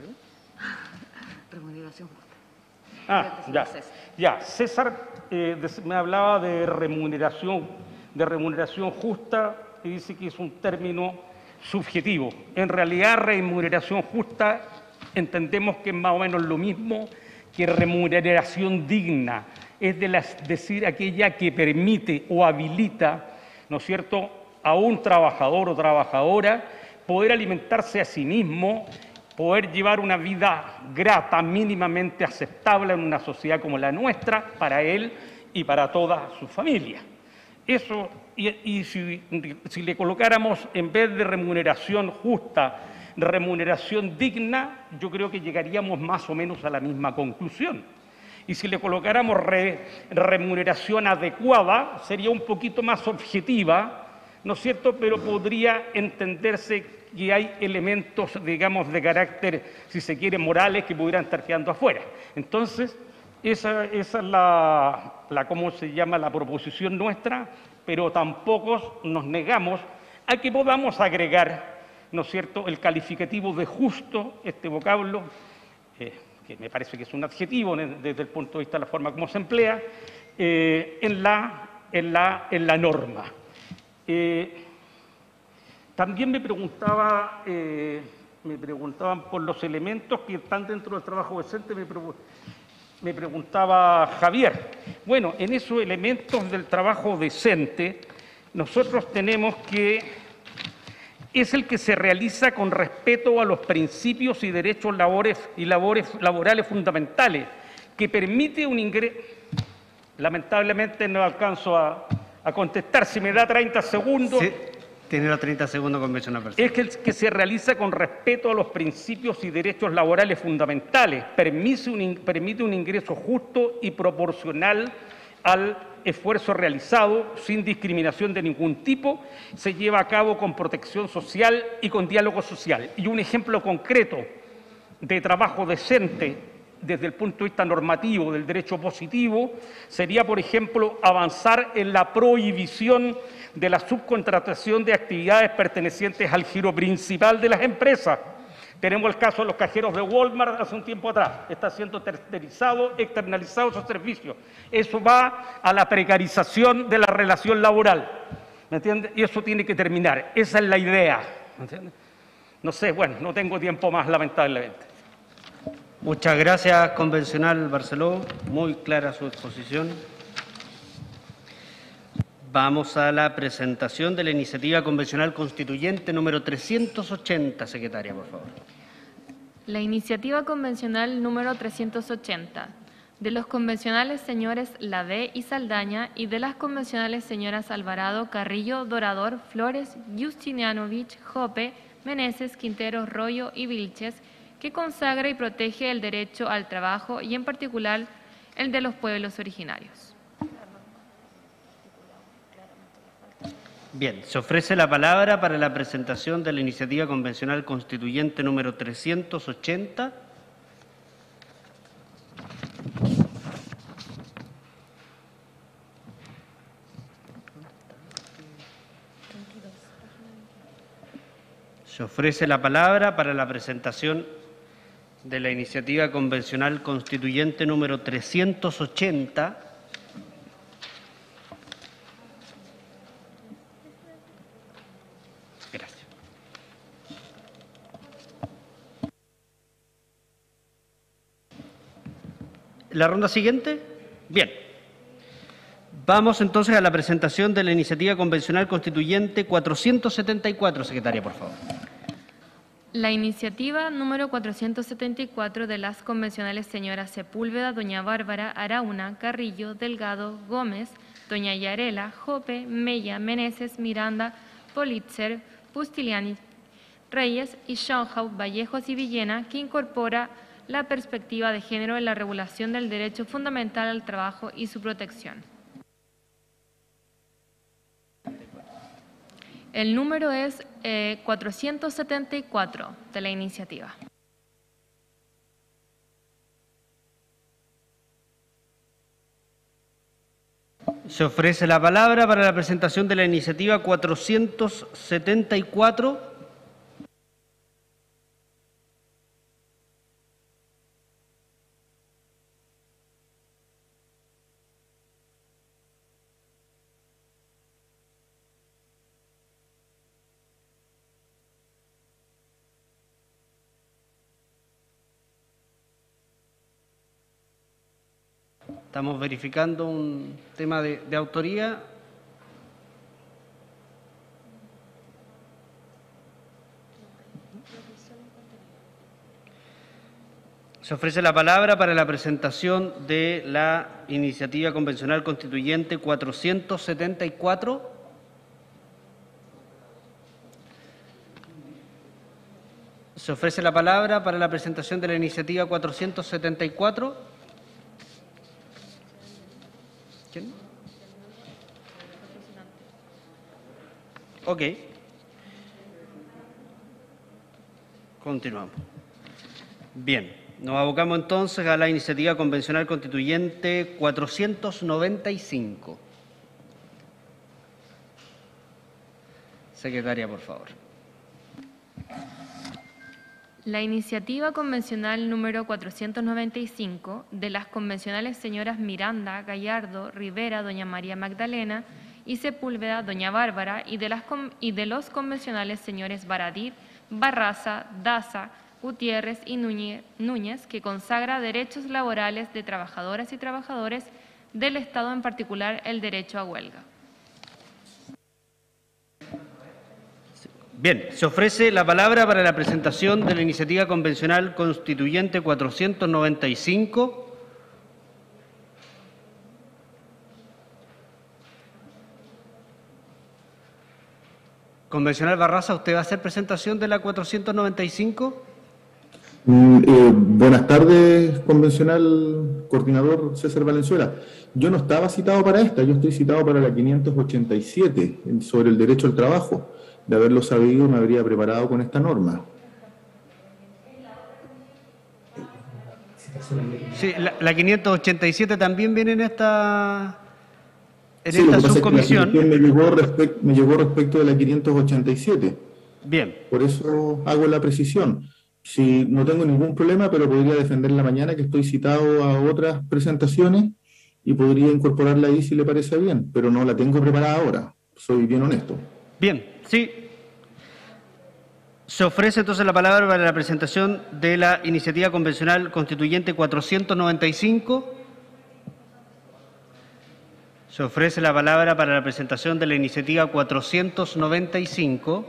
Remuneración justa. Ah, ya, ya. César eh, me hablaba de remuneración, de remuneración justa y dice que es un término subjetivo. En realidad, remuneración justa entendemos que es más o menos lo mismo que remuneración digna, es de las, decir aquella que permite o habilita, ¿no es cierto?, a un trabajador o trabajadora poder alimentarse a sí mismo, poder llevar una vida grata, mínimamente aceptable en una sociedad como la nuestra, para él y para toda su familia. Eso, y, y si, si le colocáramos, en vez de remuneración justa, remuneración digna, yo creo que llegaríamos más o menos a la misma conclusión. Y si le colocáramos re, remuneración adecuada, sería un poquito más objetiva, ¿no es cierto?, pero podría entenderse que hay elementos, digamos, de carácter, si se quiere, morales, que pudieran estar quedando afuera. Entonces, esa, esa es la, la, ¿cómo se llama?, la proposición nuestra, pero tampoco nos negamos a que podamos agregar, ¿no es cierto?, el calificativo de justo, este vocablo, eh, que me parece que es un adjetivo desde el punto de vista de la forma como se emplea, eh, en, la, en, la, en la norma. Eh, también me preguntaba, eh, me preguntaban por los elementos que están dentro del trabajo decente, me, pre me preguntaba Javier. Bueno, en esos elementos del trabajo decente, nosotros tenemos que es el que se realiza con respeto a los principios y derechos labores y labores laborales fundamentales, que permite un ingreso. Lamentablemente no alcanzo a, a contestar. Si me da treinta segundos. Sí, tiene los treinta segundos convencional. Es que, que se realiza con respeto a los principios y derechos laborales fundamentales, permite un, permite un ingreso justo y proporcional al esfuerzo realizado, sin discriminación de ningún tipo, se lleva a cabo con protección social y con diálogo social. Y un ejemplo concreto de trabajo decente desde el punto de vista normativo del derecho positivo sería, por ejemplo, avanzar en la prohibición de la subcontratación de actividades pertenecientes al giro principal de las empresas. Tenemos el caso de los cajeros de Walmart hace un tiempo atrás. Está siendo tercerizado, externalizado esos servicios. Eso va a la precarización de la relación laboral. ¿Me entiende? Y eso tiene que terminar. Esa es la idea. ¿Me entiende? No sé, bueno, no tengo tiempo más, lamentablemente. Muchas gracias, convencional Barceló. Muy clara su exposición. Vamos a la presentación de la iniciativa convencional constituyente número trescientos ochenta. Secretaria, por favor. La iniciativa convencional número trescientos ochenta, de los convencionales señores Lavey y Saldaña y de las convencionales señoras Alvarado, Carrillo, Dorador, Flores, Justinianovich, Jope, Meneses, Quintero, Rollo y Vilches, que consagra y protege el derecho al trabajo y en particular el de los pueblos originarios. Bien, se ofrece la palabra para la presentación de la iniciativa convencional constituyente número trescientos ochenta. Se ofrece la palabra para la presentación de la iniciativa convencional constituyente número trescientos ochenta. Gracias. ¿La ronda siguiente? Bien. Vamos entonces a la presentación de la iniciativa convencional constituyente cuatrocientos setenta y cuatro. Secretaria, por favor. La iniciativa número cuatrocientos setenta y cuatro de las convencionales señoras Sepúlveda, doña Bárbara, Arauna, Carrillo, Delgado, Gómez, doña Yarela, Jope, Mella, Meneses, Miranda, Politzer, Pustiliani, Reyes y Schönhaus, Vallejos y Villena, que incorpora la perspectiva de género en la regulación del derecho fundamental al trabajo y su protección. El número es eh, cuatrocientos setenta y cuatro de la iniciativa. Se ofrece la palabra para la presentación de la iniciativa cuatrocientos setenta y cuatro. Estamos verificando un tema de, de autoría. Se ofrece la palabra para la presentación de la iniciativa convencional constituyente cuatrocientos setenta y cuatro. Se ofrece la palabra para la presentación de la iniciativa cuatrocientos setenta y cuatro. ¿Quién? Ok. Continuamos. Bien, nos abocamos entonces a la iniciativa convencional constituyente cuatrocientos noventa y cinco. Secretaria, por favor. La iniciativa convencional número cuatrocientos noventa y cinco de las convencionales señoras Miranda, Gallardo, Rivera, doña María Magdalena y Sepúlveda, doña Bárbara, y de, las, y de los convencionales señores Baradit, Barraza, Daza, Gutiérrez y Núñez, que consagra derechos laborales de trabajadoras y trabajadores del Estado, en particular el derecho a huelga. Bien, se ofrece la palabra para la presentación de la iniciativa convencional constituyente cuatrocientos noventa y cinco. Convencional Barraza, ¿usted va a hacer presentación de la cuatrocientos noventa y cinco? Mm, eh, buenas tardes, convencional coordinador César Valenzuela. Yo no estaba citado para esta, yo estoy citado para la quinientos ochenta y siete, sobre el derecho al trabajo. De haberlo sabido, me habría preparado con esta norma. Sí, la, la quinientos ochenta y siete también viene en esta, en sí, esta lo que subcomisión. Pasa es que la me, llegó respect, me llegó respecto de la quinientos ochenta y siete. Bien. Por eso hago la precisión. Si no tengo ningún problema, pero podría defenderla mañana, que estoy citado a otras presentaciones, y podría incorporarla ahí si le parece bien, pero no la tengo preparada ahora. Soy bien honesto. Bien, sí. Se ofrece entonces la palabra para la presentación de la iniciativa convencional constituyente cuatrocientos noventa y cinco. Se ofrece la palabra para la presentación de la iniciativa cuatrocientos noventa y cinco.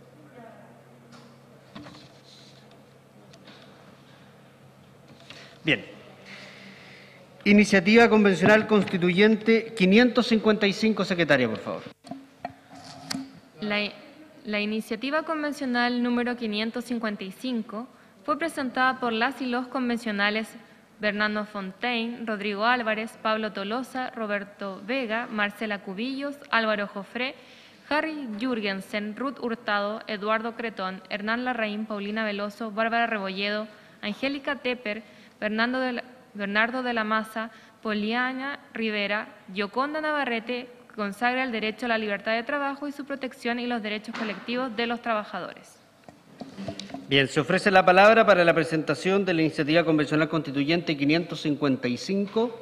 Bien. Iniciativa convencional constituyente quinientos cincuenta y cinco, secretaria, por favor. La, la iniciativa convencional número quinientos cincuenta y cinco fue presentada por las y los convencionales Bernardo Fontaine, Rodrigo Álvarez, Pablo Tolosa, Roberto Vega, Marcela Cubillos, Álvaro Jofré, Harry Jürgensen, Ruth Hurtado, Eduardo Cretón, Hernán Larraín, Paulina Veloso, Bárbara Rebolledo, Angélica Tepper, Bernardo de la, Bernardo de la Maza, Poliana Rivera, Yoconda Navarrete, que consagra el derecho a la libertad de trabajo y su protección y los derechos colectivos de los trabajadores. Bien, se ofrece la palabra para la presentación de la iniciativa convencional constituyente quinientos cincuenta y cinco.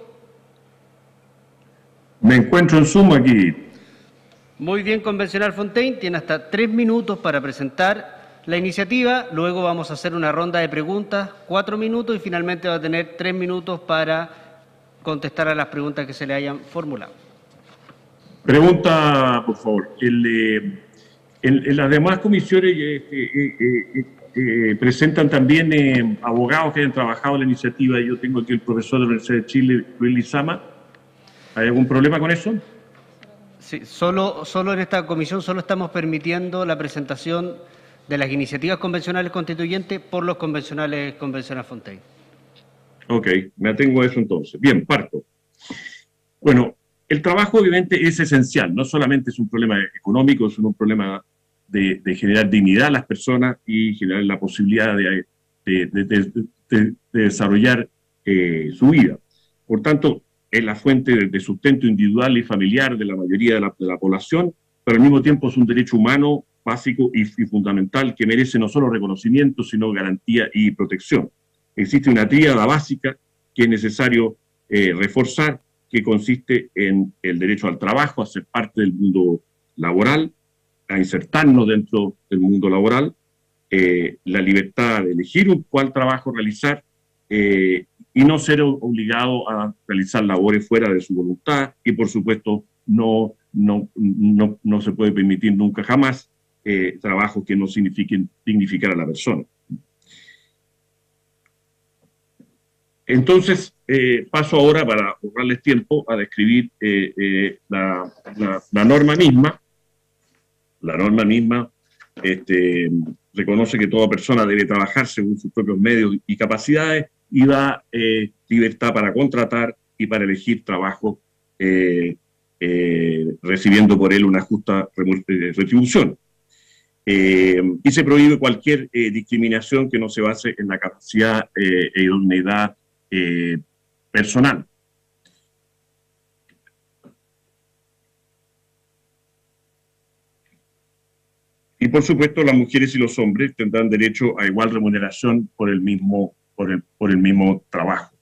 Me encuentro en Zoom aquí. Muy bien, convencional Fontaine, tiene hasta tres minutos para presentar la iniciativa. Luego vamos a hacer una ronda de preguntas, cuatro minutos, y finalmente va a tener tres minutos para contestar a las preguntas que se le hayan formulado. Pregunta, por favor. El, eh, en, en las demás comisiones eh, eh, eh, eh, presentan también eh, abogados que hayan trabajado en la iniciativa. Yo tengo aquí el profesor de la Universidad de Chile, Luis Lizama. ¿Hay algún problema con eso? Sí, solo, solo en esta comisión solo estamos permitiendo la presentación de las iniciativas convencionales constituyentes por los convencionales convencional Fontaine. Ok, me atengo a eso entonces. Bien, parto. Bueno, el trabajo obviamente es esencial, no solamente es un problema económico, es un problema de, de generar dignidad a las personas y generar la posibilidad de, de, de, de, de, de desarrollar eh, su vida. Por tanto, es la fuente de, de sustento individual y familiar de la mayoría de la, de la población, pero al mismo tiempo es un derecho humano básico y, y fundamental que merece no solo reconocimiento, sino garantía y protección. Existe una tríada básica que es necesario eh, reforzar, que consiste en el derecho al trabajo, a ser parte del mundo laboral, a insertarnos dentro del mundo laboral, eh, la libertad de elegir un cuál trabajo realizar eh, y no ser obligado a realizar labores fuera de su voluntad, y por supuesto no, no, no, no se puede permitir nunca jamás eh, trabajos que no signifiquen dignificar a la persona. Entonces, eh, paso ahora, para ahorrarles tiempo, a describir eh, eh, la, la, la norma misma. La norma misma este, reconoce que toda persona debe trabajar según sus propios medios y capacidades y da eh, libertad para contratar y para elegir trabajo, eh, eh, recibiendo por él una justa retribución. Eh, y se prohíbe cualquier eh, discriminación que no se base en la capacidad eh, e idoneidad Eh, personal. Y por supuesto las mujeres y los hombres tendrán derecho a igual remuneración por el mismo, por el, por el mismo trabajo.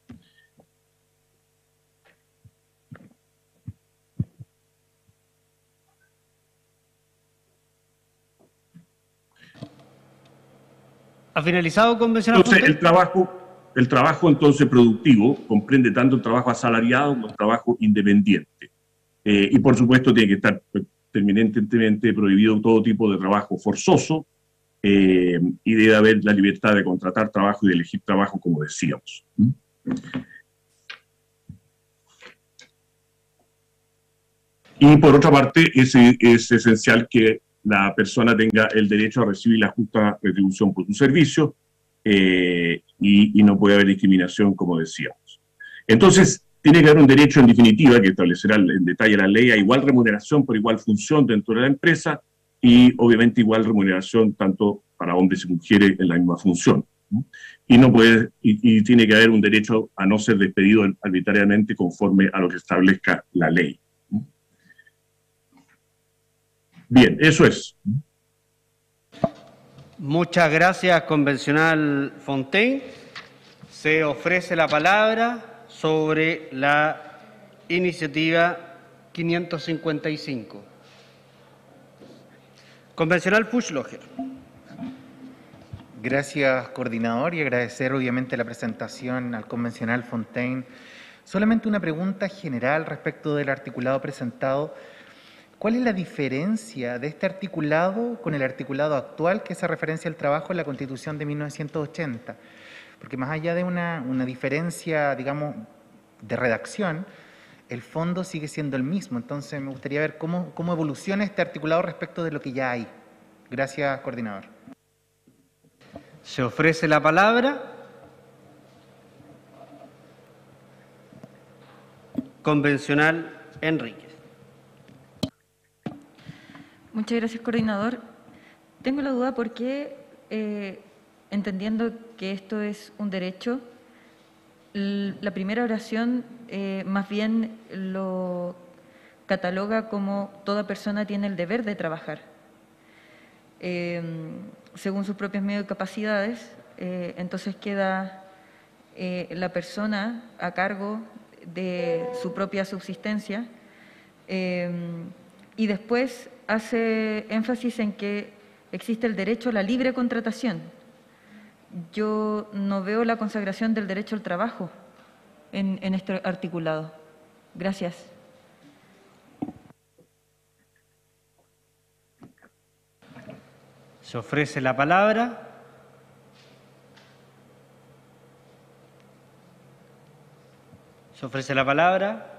¿Ha finalizado, convencional? Entonces el trabajo El trabajo entonces productivo comprende tanto el trabajo asalariado como el trabajo independiente. Eh, y por supuesto tiene que estar terminantemente prohibido todo tipo de trabajo forzoso eh, y debe haber la libertad de contratar trabajo y de elegir trabajo, como decíamos. Y por otra parte es, es esencial que la persona tenga el derecho a recibir la justa retribución por su servicio. Eh, y, y no puede haber discriminación, como decíamos. Entonces, tiene que haber un derecho en definitiva, que establecerá en detalle la ley, a igual remuneración por igual función dentro de la empresa y obviamente igual remuneración tanto para hombres y mujeres en la misma función. Y, no puede, y, y tiene que haber un derecho a no ser despedido arbitrariamente conforme a lo que establezca la ley. Bien, eso es. Muchas gracias, convencional Fontaine. Se ofrece la palabra sobre la iniciativa quinientos cincuenta y cinco. Convencional Fuchsloger. Gracias, coordinador, y agradecer obviamente la presentación al convencional Fontaine. Solamente una pregunta general respecto del articulado presentado. ¿Cuál es la diferencia de este articulado con el articulado actual que hace referencia al trabajo en la Constitución de mil novecientos ochenta? Porque más allá de una, una diferencia, digamos, de redacción, el fondo sigue siendo el mismo. Entonces me gustaría ver cómo, cómo evoluciona este articulado respecto de lo que ya hay. Gracias, coordinador. Se ofrece la palabra. Convencional Enríquez. Muchas gracias, coordinador. Tengo la duda por qué, eh, entendiendo que esto es un derecho, la primera oración eh, más bien lo cataloga como toda persona tiene el deber de trabajar. eh, según sus propios medios y capacidades, eh, entonces queda eh, la persona a cargo de su propia subsistencia, eh, y después hace énfasis en que existe el derecho a la libre contratación. Yo no veo la consagración del derecho al trabajo en, en este articulado. Gracias. Se ofrece la palabra. Se ofrece la palabra.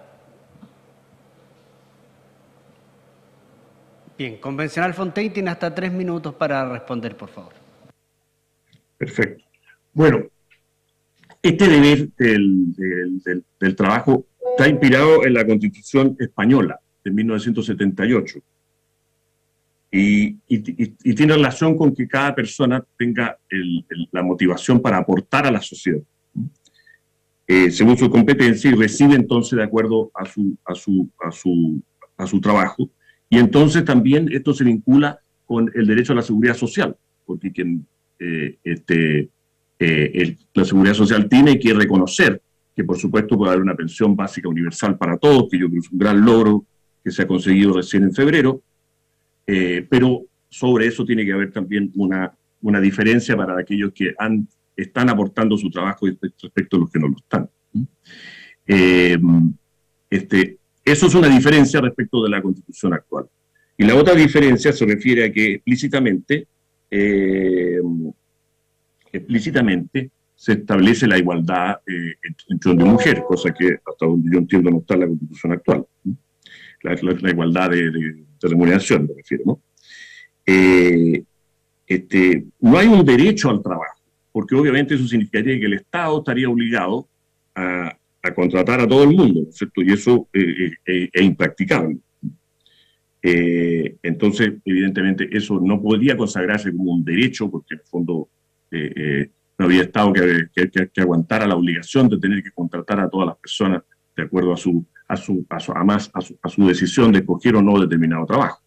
Bien, convencional Fontaine tiene hasta tres minutos para responder, por favor. Perfecto. Bueno, este deber del, del, del, del trabajo está inspirado en la Constitución española de mil novecientos setenta y ocho y, y, y, y tiene relación con que cada persona tenga el, el, la motivación para aportar a la sociedad, eh, según su competencia, y recibe entonces de acuerdo a su, a su, a su, a su trabajo. Y entonces también esto se vincula con el derecho a la seguridad social, porque quien, eh, este, eh, el, la seguridad social tiene que reconocer que por supuesto puede haber una pensión básica universal para todos, que yo creo que es un gran logro que se ha conseguido recién en febrero, eh, pero sobre eso tiene que haber también una, una diferencia para aquellos que han, están aportando su trabajo respecto a los que no lo están. Eh, este, Eso es una diferencia respecto de la Constitución actual. Y la otra diferencia se refiere a que explícitamente, eh, explícitamente se establece la igualdad eh, entre hombre y mujer, cosa que hasta donde yo entiendo no está en la Constitución actual. La, la, la igualdad de, de, de remuneración, me refiero, ¿no? Eh, este, no hay un derecho al trabajo, porque obviamente eso significaría que el Estado estaría obligado a a contratar a todo el mundo, ¿no es cierto? Y eso eh, eh, es impracticable. Eh, entonces, evidentemente, eso no podría consagrarse como un derecho, porque en el fondo eh, eh, no había Estado que, que, que, que aguantara la obligación de tener que contratar a todas las personas de acuerdo a su, a su, a su, a más, a su, a su decisión de escoger o no determinado trabajo.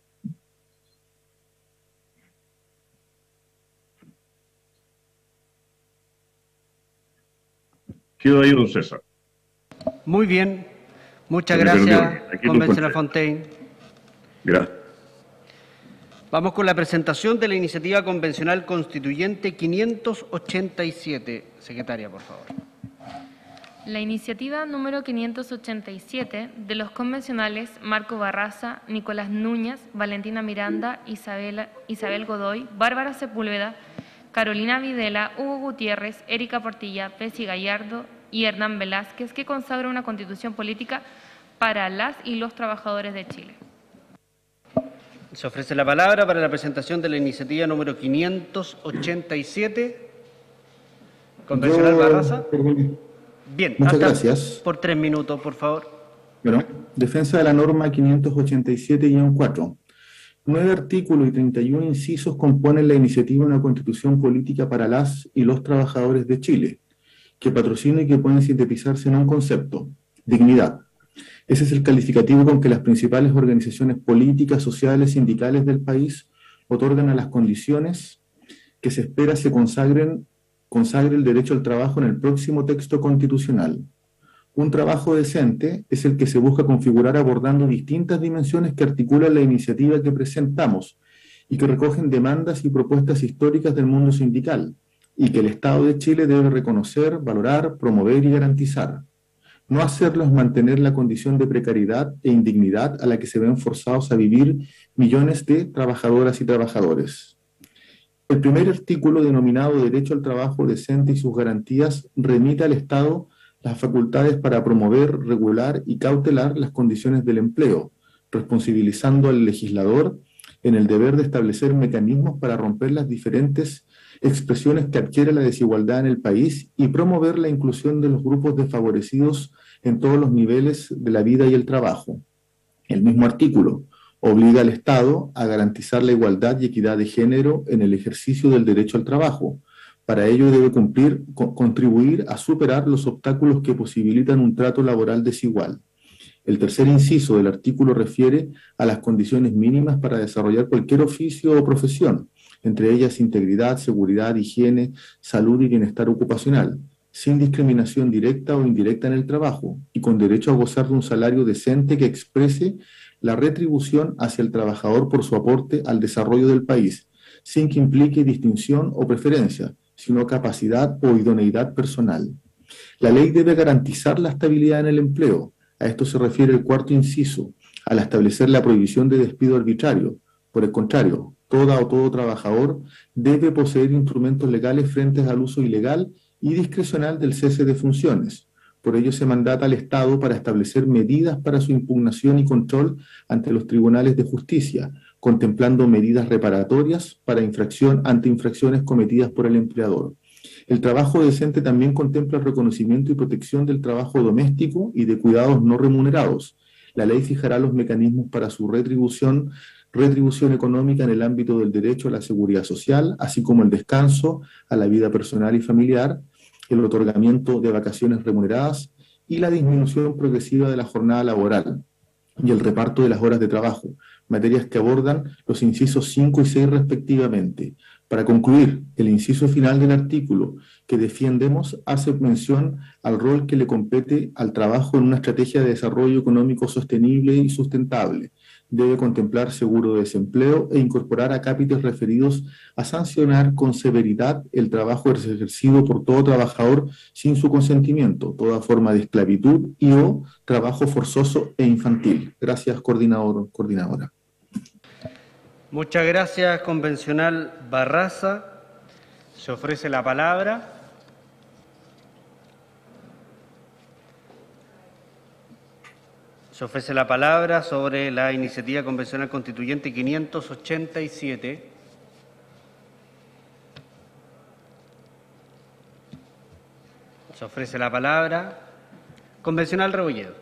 Quedo ahí, don César. Muy bien, muchas gracias, convencional Fontaine. Gracias. Vamos con la presentación de la iniciativa convencional constituyente quinientos ochenta y siete. Secretaria, por favor. La iniciativa número quinientos ochenta y siete de los convencionales Marco Barraza, Nicolás Núñez, Valentina Miranda, Isabel, Isabel Godoy, Bárbara Sepúlveda, Carolina Videla, Hugo Gutiérrez, Erika Portilla, Pesi Gallardo y Hernán Velázquez, que consagra una constitución política para las y los trabajadores de Chile. Se ofrece la palabra para la presentación de la iniciativa número quinientos ochenta y siete. Convencional Barraza. Bien, muchas gracias. Por tres minutos, por favor. Bueno, defensa de la norma quinientos ochenta y siete guión cuatro. Nueve artículos y treinta y uno incisos componen la iniciativa de una constitución política para las y los trabajadores de Chile, que patrocina y que pueden sintetizarse en un concepto: dignidad. Ese es el calificativo con que las principales organizaciones políticas, sociales, sindicales del país otorgan a las condiciones que se espera se consagren, consagre el derecho al trabajo en el próximo texto constitucional. Un trabajo decente es el que se busca configurar abordando distintas dimensiones que articulan la iniciativa que presentamos y que recogen demandas y propuestas históricas del mundo sindical, y que el Estado de Chile debe reconocer, valorar, promover y garantizar. No hacerlo es mantener la condición de precariedad e indignidad a la que se ven forzados a vivir millones de trabajadoras y trabajadores. El primer artículo, denominado Derecho al Trabajo Decente y sus Garantías, remite al Estado las facultades para promover, regular y cautelar las condiciones del empleo, responsabilizando al legislador en el deber de establecer mecanismos para romper las diferentes expresiones que adquiere la desigualdad en el país y promover la inclusión de los grupos desfavorecidos en todos los niveles de la vida y el trabajo. El mismo artículo obliga al Estado a garantizar la igualdad y equidad de género en el ejercicio del derecho al trabajo. Para ello debe cumplir, co- contribuir a superar los obstáculos que posibilitan un trato laboral desigual. El tercer inciso del artículo refiere a las condiciones mínimas para desarrollar cualquier oficio o profesión, entre ellas integridad, seguridad, higiene, salud y bienestar ocupacional, sin discriminación directa o indirecta en el trabajo y con derecho a gozar de un salario decente que exprese la retribución hacia el trabajador por su aporte al desarrollo del país, sin que implique distinción o preferencia, sino capacidad o idoneidad personal. La ley debe garantizar la estabilidad en el empleo. A esto se refiere el cuarto inciso, al establecer la prohibición de despido arbitrario. Por el contrario, toda o todo trabajador debe poseer instrumentos legales frente al uso ilegal y discrecional del cese de funciones. Por ello se mandata al Estado para establecer medidas para su impugnación y control ante los tribunales de justicia, contemplando medidas reparatorias para infracción ante infracciones cometidas por el empleador. El trabajo decente también contempla el reconocimiento y protección del trabajo doméstico y de cuidados no remunerados. La ley fijará los mecanismos para su retribución, retribución económica en el ámbito del derecho a la seguridad social, así como el descanso, a la vida personal y familiar, el otorgamiento de vacaciones remuneradas y la disminución progresiva de la jornada laboral y el reparto de las horas de trabajo, materias que abordan los incisos cinco y seis respectivamente. Para concluir, el inciso final del artículo que defiendemos hace mención al rol que le compete al trabajo en una estrategia de desarrollo económico sostenible y sustentable. Debe contemplar seguro de desempleo e incorporar acápites referidos a sancionar con severidad el trabajo ejercido por todo trabajador sin su consentimiento, toda forma de esclavitud y o trabajo forzoso e infantil. Gracias, coordinador, coordinadora. Muchas gracias, convencional Barraza. Se ofrece la palabra. Se ofrece la palabra sobre la iniciativa convencional constituyente quinientos ochenta y siete. Se ofrece la palabra. Convencional Rebolledo.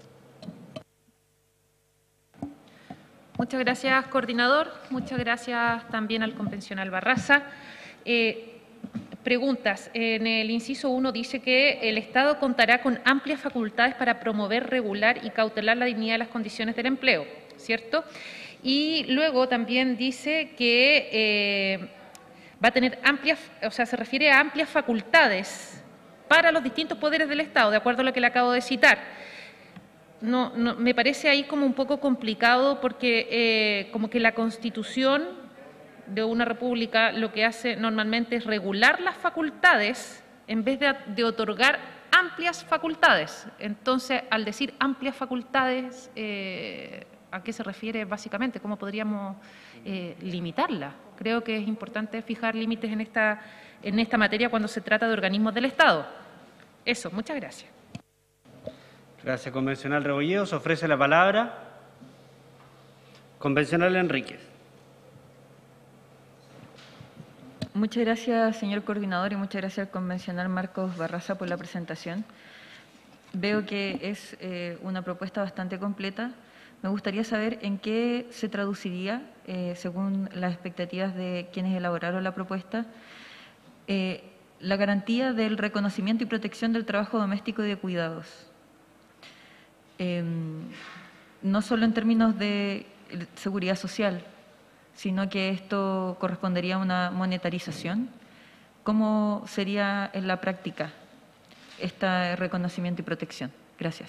Muchas gracias, coordinador. Muchas gracias también al convencional Barraza. Eh, Preguntas. En el inciso uno dice que el Estado contará con amplias facultades para promover, regular y cautelar la dignidad de las condiciones del empleo, ¿cierto? Y luego también dice que eh, va a tener amplias, o sea, se refiere a amplias facultades para los distintos poderes del Estado, de acuerdo a lo que le acabo de citar. No, no, me parece ahí como un poco complicado porque eh, como que la Constitución de una república lo que hace normalmente es regular las facultades en vez de, de otorgar amplias facultades. Entonces, al decir amplias facultades, eh, ¿a qué se refiere básicamente? ¿Cómo podríamos eh, limitarla? Creo que es importante fijar límites en esta, en esta materia cuando se trata de organismos del Estado. Eso, muchas gracias. Gracias, convencional Rebolledo. Se ofrece la palabra. Convencional Enríquez. Muchas gracias, señor coordinador, y muchas gracias al convencional Marcos Barraza por la presentación. Veo que es eh, una propuesta bastante completa. Me gustaría saber en qué se traduciría, eh, según las expectativas de quienes elaboraron la propuesta, eh, la garantía del reconocimiento y protección del trabajo doméstico y de cuidados. Eh, no solo en términos de seguridad social, sino que esto correspondería a una monetarización. ¿Cómo sería en la práctica este reconocimiento y protección? Gracias.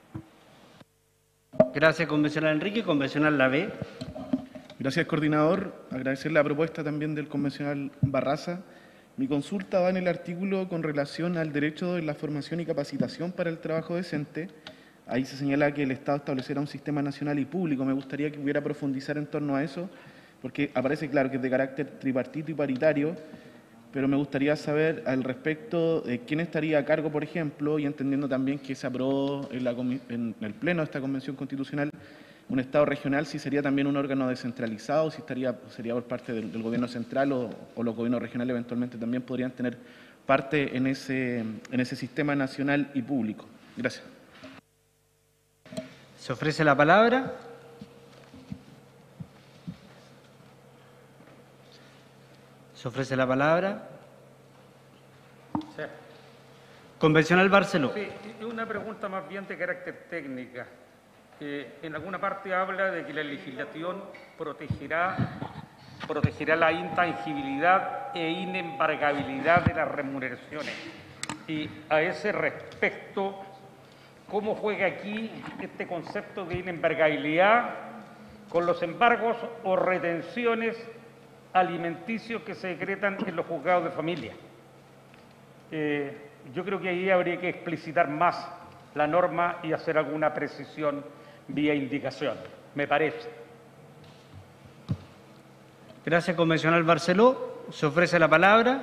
Gracias, convencional Enrique. Convencional La B. Gracias, coordinador. Agradecer la propuesta también del convencional Barraza. Mi consulta va en el artículo con relación al derecho de la formación y capacitación para el trabajo decente. Ahí se señala que el Estado establecerá un sistema nacional y público. Me gustaría que hubiera profundizar en torno a eso, porque aparece claro que es de carácter tripartito y paritario, pero me gustaría saber al respecto de quién estaría a cargo, por ejemplo, y entendiendo también que se aprobó en, la, en el Pleno de esta Convención Constitucional un Estado regional, si sería también un órgano descentralizado, si estaría, sería por parte del, del Gobierno central o, o los gobiernos regionales eventualmente también podrían tener parte en ese, en ese sistema nacional y público. Gracias. Se ofrece la palabra. Se ofrece la palabra. Sí. Convencional Barceló. Sí, una pregunta más bien de carácter técnica. Eh, en alguna parte habla de que la legislación protegerá protegerá la intangibilidad e inembargabilidad de las remuneraciones. Y a ese respecto, ¿cómo juega aquí este concepto de inembargabilidad con los embargos o retenciones alimenticios que se decretan en los juzgados de familia? Eh, yo creo que ahí habría que explicitar más la norma y hacer alguna precisión vía indicación, me parece. Gracias, convencional Barceló. Se ofrece la palabra.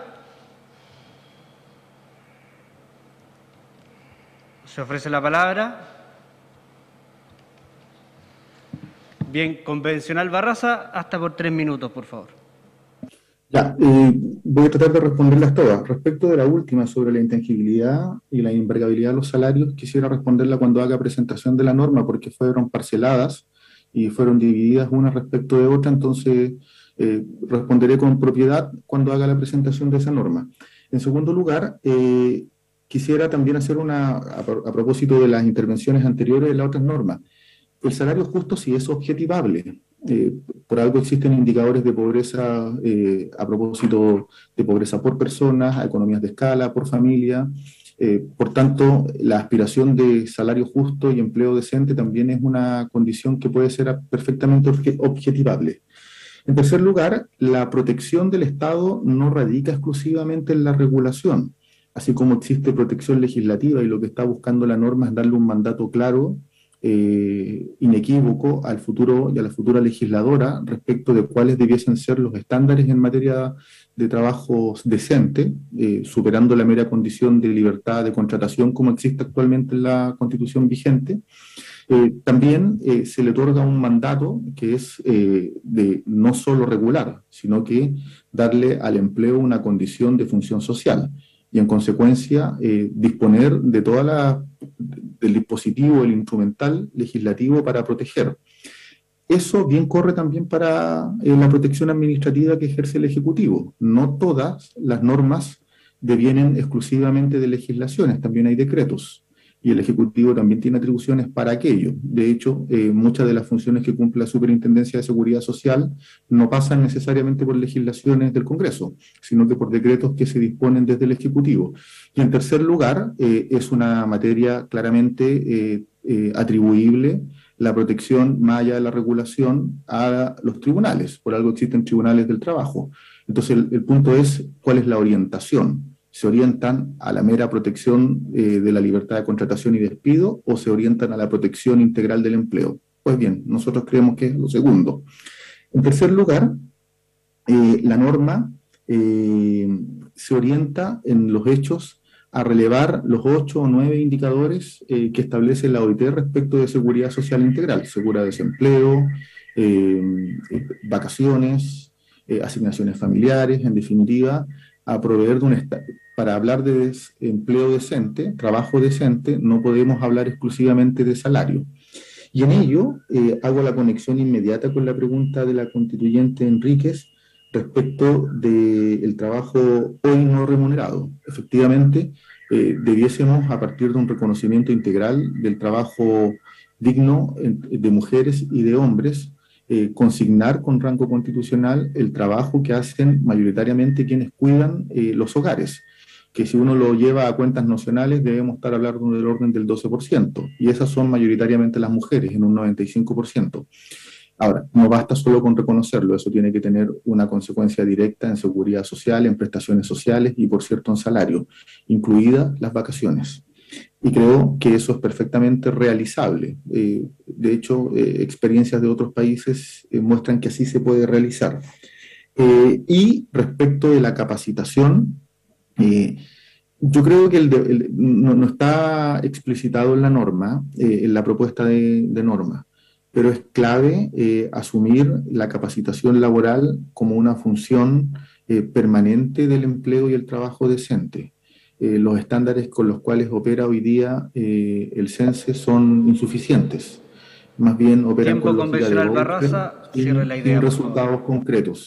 Se ofrece la palabra. Bien, convencional Barraza, hasta por tres minutos, por favor. Ya, eh, voy a tratar de responderlas todas. Respecto de la última, sobre la intangibilidad y la inembargabilidad de los salarios, quisiera responderla cuando haga presentación de la norma, porque fueron parceladas y fueron divididas una respecto de otra, entonces eh, responderé con propiedad cuando haga la presentación de esa norma. En segundo lugar, eh, quisiera también hacer una, a, a propósito de las intervenciones anteriores de las otras normas. El salario justo sí es objetivable. Eh, por algo existen indicadores de pobreza eh, a propósito de pobreza por personas, a economías de escala, por familia. Eh, por tanto, la aspiración de salario justo y empleo decente también es una condición que puede ser perfectamente objetivable. En tercer lugar, la protección del Estado no radica exclusivamente en la regulación. Así como existe protección legislativa y lo que está buscando la norma es darle un mandato claro, Eh, inequívoco al futuro y a la futura legisladora respecto de cuáles debiesen ser los estándares en materia de trabajos decentes, eh, superando la mera condición de libertad de contratación como existe actualmente en la Constitución vigente. Eh, también eh, se le otorga un mandato que es eh, de no solo regular, sino que darle al empleo una condición de función social y en consecuencia eh, disponer de toda la del dispositivo, el instrumental legislativo para proteger. Eso bien corre también para eh, la protección administrativa que ejerce el Ejecutivo. No todas las normas devienen exclusivamente de legislaciones, también hay decretos. Y el Ejecutivo también tiene atribuciones para aquello. De hecho, eh, muchas de las funciones que cumple la Superintendencia de Seguridad Social no pasan necesariamente por legislaciones del Congreso, sino que por decretos que se disponen desde el Ejecutivo. Y en tercer lugar, eh, es una materia claramente eh, eh, atribuible la protección más allá de la regulación a los tribunales. Por algo existen tribunales del trabajo. Entonces, el, el punto es cuál es la orientación. ¿Se orientan a la mera protección eh, de la libertad de contratación y despido o se orientan a la protección integral del empleo? Pues bien, nosotros creemos que es lo segundo. En tercer lugar, eh, la norma eh, se orienta en los hechos a relevar los ocho o nueve indicadores eh, que establece la O I T respecto de seguridad social integral, segura de desempleo, eh, vacaciones, eh, asignaciones familiares, en definitiva, a proveer de un estado. Para hablar de empleo decente, trabajo decente, no podemos hablar exclusivamente de salario. Y en ello eh, hago la conexión inmediata con la pregunta de la constituyente Enríquez respecto del trabajo hoy no remunerado. Efectivamente, eh, debiésemos, a partir de un reconocimiento integral del trabajo digno de mujeres y de hombres, Eh, consignar con rango constitucional el trabajo que hacen mayoritariamente quienes cuidan eh, los hogares, que si uno lo lleva a cuentas nacionales debemos estar hablando del orden del doce por ciento, y esas son mayoritariamente las mujeres, en un noventa y cinco por ciento. Ahora, no basta solo con reconocerlo, eso tiene que tener una consecuencia directa en seguridad social, en prestaciones sociales y, por cierto, en salario, incluidas las vacaciones. Y creo que eso es perfectamente realizable. Eh, de hecho, eh, experiencias de otros países eh, muestran que así se puede realizar. Eh, y respecto de la capacitación, eh, yo creo que el de, el, no, no está explicitado en la norma, eh, en la propuesta de, de norma, pero es clave eh, asumir la capacitación laboral como una función eh, permanente del empleo y el trabajo decente. Eh, los estándares con los cuales opera hoy día eh, el CENSE son insuficientes. Más bien operan Tiempo con lógica de convencional voucher Barraza, y cierre la idea, sin por resultados concretos.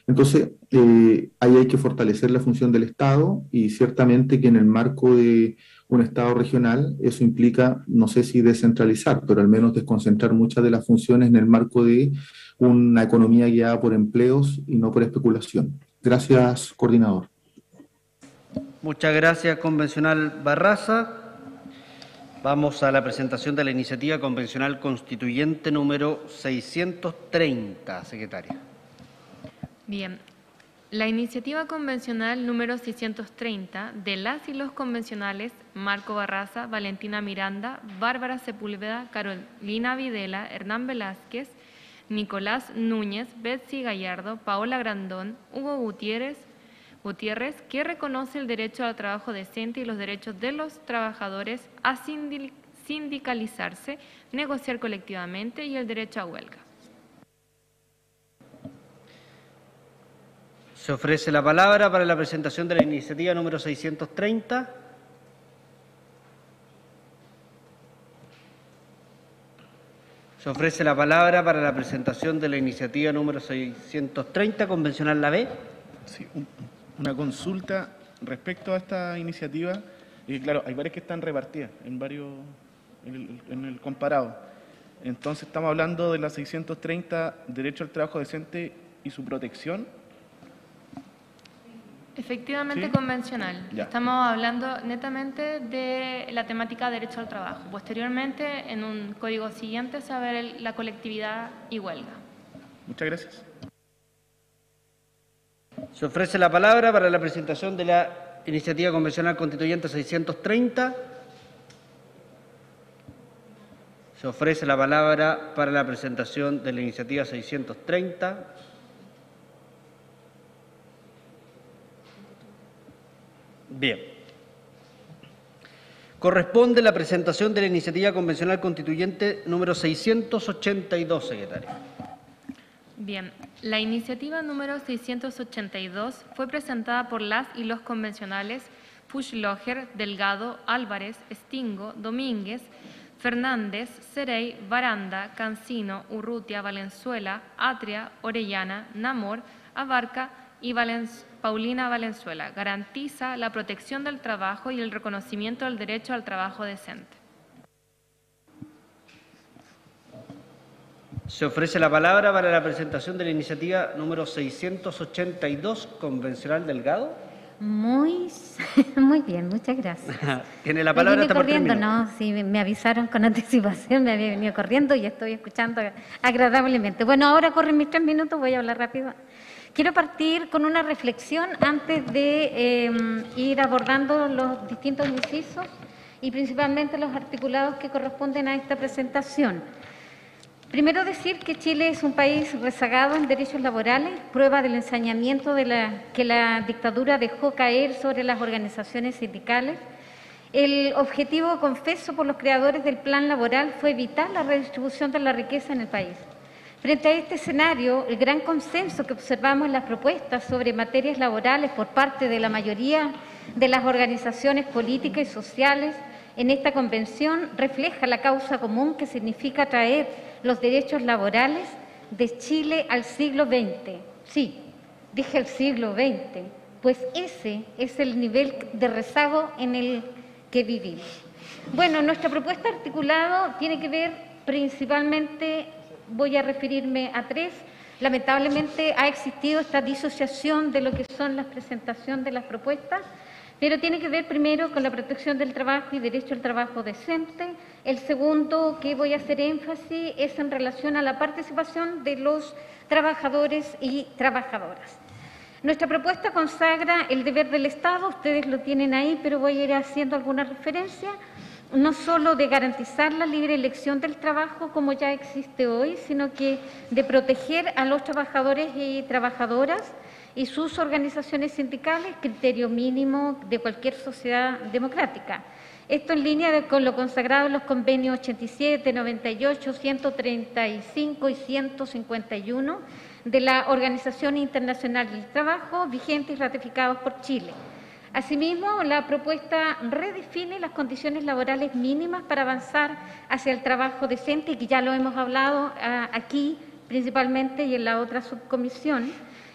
Entonces, eh, ahí hay que fortalecer la función del Estado y ciertamente que en el marco de un Estado regional eso implica, no sé si descentralizar, pero al menos desconcentrar muchas de las funciones en el marco de una economía guiada por empleos y no por especulación. Gracias, coordinador. Muchas gracias, convencional Barraza. Vamos a la presentación de la iniciativa convencional constituyente número seiscientos treinta, secretaria. Bien, la iniciativa convencional número seiscientos treinta de las y los convencionales Marco Barraza, Valentina Miranda, Bárbara Sepúlveda, Carolina Videla, Hernán Velázquez, Nicolás Núñez, Betsy Gallardo, Paola Grandón, Hugo Gutiérrez, Gutiérrez, que reconoce el derecho al trabajo decente y los derechos de los trabajadores a sindicalizarse, negociar colectivamente y el derecho a huelga. Se ofrece la palabra para la presentación de la iniciativa número seiscientos treinta. Se ofrece la palabra para la presentación de la iniciativa número seiscientos treinta, convencional la B. Sí, un, una consulta respecto a esta iniciativa. Y claro, hay varias que están repartidas en varios, en el, en el comparado. Entonces estamos hablando de la seiscientos treinta, derecho al trabajo decente y su protección. Efectivamente, ¿Sí? Convencional. Ya. Estamos hablando netamente de la temática derecho al trabajo. Posteriormente, en un código siguiente, se va a ver el, la colectividad y huelga. Muchas gracias. Se ofrece la palabra para la presentación de la iniciativa convencional constituyente seiscientos treinta. Se ofrece la palabra para la presentación de la iniciativa seiscientos treinta. Bien. Corresponde la presentación de la iniciativa convencional constituyente número seiscientos ochenta y dos, secretaria. Bien, la iniciativa número seiscientos ochenta y dos fue presentada por las y los convencionales Fuchsloger, Delgado, Álvarez, Stingo, Domínguez, Fernández, Cerey, Baranda, Cancino, Urrutia, Valenzuela, Atria, Orellana, Namor, Abarca y Valenzuela. Paulina Valenzuela, garantiza la protección del trabajo y el reconocimiento del derecho al trabajo decente. Se ofrece la palabra para la presentación de la iniciativa número seiscientos ochenta y dos, convencional Delgado. Muy, muy bien, muchas gracias. Tiene la palabra hasta por tres corriendo, minutos. no, sí, me avisaron con anticipación, me había venido corriendo y estoy escuchando agradablemente. Bueno, ahora corren mis tres minutos, voy a hablar rápido. Quiero partir con una reflexión antes de eh, ir abordando los distintos incisos y principalmente los articulados que corresponden a esta presentación. Primero decir que Chile es un país rezagado en derechos laborales, prueba del ensañamiento de la, que la dictadura dejó caer sobre las organizaciones sindicales. El objetivo confeso por los creadores del plan laboral fue evitar la redistribución de la riqueza en el país. Frente a este escenario, el gran consenso que observamos en las propuestas sobre materias laborales por parte de la mayoría de las organizaciones políticas y sociales en esta convención refleja la causa común que significa traer los derechos laborales de Chile al siglo veinte. Sí, dije el siglo veinte, pues ese es el nivel de rezago en el que vivimos. Bueno, nuestra propuesta articulada tiene que ver principalmente, voy a referirme a tres. Lamentablemente ha existido esta disociación de lo que son la presentación de las propuestas, pero tiene que ver primero con la protección del trabajo y derecho al trabajo decente. El segundo que voy a hacer énfasis es en relación a la participación de los trabajadores y trabajadoras. Nuestra propuesta consagra el deber del Estado, ustedes lo tienen ahí, pero voy a ir haciendo alguna referencia, no solo de garantizar la libre elección del trabajo como ya existe hoy, sino que de proteger a los trabajadores y trabajadoras y sus organizaciones sindicales, criterio mínimo de cualquier sociedad democrática. Esto en línea de, con lo consagrado en los convenios ochenta y siete, noventa y ocho, ciento treinta y cinco y ciento cincuenta y uno de la Organización Internacional del Trabajo, vigentes y ratificados por Chile. Asimismo, la propuesta redefine las condiciones laborales mínimas para avanzar hacia el trabajo decente, que ya lo hemos hablado uh, aquí principalmente y en la otra subcomisión.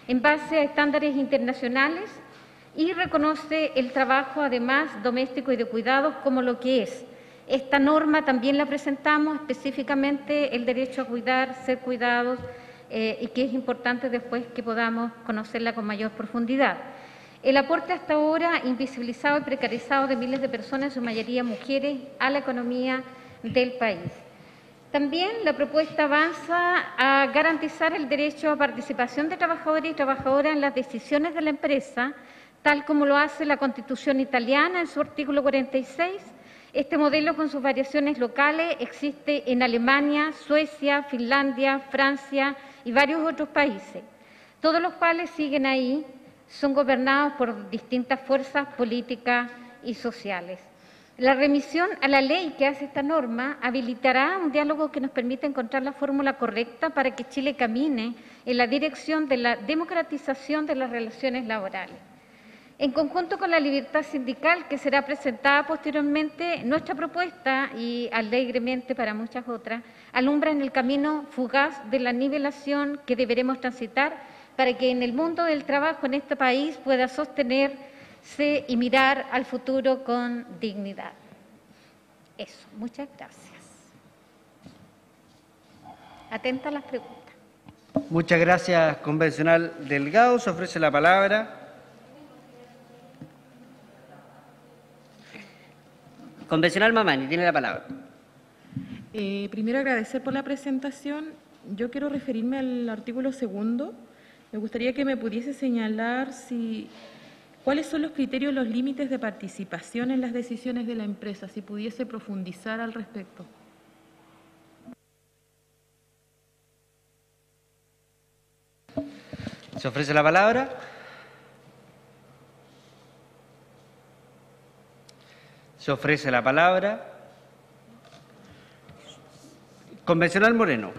en base a estándares internacionales y reconoce el trabajo, además, doméstico y de cuidados como lo que es. Esta norma también la presentamos, específicamente el derecho a cuidar, ser cuidados, eh, y que es importante después que podamos conocerla con mayor profundidad. El aporte hasta ahora invisibilizado y precarizado de miles de personas, en su mayoría mujeres, a la economía del país. También la propuesta avanza a garantizar el derecho a participación de trabajadores y trabajadoras en las decisiones de la empresa, tal como lo hace la Constitución italiana en su artículo cuarenta y seis. Este modelo, con sus variaciones locales, existe en Alemania, Suecia, Finlandia, Francia y varios otros países, todos los cuales siguen ahí, son gobernados por distintas fuerzas políticas y sociales. La remisión a la ley que hace esta norma habilitará un diálogo que nos permita encontrar la fórmula correcta para que Chile camine en la dirección de la democratización de las relaciones laborales. En conjunto con la libertad sindical, que será presentada posteriormente, nuestra propuesta, y alegremente para muchas otras, alumbra en el camino fugaz de la nivelación que deberemos transitar para que en el mundo del trabajo en este país pueda sostenerse y mirar al futuro con dignidad. Eso, muchas gracias. Atenta a las preguntas. Muchas gracias, convencional Delgado. Se ofrece la palabra. Convencional Mamani, tiene la palabra. Eh, primero, agradecer por la presentación. Yo quiero referirme al artículo segundo. Me gustaría que me pudiese señalar si, cuáles son los criterios, los límites de participación en las decisiones de la empresa, si pudiese profundizar al respecto. Se ofrece la palabra. Se ofrece la palabra. Convencional Moreno.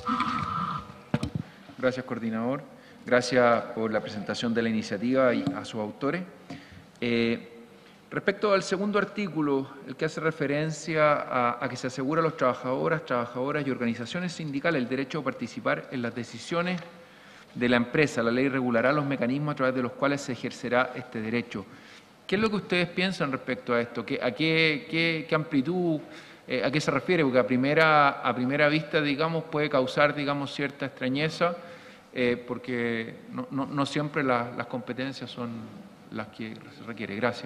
Gracias, coordinador. Gracias por la presentación de la iniciativa y a sus autores. Eh, respecto al segundo artículo, el que hace referencia a, a que se asegura a los trabajadoras, trabajadoras y organizaciones sindicales el derecho a participar en las decisiones de la empresa, la ley regulará los mecanismos a través de los cuales se ejercerá este derecho. ¿Qué es lo que ustedes piensan respecto a esto? ¿Qué, ¿A qué, qué, qué amplitud, eh, a qué se refiere? Porque a primera, a primera vista, digamos, puede causar, digamos, cierta extrañeza, Eh, porque no, no, no siempre la, las competencias son las que se requiere. Gracias.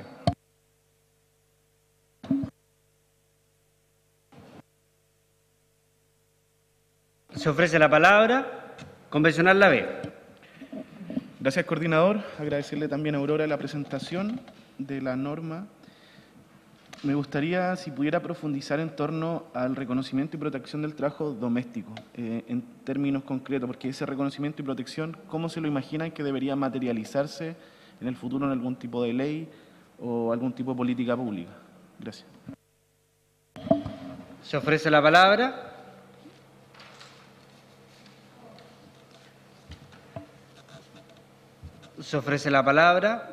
Se ofrece la palabra. Convencional Lavé. Gracias, coordinador. Agradecerle también a Aurora la presentación de la norma. Me gustaría, si pudiera, profundizar en torno al reconocimiento y protección del trabajo doméstico, eh, en términos concretos, porque ese reconocimiento y protección, ¿cómo se lo imaginan que debería materializarse en el futuro en algún tipo de ley o algún tipo de política pública? Gracias. Se ofrece la palabra. Se ofrece la palabra.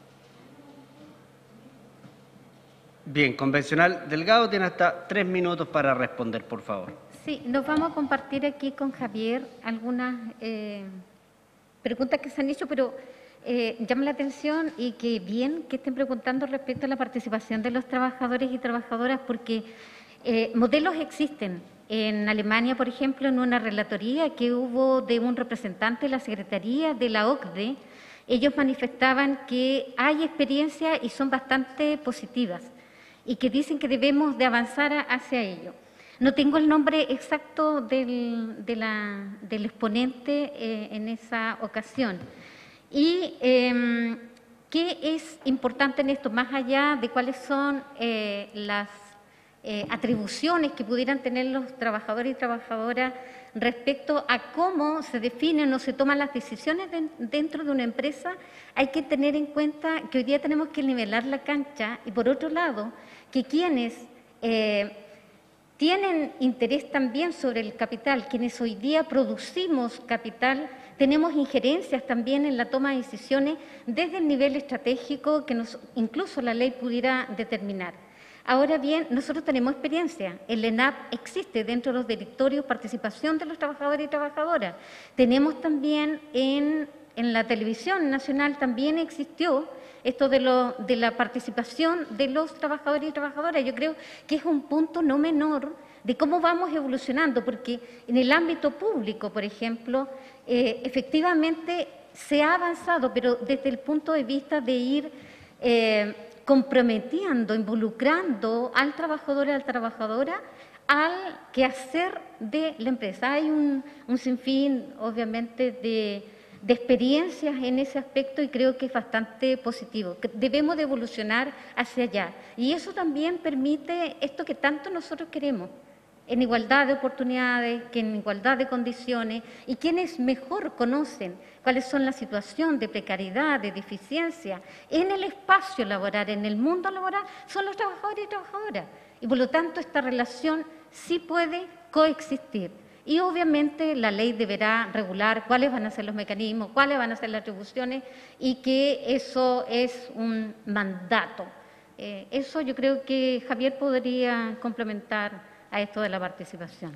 Bien, convencional Delgado tiene hasta tres minutos para responder, por favor. Sí, nos vamos a compartir aquí con Javier algunas eh, preguntas que se han hecho, pero eh, llama la atención y que bien que estén preguntando respecto a la participación de los trabajadores y trabajadoras, porque eh, modelos existen. En Alemania, por ejemplo, en una relatoría que hubo de un representante de la Secretaría de la O C D E, ellos manifestaban que hay experiencias y son bastante positivas, y que dicen que debemos de avanzar hacia ello. No tengo el nombre exacto del, de la, del exponente eh, en esa ocasión. Y eh, ¿qué es importante en esto? Más allá de cuáles son eh, las eh, atribuciones que pudieran tener los trabajadores y trabajadoras respecto a cómo se definen o se toman las decisiones de, dentro de una empresa, hay que tener en cuenta que hoy día tenemos que nivelar la cancha y, por otro lado, que quienes eh, tienen interés también sobre el capital, quienes hoy día producimos capital, tenemos injerencias también en la toma de decisiones desde el nivel estratégico que nos, incluso la ley pudiera determinar. Ahora bien, nosotros tenemos experiencia. El ENAP existe dentro de los directorios, participación de los trabajadores y trabajadoras. Tenemos también en en la televisión nacional también existió esto de, lo, de la participación de los trabajadores y trabajadoras. Yo creo que es un punto no menor de cómo vamos evolucionando, porque en el ámbito público, por ejemplo, eh, efectivamente se ha avanzado, pero desde el punto de vista de ir eh, comprometiendo, involucrando al trabajador y a la trabajadora al quehacer de la empresa. Hay un, un sinfín, obviamente, de, de experiencias en ese aspecto y creo que es bastante positivo. Debemos de evolucionar hacia allá. Y eso también permite esto que tanto nosotros queremos, en igualdad de oportunidades, que en igualdad de condiciones, y quienes mejor conocen cuáles son las situaciones de precariedad, de deficiencia en el espacio laboral, en el mundo laboral, son los trabajadores y trabajadoras. Y por lo tanto esta relación sí puede coexistir. Y obviamente la ley deberá regular cuáles van a ser los mecanismos, cuáles van a ser las atribuciones, y que eso es un mandato. Eh, eso yo creo que Javier podría complementar a esto de la participación.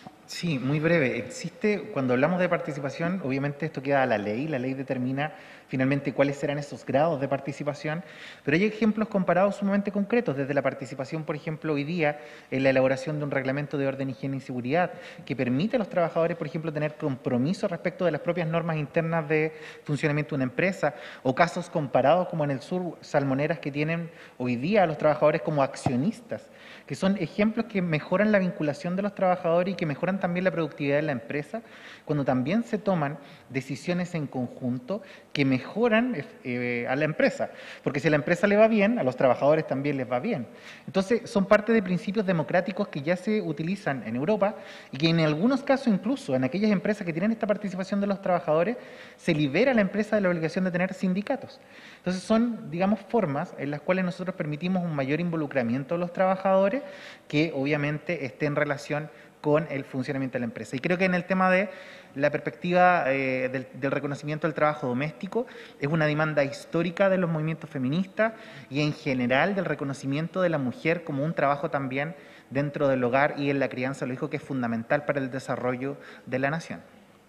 Sí, muy breve. Existe, cuando hablamos de participación, obviamente esto queda a la ley, la ley determina finalmente cuáles serán esos grados de participación, pero hay ejemplos comparados sumamente concretos, desde la participación, por ejemplo, hoy día en la elaboración de un reglamento de orden, higiene y seguridad, que permite a los trabajadores, por ejemplo, tener compromiso respecto de las propias normas internas de funcionamiento de una empresa, o casos comparados como en el sur, salmoneras que tienen hoy día a los trabajadores como accionistas, que son ejemplos que mejoran la vinculación de los trabajadores y que mejoran también la productividad de la empresa, cuando también se toman decisiones en conjunto que mejoran eh, a la empresa. Porque si a la empresa le va bien, a los trabajadores también les va bien. Entonces, son parte de principios democráticos que ya se utilizan en Europa y que en algunos casos, incluso en aquellas empresas que tienen esta participación de los trabajadores, se libera a la empresa de la obligación de tener sindicatos. Entonces, son, digamos, formas en las cuales nosotros permitimos un mayor involucramiento de los trabajadores que obviamente esté en relación con el funcionamiento de la empresa. Y creo que en el tema de la perspectiva eh, del, del reconocimiento del trabajo doméstico es una demanda histórica de los movimientos feministas y en general del reconocimiento de la mujer como un trabajo también dentro del hogar y en la crianza de los hijos, que es fundamental para el desarrollo de la nación.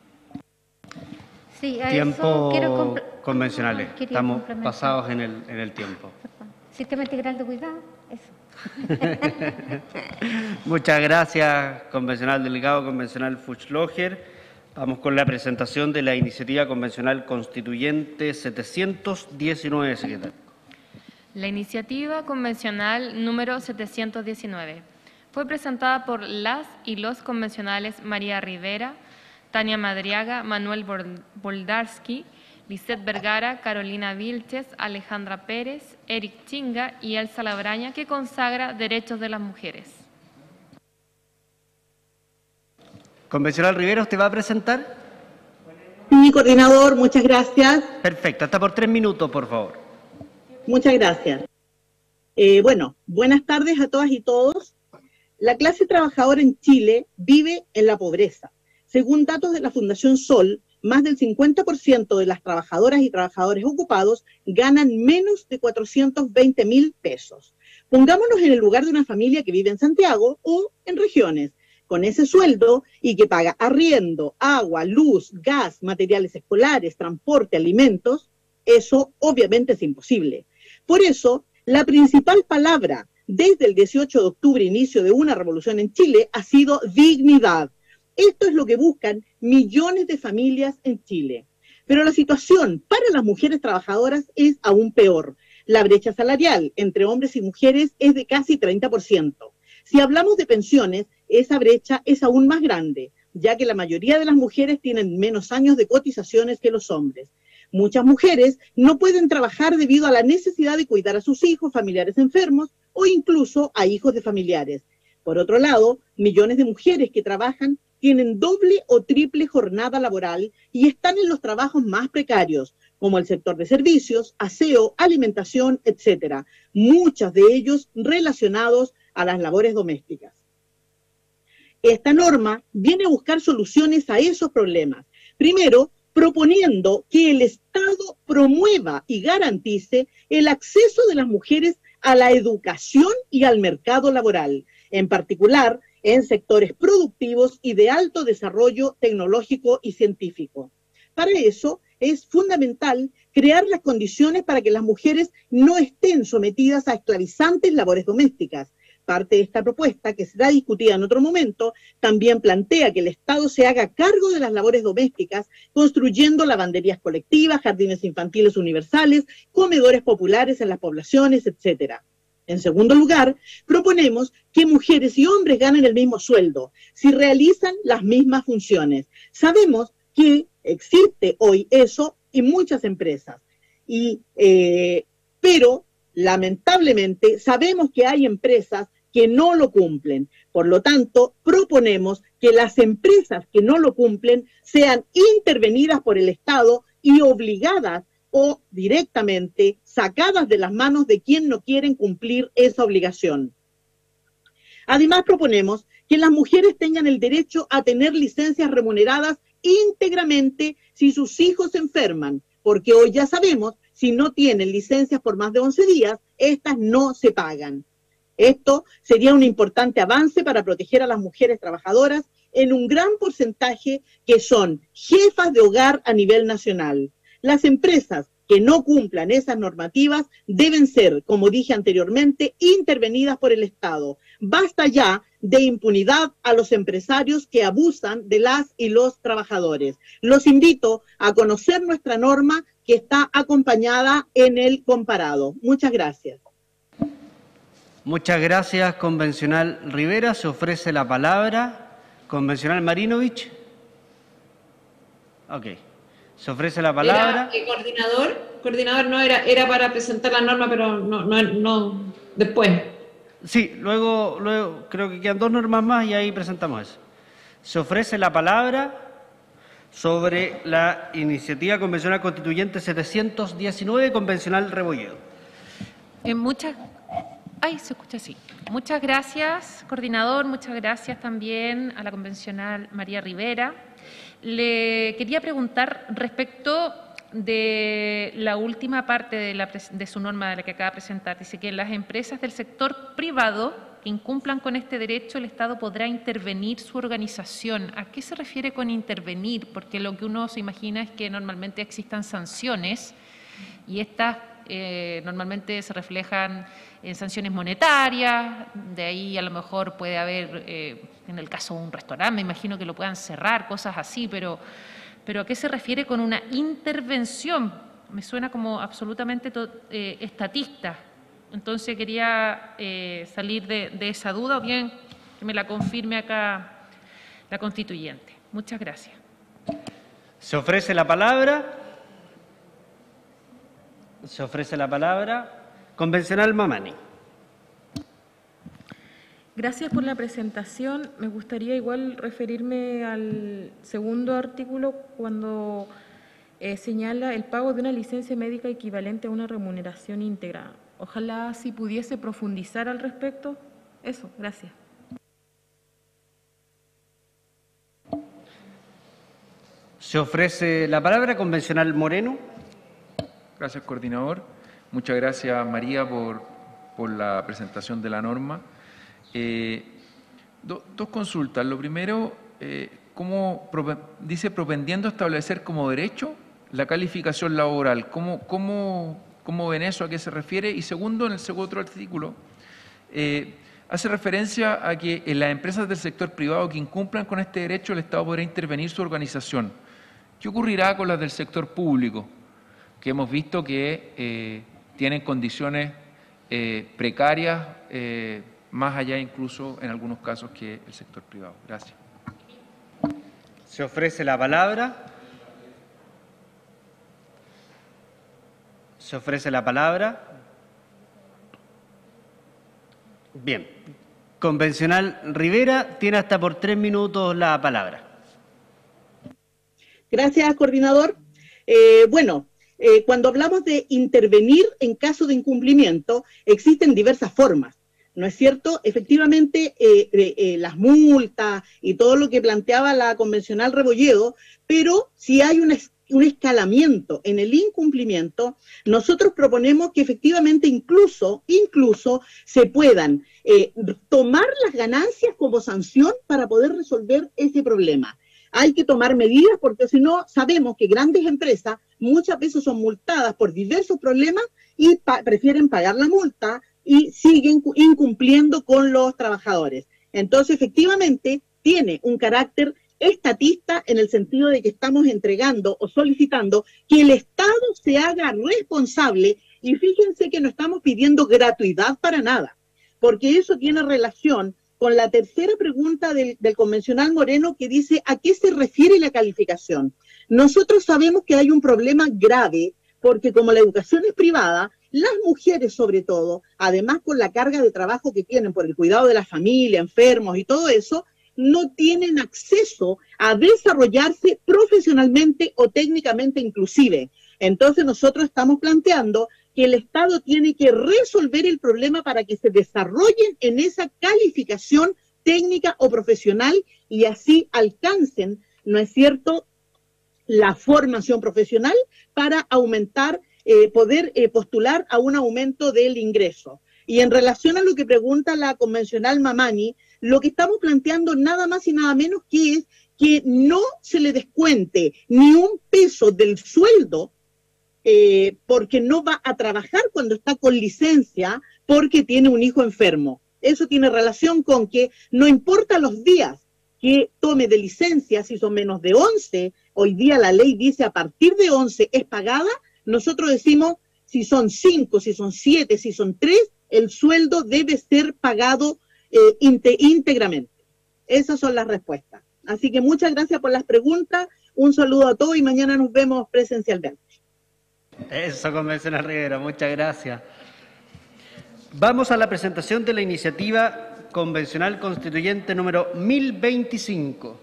Sí, a tiempo eso quiero convencionales. Quería Estamos pasados en el, en el tiempo. Sistema integral de cuidado, eso. Muchas gracias, convencional delegado, convencional Fuchsloger. Vamos con la presentación de la iniciativa convencional constituyente setecientos diecinueve, secretario. La iniciativa convencional número setecientos diecinueve fue presentada por las y los convencionales María Rivera, Tania Madriaga, Manuel Boldarsky, Lisette Vergara, Carolina Vilches, Alejandra Pérez, Eric Chinga y Elsa Labraña, que consagra derechos de las mujeres. Convencional Rivera, ¿usted va a presentar? Sí, coordinador, muchas gracias. Perfecto, hasta por tres minutos, por favor. Muchas gracias. Eh, bueno, buenas tardes a todas y todos. La clase trabajadora en Chile vive en la pobreza. Según datos de la Fundación Sol, más del cincuenta por ciento de las trabajadoras y trabajadores ocupados ganan menos de cuatrocientos veinte mil pesos. Pongámonos en el lugar de una familia que vive en Santiago o en regiones, con ese sueldo y que paga arriendo, agua, luz, gas, materiales escolares, transporte, alimentos. Eso obviamente es imposible. Por eso, la principal palabra desde el dieciocho de octubre, inicio de una revolución en Chile, ha sido dignidad. Esto es lo que buscan millones de familias en Chile. Pero la situación para las mujeres trabajadoras es aún peor. La brecha salarial entre hombres y mujeres es de casi treinta por ciento. Si hablamos de pensiones, esa brecha es aún más grande, ya que la mayoría de las mujeres tienen menos años de cotizaciones que los hombres. Muchas mujeres no pueden trabajar debido a la necesidad de cuidar a sus hijos, familiares enfermos o incluso a hijos de familiares. Por otro lado, millones de mujeres que trabajan tienen doble o triple jornada laboral y están en los trabajos más precarios, como el sector de servicios, aseo, alimentación, etcétera. Muchos de ellos relacionados a las labores domésticas. Esta norma viene a buscar soluciones a esos problemas. Primero, proponiendo que el Estado promueva y garantice el acceso de las mujeres a la educación y al mercado laboral, en particular en sectores productivos y de alto desarrollo tecnológico y científico. Para eso, es fundamental crear las condiciones para que las mujeres no estén sometidas a esclavizantes labores domésticas. Parte de esta propuesta, que será discutida en otro momento, también plantea que el Estado se haga cargo de las labores domésticas, construyendo lavanderías colectivas, jardines infantiles universales, comedores populares en las poblaciones, etcétera. En segundo lugar, proponemos que mujeres y hombres ganen el mismo sueldo si realizan las mismas funciones. Sabemos que existe hoy eso en muchas empresas, y, eh, pero lamentablemente sabemos que hay empresas que no lo cumplen. Por lo tanto, proponemos que las empresas que no lo cumplen sean intervenidas por el Estado y obligadas o directamente sacadas de las manos de quien no quieren cumplir esa obligación. Además, proponemos que las mujeres tengan el derecho a tener licencias remuneradas íntegramente si sus hijos se enferman, porque hoy ya sabemos, si no tienen licencias por más de once días, estas no se pagan. Esto sería un importante avance para proteger a las mujeres trabajadoras en un gran porcentaje que son jefas de hogar a nivel nacional. Las empresas que no cumplan esas normativas deben ser, como dije anteriormente, intervenidas por el Estado. Basta ya de impunidad a los empresarios que abusan de las y los trabajadores. Los invito a conocer nuestra norma que está acompañada en el comparado. Muchas gracias. Muchas gracias, convencional Rivera. Se ofrece la palabra. Convencional Marinovich. Ok. Se ofrece la palabra. Era, eh, coordinador, coordinador no era, era para presentar la norma, pero no, no, no después. Sí, luego, luego creo que quedan dos normas más y ahí presentamos eso. Se ofrece la palabra sobre la iniciativa convencional constituyente setecientos diecinueve, convencional Rebolledo. En muchas... Ay, se escucha así. Muchas gracias, coordinador. Muchas gracias también a la convencional María Rivera. Le quería preguntar respecto de la última parte de, la, de su norma de la que acaba de presentar. Dice que en las empresas del sector privado que incumplan con este derecho, el Estado podrá intervenir su organización. ¿A qué se refiere con intervenir? Porque lo que uno se imagina es que normalmente existan sanciones y estas eh, normalmente se reflejan en sanciones monetarias, de ahí a lo mejor puede haber, eh, en el caso de un restaurante, me imagino que lo puedan cerrar, cosas así, pero, pero ¿a qué se refiere con una intervención? Me suena como absolutamente eh, estatista. Entonces quería eh, salir de, de esa duda, o bien que me la confirme acá la constituyente. Muchas gracias. Se ofrece la palabra. Se ofrece la palabra. Convencional Mamani. Gracias por la presentación. Me gustaría igual referirme al segundo artículo cuando eh, señala el pago de una licencia médica equivalente a una remuneración íntegra. Ojalá si pudiese profundizar al respecto. Eso, gracias. Se ofrece la palabra, convencional Moreno. Gracias, coordinador. Muchas gracias, María, por, por la presentación de la norma. Eh, do, dos consultas. Lo primero, eh, ¿cómo dice propendiendo a establecer como derecho la calificación laboral? ¿Cómo, cómo, cómo ven eso? ¿A qué se refiere? Y segundo, en el segundo artículo, eh, hace referencia a que en las empresas del sector privado que incumplan con este derecho, el Estado podrá intervenir su organización. ¿Qué ocurrirá con las del sector público? Que hemos visto que eh, tienen condiciones eh, precarias, eh, más allá incluso en algunos casos que el sector privado. Gracias. Se ofrece la palabra. Se ofrece la palabra. Bien. Convencional Rivera tiene hasta por tres minutos la palabra. Gracias, coordinador. Eh, bueno, eh, cuando hablamos de intervenir en caso de incumplimiento, existen diversas formas, ¿no es cierto? Efectivamente, eh, eh, eh, las multas y todo lo que planteaba la convencional Rebolledo, pero si hay un, es, un escalamiento en el incumplimiento, nosotros proponemos que efectivamente incluso, incluso se puedan eh, tomar las ganancias como sanción para poder resolver ese problema. hay que tomar medidas porque si no sabemos que grandes empresas muchas veces son multadas por diversos problemas y pa- prefieren pagar la multa y siguen incumpliendo con los trabajadores. Entonces, efectivamente, tiene un carácter estatista en el sentido de que estamos entregando o solicitando que el Estado se haga responsable, y fíjense que no estamos pidiendo gratuidad para nada, porque eso tiene relación con la tercera pregunta del, del convencional Moreno, que dice ¿a qué se refiere la calificación? Nosotros sabemos que hay un problema grave, porque como la educación es privada, las mujeres sobre todo, además con la carga de trabajo que tienen por el cuidado de la familia, enfermos y todo eso, no tienen acceso a desarrollarse profesionalmente o técnicamente inclusive. Entonces nosotros estamos planteando que el Estado tiene que resolver el problema para que se desarrollen en esa calificación técnica o profesional y así alcancen, ¿no es cierto?, la formación profesional para aumentar, eh, poder eh, postular a un aumento del ingreso. Y en relación a lo que pregunta la convencional Mamani, lo que estamos planteando nada más y nada menos que es que no se le descuente ni un peso del sueldo eh, porque no va a trabajar cuando está con licencia porque tiene un hijo enfermo. Eso tiene relación con que no importa los días que tome de licencia, si son menos de once, hoy día la ley dice a partir de once es pagada, nosotros decimos si son cinco, si son siete, si son tres, el sueldo debe ser pagado eh, íntegramente. Esas son las respuestas. Así que muchas gracias por las preguntas, un saludo a todos y mañana nos vemos presencialmente. Eso, convencional Rivera, muchas gracias. Vamos a la presentación de la iniciativa convencional constituyente número mil veinticinco.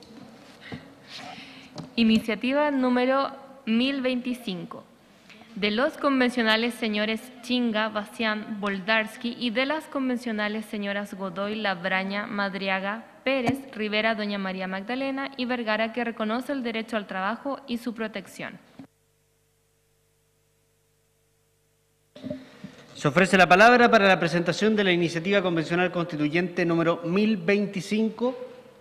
Iniciativa número mil veinticinco. De los convencionales señores Chinga, Bacián, Boldarsky y de las convencionales señoras Godoy, Labraña, Madriaga, Pérez, Rivera, Doña María Magdalena y Vergara, que reconoce el derecho al trabajo y su protección. Se ofrece la palabra para la presentación de la iniciativa convencional constituyente número mil veinticinco.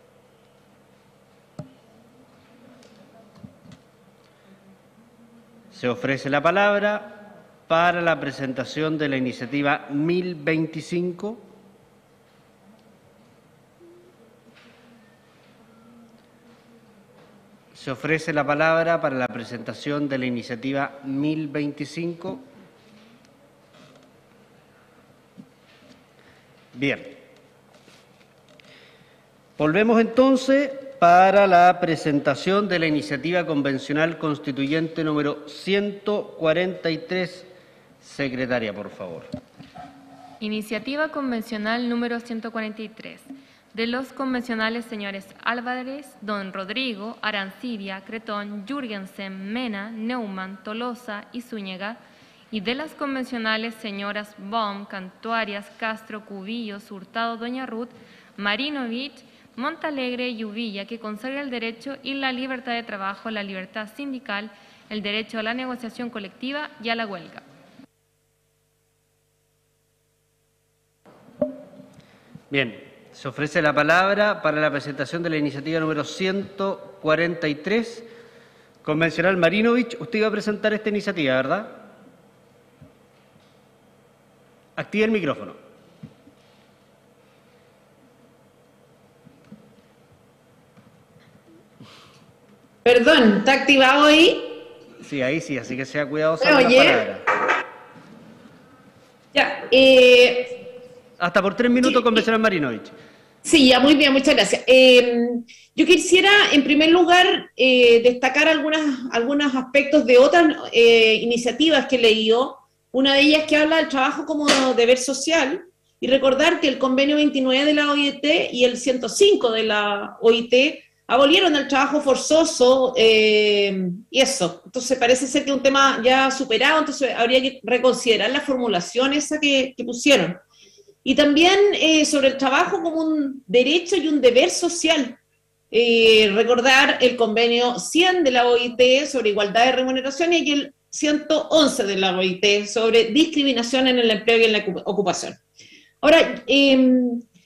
Se ofrece la palabra para la presentación de la iniciativa mil veinticinco. Se ofrece la palabra para la presentación de la iniciativa mil veinticinco. Bien. Volvemos entonces para la presentación de la iniciativa convencional constituyente número ciento cuarenta y tres. Secretaria, por favor. Iniciativa convencional número ciento cuarenta y tres. De los convencionales señores Álvarez, Don Rodrigo, Arancibia, Cretón, Jürgensen, Mena, Neumann, Tolosa y Zúñiga, y de las convencionales señoras Baum, Cantuarias, Castro, Cubillos, Hurtado, Doña Ruth, Marinovich, Montalegre y Uvilla, que consagra el derecho y la libertad de trabajo, la libertad sindical, el derecho a la negociación colectiva y a la huelga. Bien, se ofrece la palabra para la presentación de la iniciativa número ciento cuarenta y tres. Convencional Marinovich, usted iba a presentar esta iniciativa, ¿verdad? Active el micrófono. Perdón, ¿está activado ahí? Sí, ahí sí, así que sea cuidadoso ¿Me con oye? las palabras. Ya, eh, Hasta por tres minutos, convencional Marinovich. sí, ya, muy bien, muchas gracias. Eh, yo quisiera, en primer lugar, eh, destacar algunas, algunos aspectos de otras eh, iniciativas que he leído. Una de ellas que habla del trabajo como deber social, y recordar que el convenio veintinueve de la O I T y el ciento cinco de la O I T abolieron el trabajo forzoso eh, y eso. Entonces parece ser que es un tema ya superado, entonces habría que reconsiderar la formulación esa que, que pusieron. Y también eh, sobre el trabajo como un derecho y un deber social. Eh, recordar el convenio cien de la O I T sobre igualdad de remuneración y el ciento once de la O I T sobre discriminación en el empleo y en la ocupación. Ahora, eh,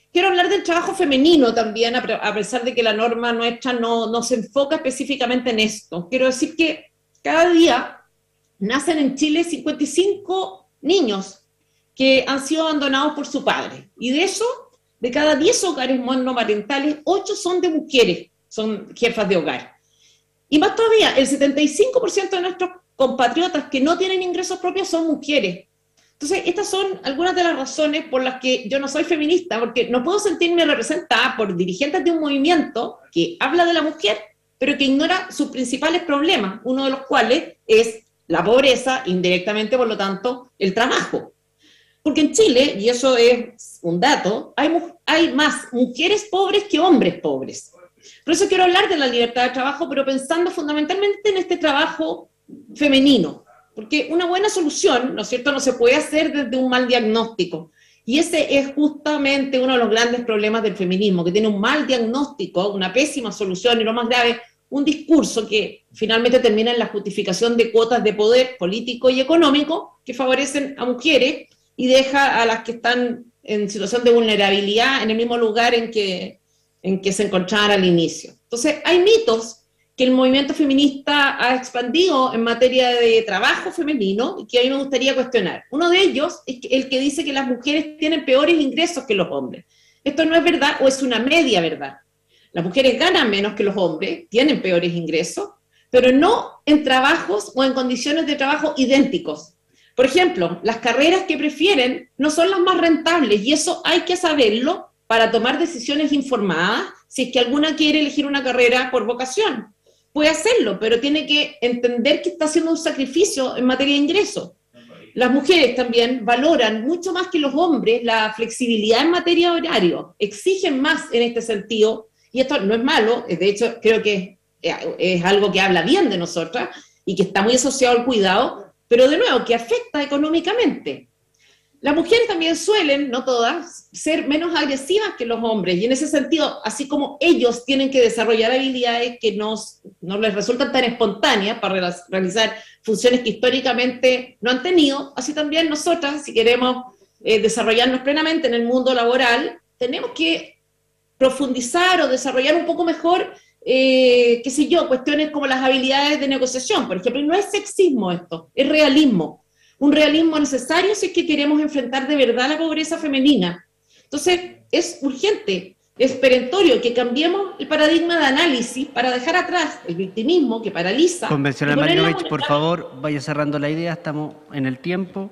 quiero hablar del trabajo femenino también, a pesar de que la norma nuestra no, no se enfoca específicamente en esto. Quiero decir que cada día nacen en Chile cincuenta y cinco niños que han sido abandonados por su padre. Y de eso, de cada diez hogares monomarentales, ocho son de mujeres, son jefas de hogar. Y más todavía, el setenta y cinco por ciento de nuestros compatriotas que no tienen ingresos propios son mujeres. Entonces, estas son algunas de las razones por las que yo no soy feminista, porque no puedo sentirme representada por dirigentes de un movimiento que habla de la mujer, pero que ignora sus principales problemas, uno de los cuales es la pobreza, indirectamente, por lo tanto, el trabajo. Porque en Chile, y eso es un dato, hay, hay más mujeres pobres que hombres pobres. Por eso quiero hablar de la libertad de trabajo, pero pensando fundamentalmente en este trabajo femenino. Porque una buena solución, ¿no es cierto?, no se puede hacer desde un mal diagnóstico. Y ese es justamente uno de los grandes problemas del feminismo, que tiene un mal diagnóstico, una pésima solución, y lo más grave, un discurso que finalmente termina en la justificación de cuotas de poder político y económico que favorecen a mujeres y deja a las que están en situación de vulnerabilidad en el mismo lugar en que, en que se encontraban al inicio. Entonces, hay mitos que el movimiento feminista ha expandido en materia de trabajo femenino y que a mí me gustaría cuestionar. Uno de ellos es el que dice que las mujeres tienen peores ingresos que los hombres. Esto no es verdad o es una media verdad. Las mujeres ganan menos que los hombres, tienen peores ingresos, pero no en trabajos o en condiciones de trabajo idénticos. Por ejemplo, las carreras que prefieren no son las más rentables y eso hay que saberlo para tomar decisiones informadas si es que alguna quiere elegir una carrera por vocación. Puede hacerlo, pero tiene que entender que está haciendo un sacrificio en materia de ingresos. Las mujeres también valoran mucho más que los hombres la flexibilidad en materia de horario, exigen más en este sentido, y esto no es malo, de hecho creo que es algo que habla bien de nosotras y que está muy asociado al cuidado, pero de nuevo, que afecta económicamente. Las mujeres también suelen, no todas, ser menos agresivas que los hombres, y en ese sentido, así como ellos tienen que desarrollar habilidades que nos, no les resultan tan espontáneas para realizar funciones que históricamente no han tenido, así también nosotras, si queremos eh, desarrollarnos plenamente en el mundo laboral, tenemos que profundizar o desarrollar un poco mejor, eh, qué sé yo, cuestiones como las habilidades de negociación, por ejemplo, y no es sexismo esto, es realismo. Un realismo necesario si es que queremos enfrentar de verdad la pobreza femenina. Entonces, es urgente, es perentorio que cambiemos el paradigma de análisis para dejar atrás el victimismo que paraliza. Convencional Marinovich, por favor, vaya cerrando la idea, estamos en el tiempo.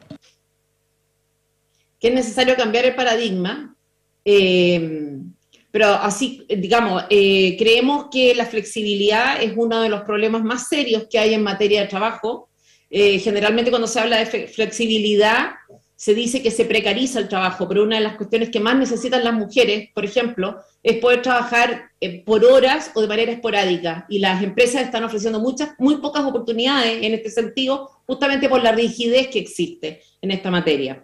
Que es necesario cambiar el paradigma, eh, pero así, digamos, eh, creemos que la flexibilidad es uno de los problemas más serios que hay en materia de trabajo. Eh, generalmente cuando se habla de flexibilidad se dice que se precariza el trabajo, pero una de las cuestiones que más necesitan las mujeres, por ejemplo, es poder trabajar eh, por horas o de manera esporádica, y las empresas están ofreciendo muchas, muy pocas oportunidades en este sentido, justamente por la rigidez que existe en esta materia.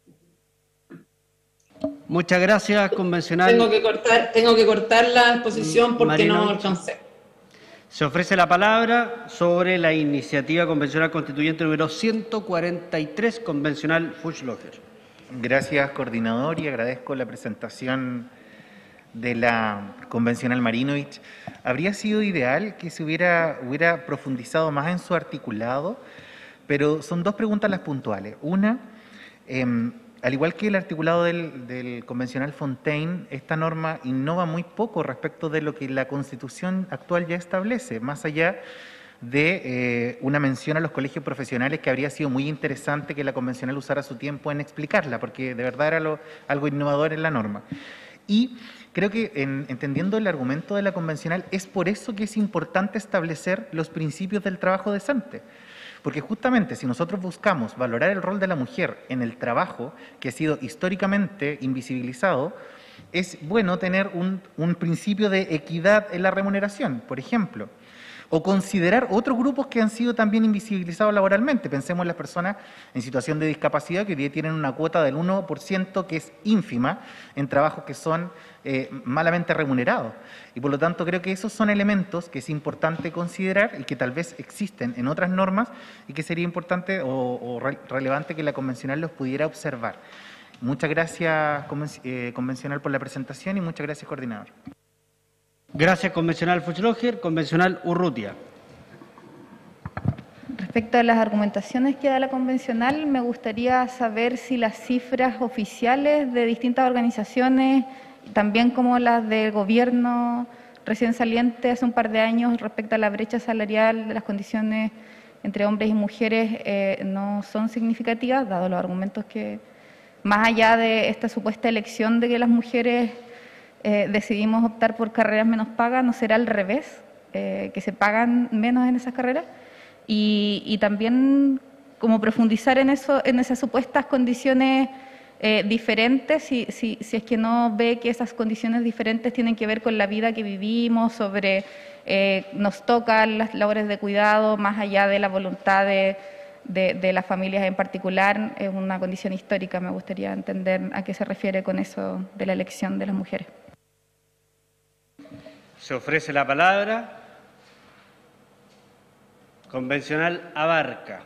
Muchas gracias, convencional. Tengo que cortar, tengo que cortar la exposición porque Marinovich. No alcancé. Se ofrece la palabra sobre la iniciativa convencional constituyente número ciento cuarenta y tres, convencional Fuchslocher. Gracias, coordinador, y agradezco la presentación de la convencional Marinovich. Habría sido ideal que se hubiera, hubiera profundizado más en su articulado, pero son dos preguntas las puntuales. Una, eh, al igual que el articulado del, del convencional Fontaine, esta norma innova muy poco respecto de lo que la Constitución actual ya establece, más allá de eh, una mención a los colegios profesionales que habría sido muy interesante que la convencional usara su tiempo en explicarla, porque de verdad era lo, algo innovador en la norma. Y creo que en, entendiendo el argumento de la convencional, es por eso que es importante establecer los principios del trabajo decente. Porque justamente si nosotros buscamos valorar el rol de la mujer en el trabajo, que ha sido históricamente invisibilizado, es bueno tener un, un principio de equidad en la remuneración, por ejemplo. O considerar otros grupos que han sido también invisibilizados laboralmente. Pensemos en las personas en situación de discapacidad que hoy día tienen una cuota del uno por ciento que es ínfima en trabajos que son eh, malamente remunerados. Y por lo tanto creo que esos son elementos que es importante considerar y que tal vez existen en otras normas y que sería importante o, o re relevante que la convencional los pudiera observar. Muchas gracias, conven- eh, convencional, por la presentación y muchas gracias, coordinador. Gracias, convencional Fuchsloger. Convencional Urrutia. Respecto a las argumentaciones que da la convencional, me gustaría saber si las cifras oficiales de distintas organizaciones, también como las del gobierno recién saliente hace un par de años respecto a la brecha salarial de las condiciones entre hombres y mujeres, eh, no son significativas, dado los argumentos que, más allá de esta supuesta elección de que las mujeres eh, decidimos optar por carreras menos pagas, ¿no será al revés, eh, que se pagan menos en esas carreras? Y, y también como profundizar en eso, en esas supuestas condiciones eh, diferentes, si, si, si es que no ve que esas condiciones diferentes tienen que ver con la vida que vivimos, sobre eh, nos tocan las labores de cuidado, más allá de la voluntad de, de, de las familias en particular, es una condición histórica. Me gustaría entender a qué se refiere con eso de la elección de las mujeres. Se ofrece la palabra. Convencional Abarca.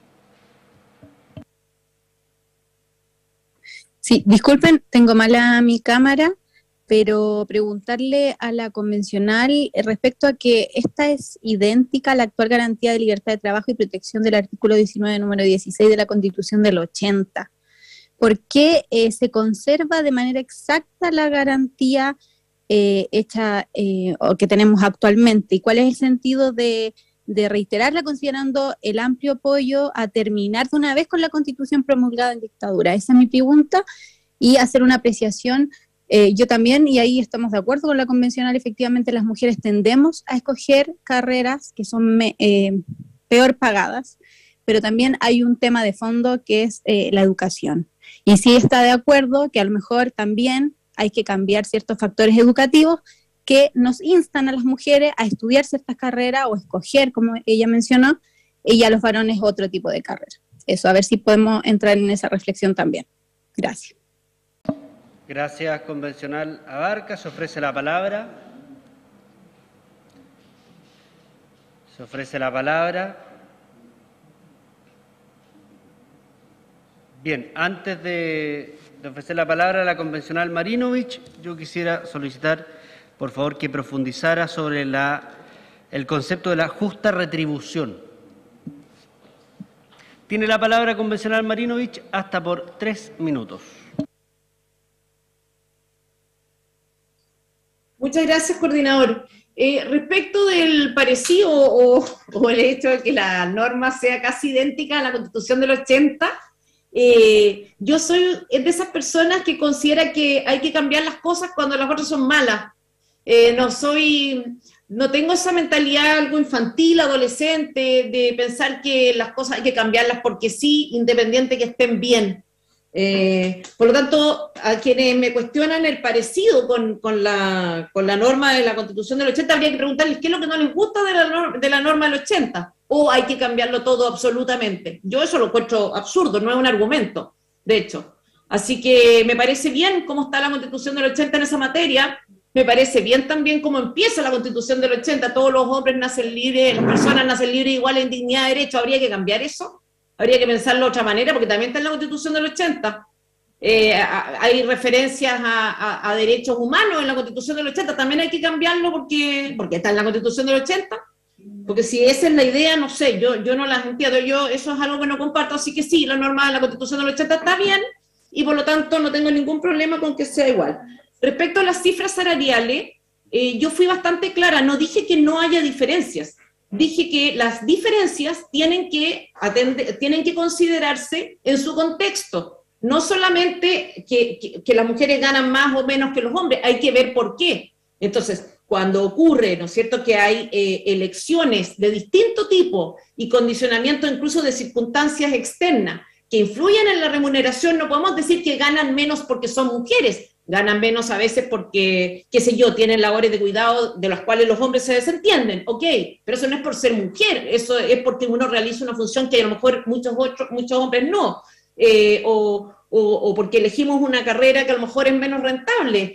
Sí, disculpen, tengo mala mi cámara, pero preguntarle a la convencional respecto a que esta es idéntica a la actual garantía de libertad de trabajo y protección del artículo diecinueve, número dieciséis de la Constitución del ochenta. ¿Por qué eh, se conserva de manera exacta la garantía eh, hecha eh, o que tenemos actualmente? ¿Y cuál es el sentido de de reiterarla considerando el amplio apoyo a terminar de una vez con la Constitución promulgada en dictadura? Esa es mi pregunta, y hacer una apreciación. Eh, yo también, y ahí estamos de acuerdo con la convencional, efectivamente las mujeres tendemos a escoger carreras que son me, eh, peor pagadas, pero también hay un tema de fondo que es eh, la educación. Y sí está de acuerdo que a lo mejor también hay que cambiar ciertos factores educativos que nos instan a las mujeres a estudiar ciertas carreras o escoger, como ella mencionó, y a los varones otro tipo de carrera. Eso, a ver si podemos entrar en esa reflexión también. Gracias. Gracias, convencional Abarca. Se ofrece la palabra. Se ofrece la palabra. Bien, antes de, de ofrecer la palabra a la convencional Marinovich, yo quisiera solicitar, por favor, que profundizara sobre la, el concepto de la justa retribución. Tiene la palabra convencional Marinovich hasta por tres minutos. Muchas gracias, coordinador. Eh, respecto del parecido o, o el hecho de que la norma sea casi idéntica a la Constitución del ochenta, eh, yo soy de esas personas que considera que hay que cambiar las cosas cuando las otras son malas. Eh, no soy, no tengo esa mentalidad algo infantil, adolescente, de pensar que las cosas hay que cambiarlas porque sí, independiente que estén bien. Eh, por lo tanto, a quienes me cuestionan el parecido con, con, la, con la norma de la Constitución del ochenta, habría que preguntarles qué es lo que no les gusta de la, norma, de la norma del ochenta, o hay que cambiarlo todo absolutamente. Yo eso lo encuentro absurdo, no es un argumento, de hecho. Así que me parece bien cómo está la Constitución del ochenta en esa materia. Me parece bien también cómo empieza la Constitución del ochenta, todos los hombres nacen libres, las personas nacen libres iguales en dignidad de derecho. ¿Habría que cambiar eso? Habría que pensarlo de otra manera, porque también está en la Constitución del ochenta. Eh, a, hay referencias a, a, a derechos humanos en la Constitución del ochenta, también hay que cambiarlo porque, porque está en la Constitución del ochenta. Porque si esa es la idea, no sé, yo, yo no las entiendo, yo eso es algo que no comparto, así que sí, la norma de la Constitución del ochenta está bien, y por lo tanto no tengo ningún problema con que sea igual. Respecto a las cifras salariales, eh, yo fui bastante clara, no dije que no haya diferencias, dije que las diferencias tienen que, atender, tienen que considerarse en su contexto, no solamente que, que, que las mujeres ganan más o menos que los hombres, hay que ver por qué. Entonces, cuando ocurre, ¿no es cierto?, que hay eh, elecciones de distinto tipo y condicionamiento incluso de circunstancias externas que influyen en la remuneración, no podemos decir que ganan menos porque son mujeres, ganan menos a veces porque, qué sé yo, tienen labores de cuidado de las cuales los hombres se desentienden, ok, pero eso no es por ser mujer, eso es porque uno realiza una función que a lo mejor muchos otros, muchos hombres no, eh, o, o, o porque elegimos una carrera que a lo mejor es menos rentable.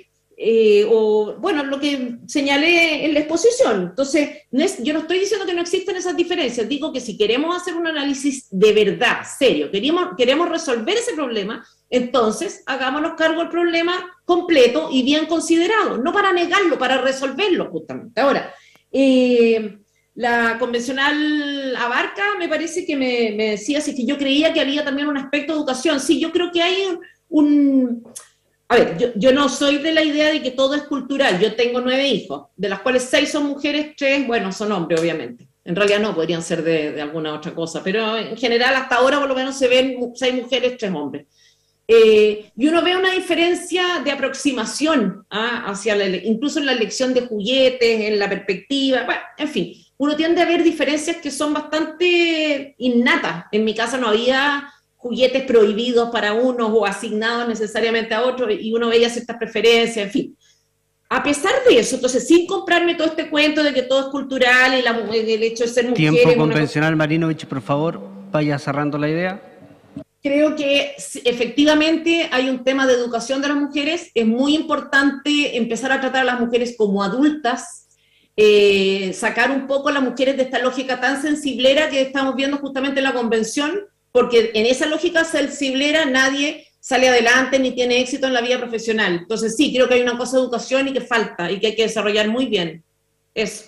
eh, o, bueno, lo que señalé en la exposición. Entonces, no es, yo no estoy diciendo que no existen esas diferencias, digo que si queremos hacer un análisis de verdad, serio, queremos, queremos resolver ese problema, entonces hagámonos cargo del problema completo y bien considerado, no para negarlo, para resolverlo justamente. Ahora, eh, la convencional Abarca me parece que me, me decía si que yo creía que había también un aspecto de educación. Sí, yo creo que hay un... un a ver, yo, yo no soy de la idea de que todo es cultural. Yo tengo nueve hijos, de las cuales seis son mujeres, tres, bueno, son hombres, obviamente. En realidad no, podrían ser de, de alguna otra cosa, pero en general hasta ahora por lo menos se ven seis mujeres, tres hombres. Eh, y uno ve una diferencia de aproximación ¿ah? hacia la, incluso en la elección de juguetes, en la perspectiva, bueno, en fin, uno tiende a ver diferencias que son bastante innatas. En mi casa no había juguetes prohibidos para unos o asignados necesariamente a otros, y uno veía ciertas preferencias, en fin. A pesar de eso, entonces, sin comprarme todo este cuento de que todo es cultural y la, el hecho de ser mujer... Tiempo convencional, Marinovich, por favor, vaya cerrando la idea. Creo que efectivamente hay un tema de educación de las mujeres. Es muy importante empezar a tratar a las mujeres como adultas, eh, sacar un poco a las mujeres de esta lógica tan sensiblera que estamos viendo justamente en la convención, porque en esa lógica sensiblera nadie sale adelante ni tiene éxito en la vida profesional. Entonces sí, creo que hay una cosa de educación y que falta y que hay que desarrollar muy bien. Eso.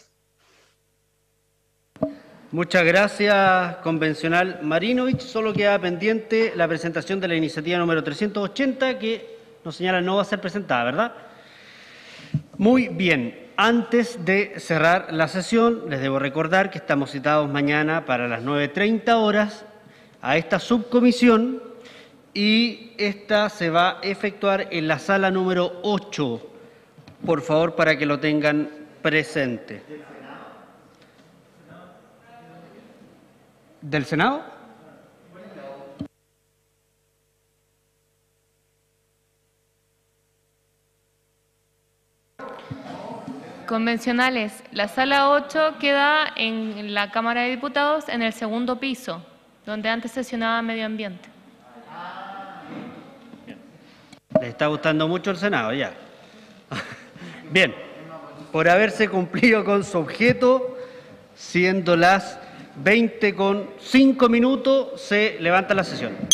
Muchas gracias, convencional Marinovich. Solo queda pendiente la presentación de la iniciativa número trescientos ochenta, que nos señala no va a ser presentada, ¿verdad? Muy bien. Antes de cerrar la sesión, les debo recordar que estamos citados mañana para las nueve treinta horas a esta subcomisión, y esta se va a efectuar en la sala número ocho. Por favor, para que lo tengan presente. ¿Del Senado? Convencionales. La sala ocho queda en la Cámara de Diputados, en el segundo piso, donde antes sesionaba Medio Ambiente. Les está gustando mucho el Senado, ya. Bien, por haberse cumplido con su objeto, siendo las veinte con cinco minutos, se levanta la sesión.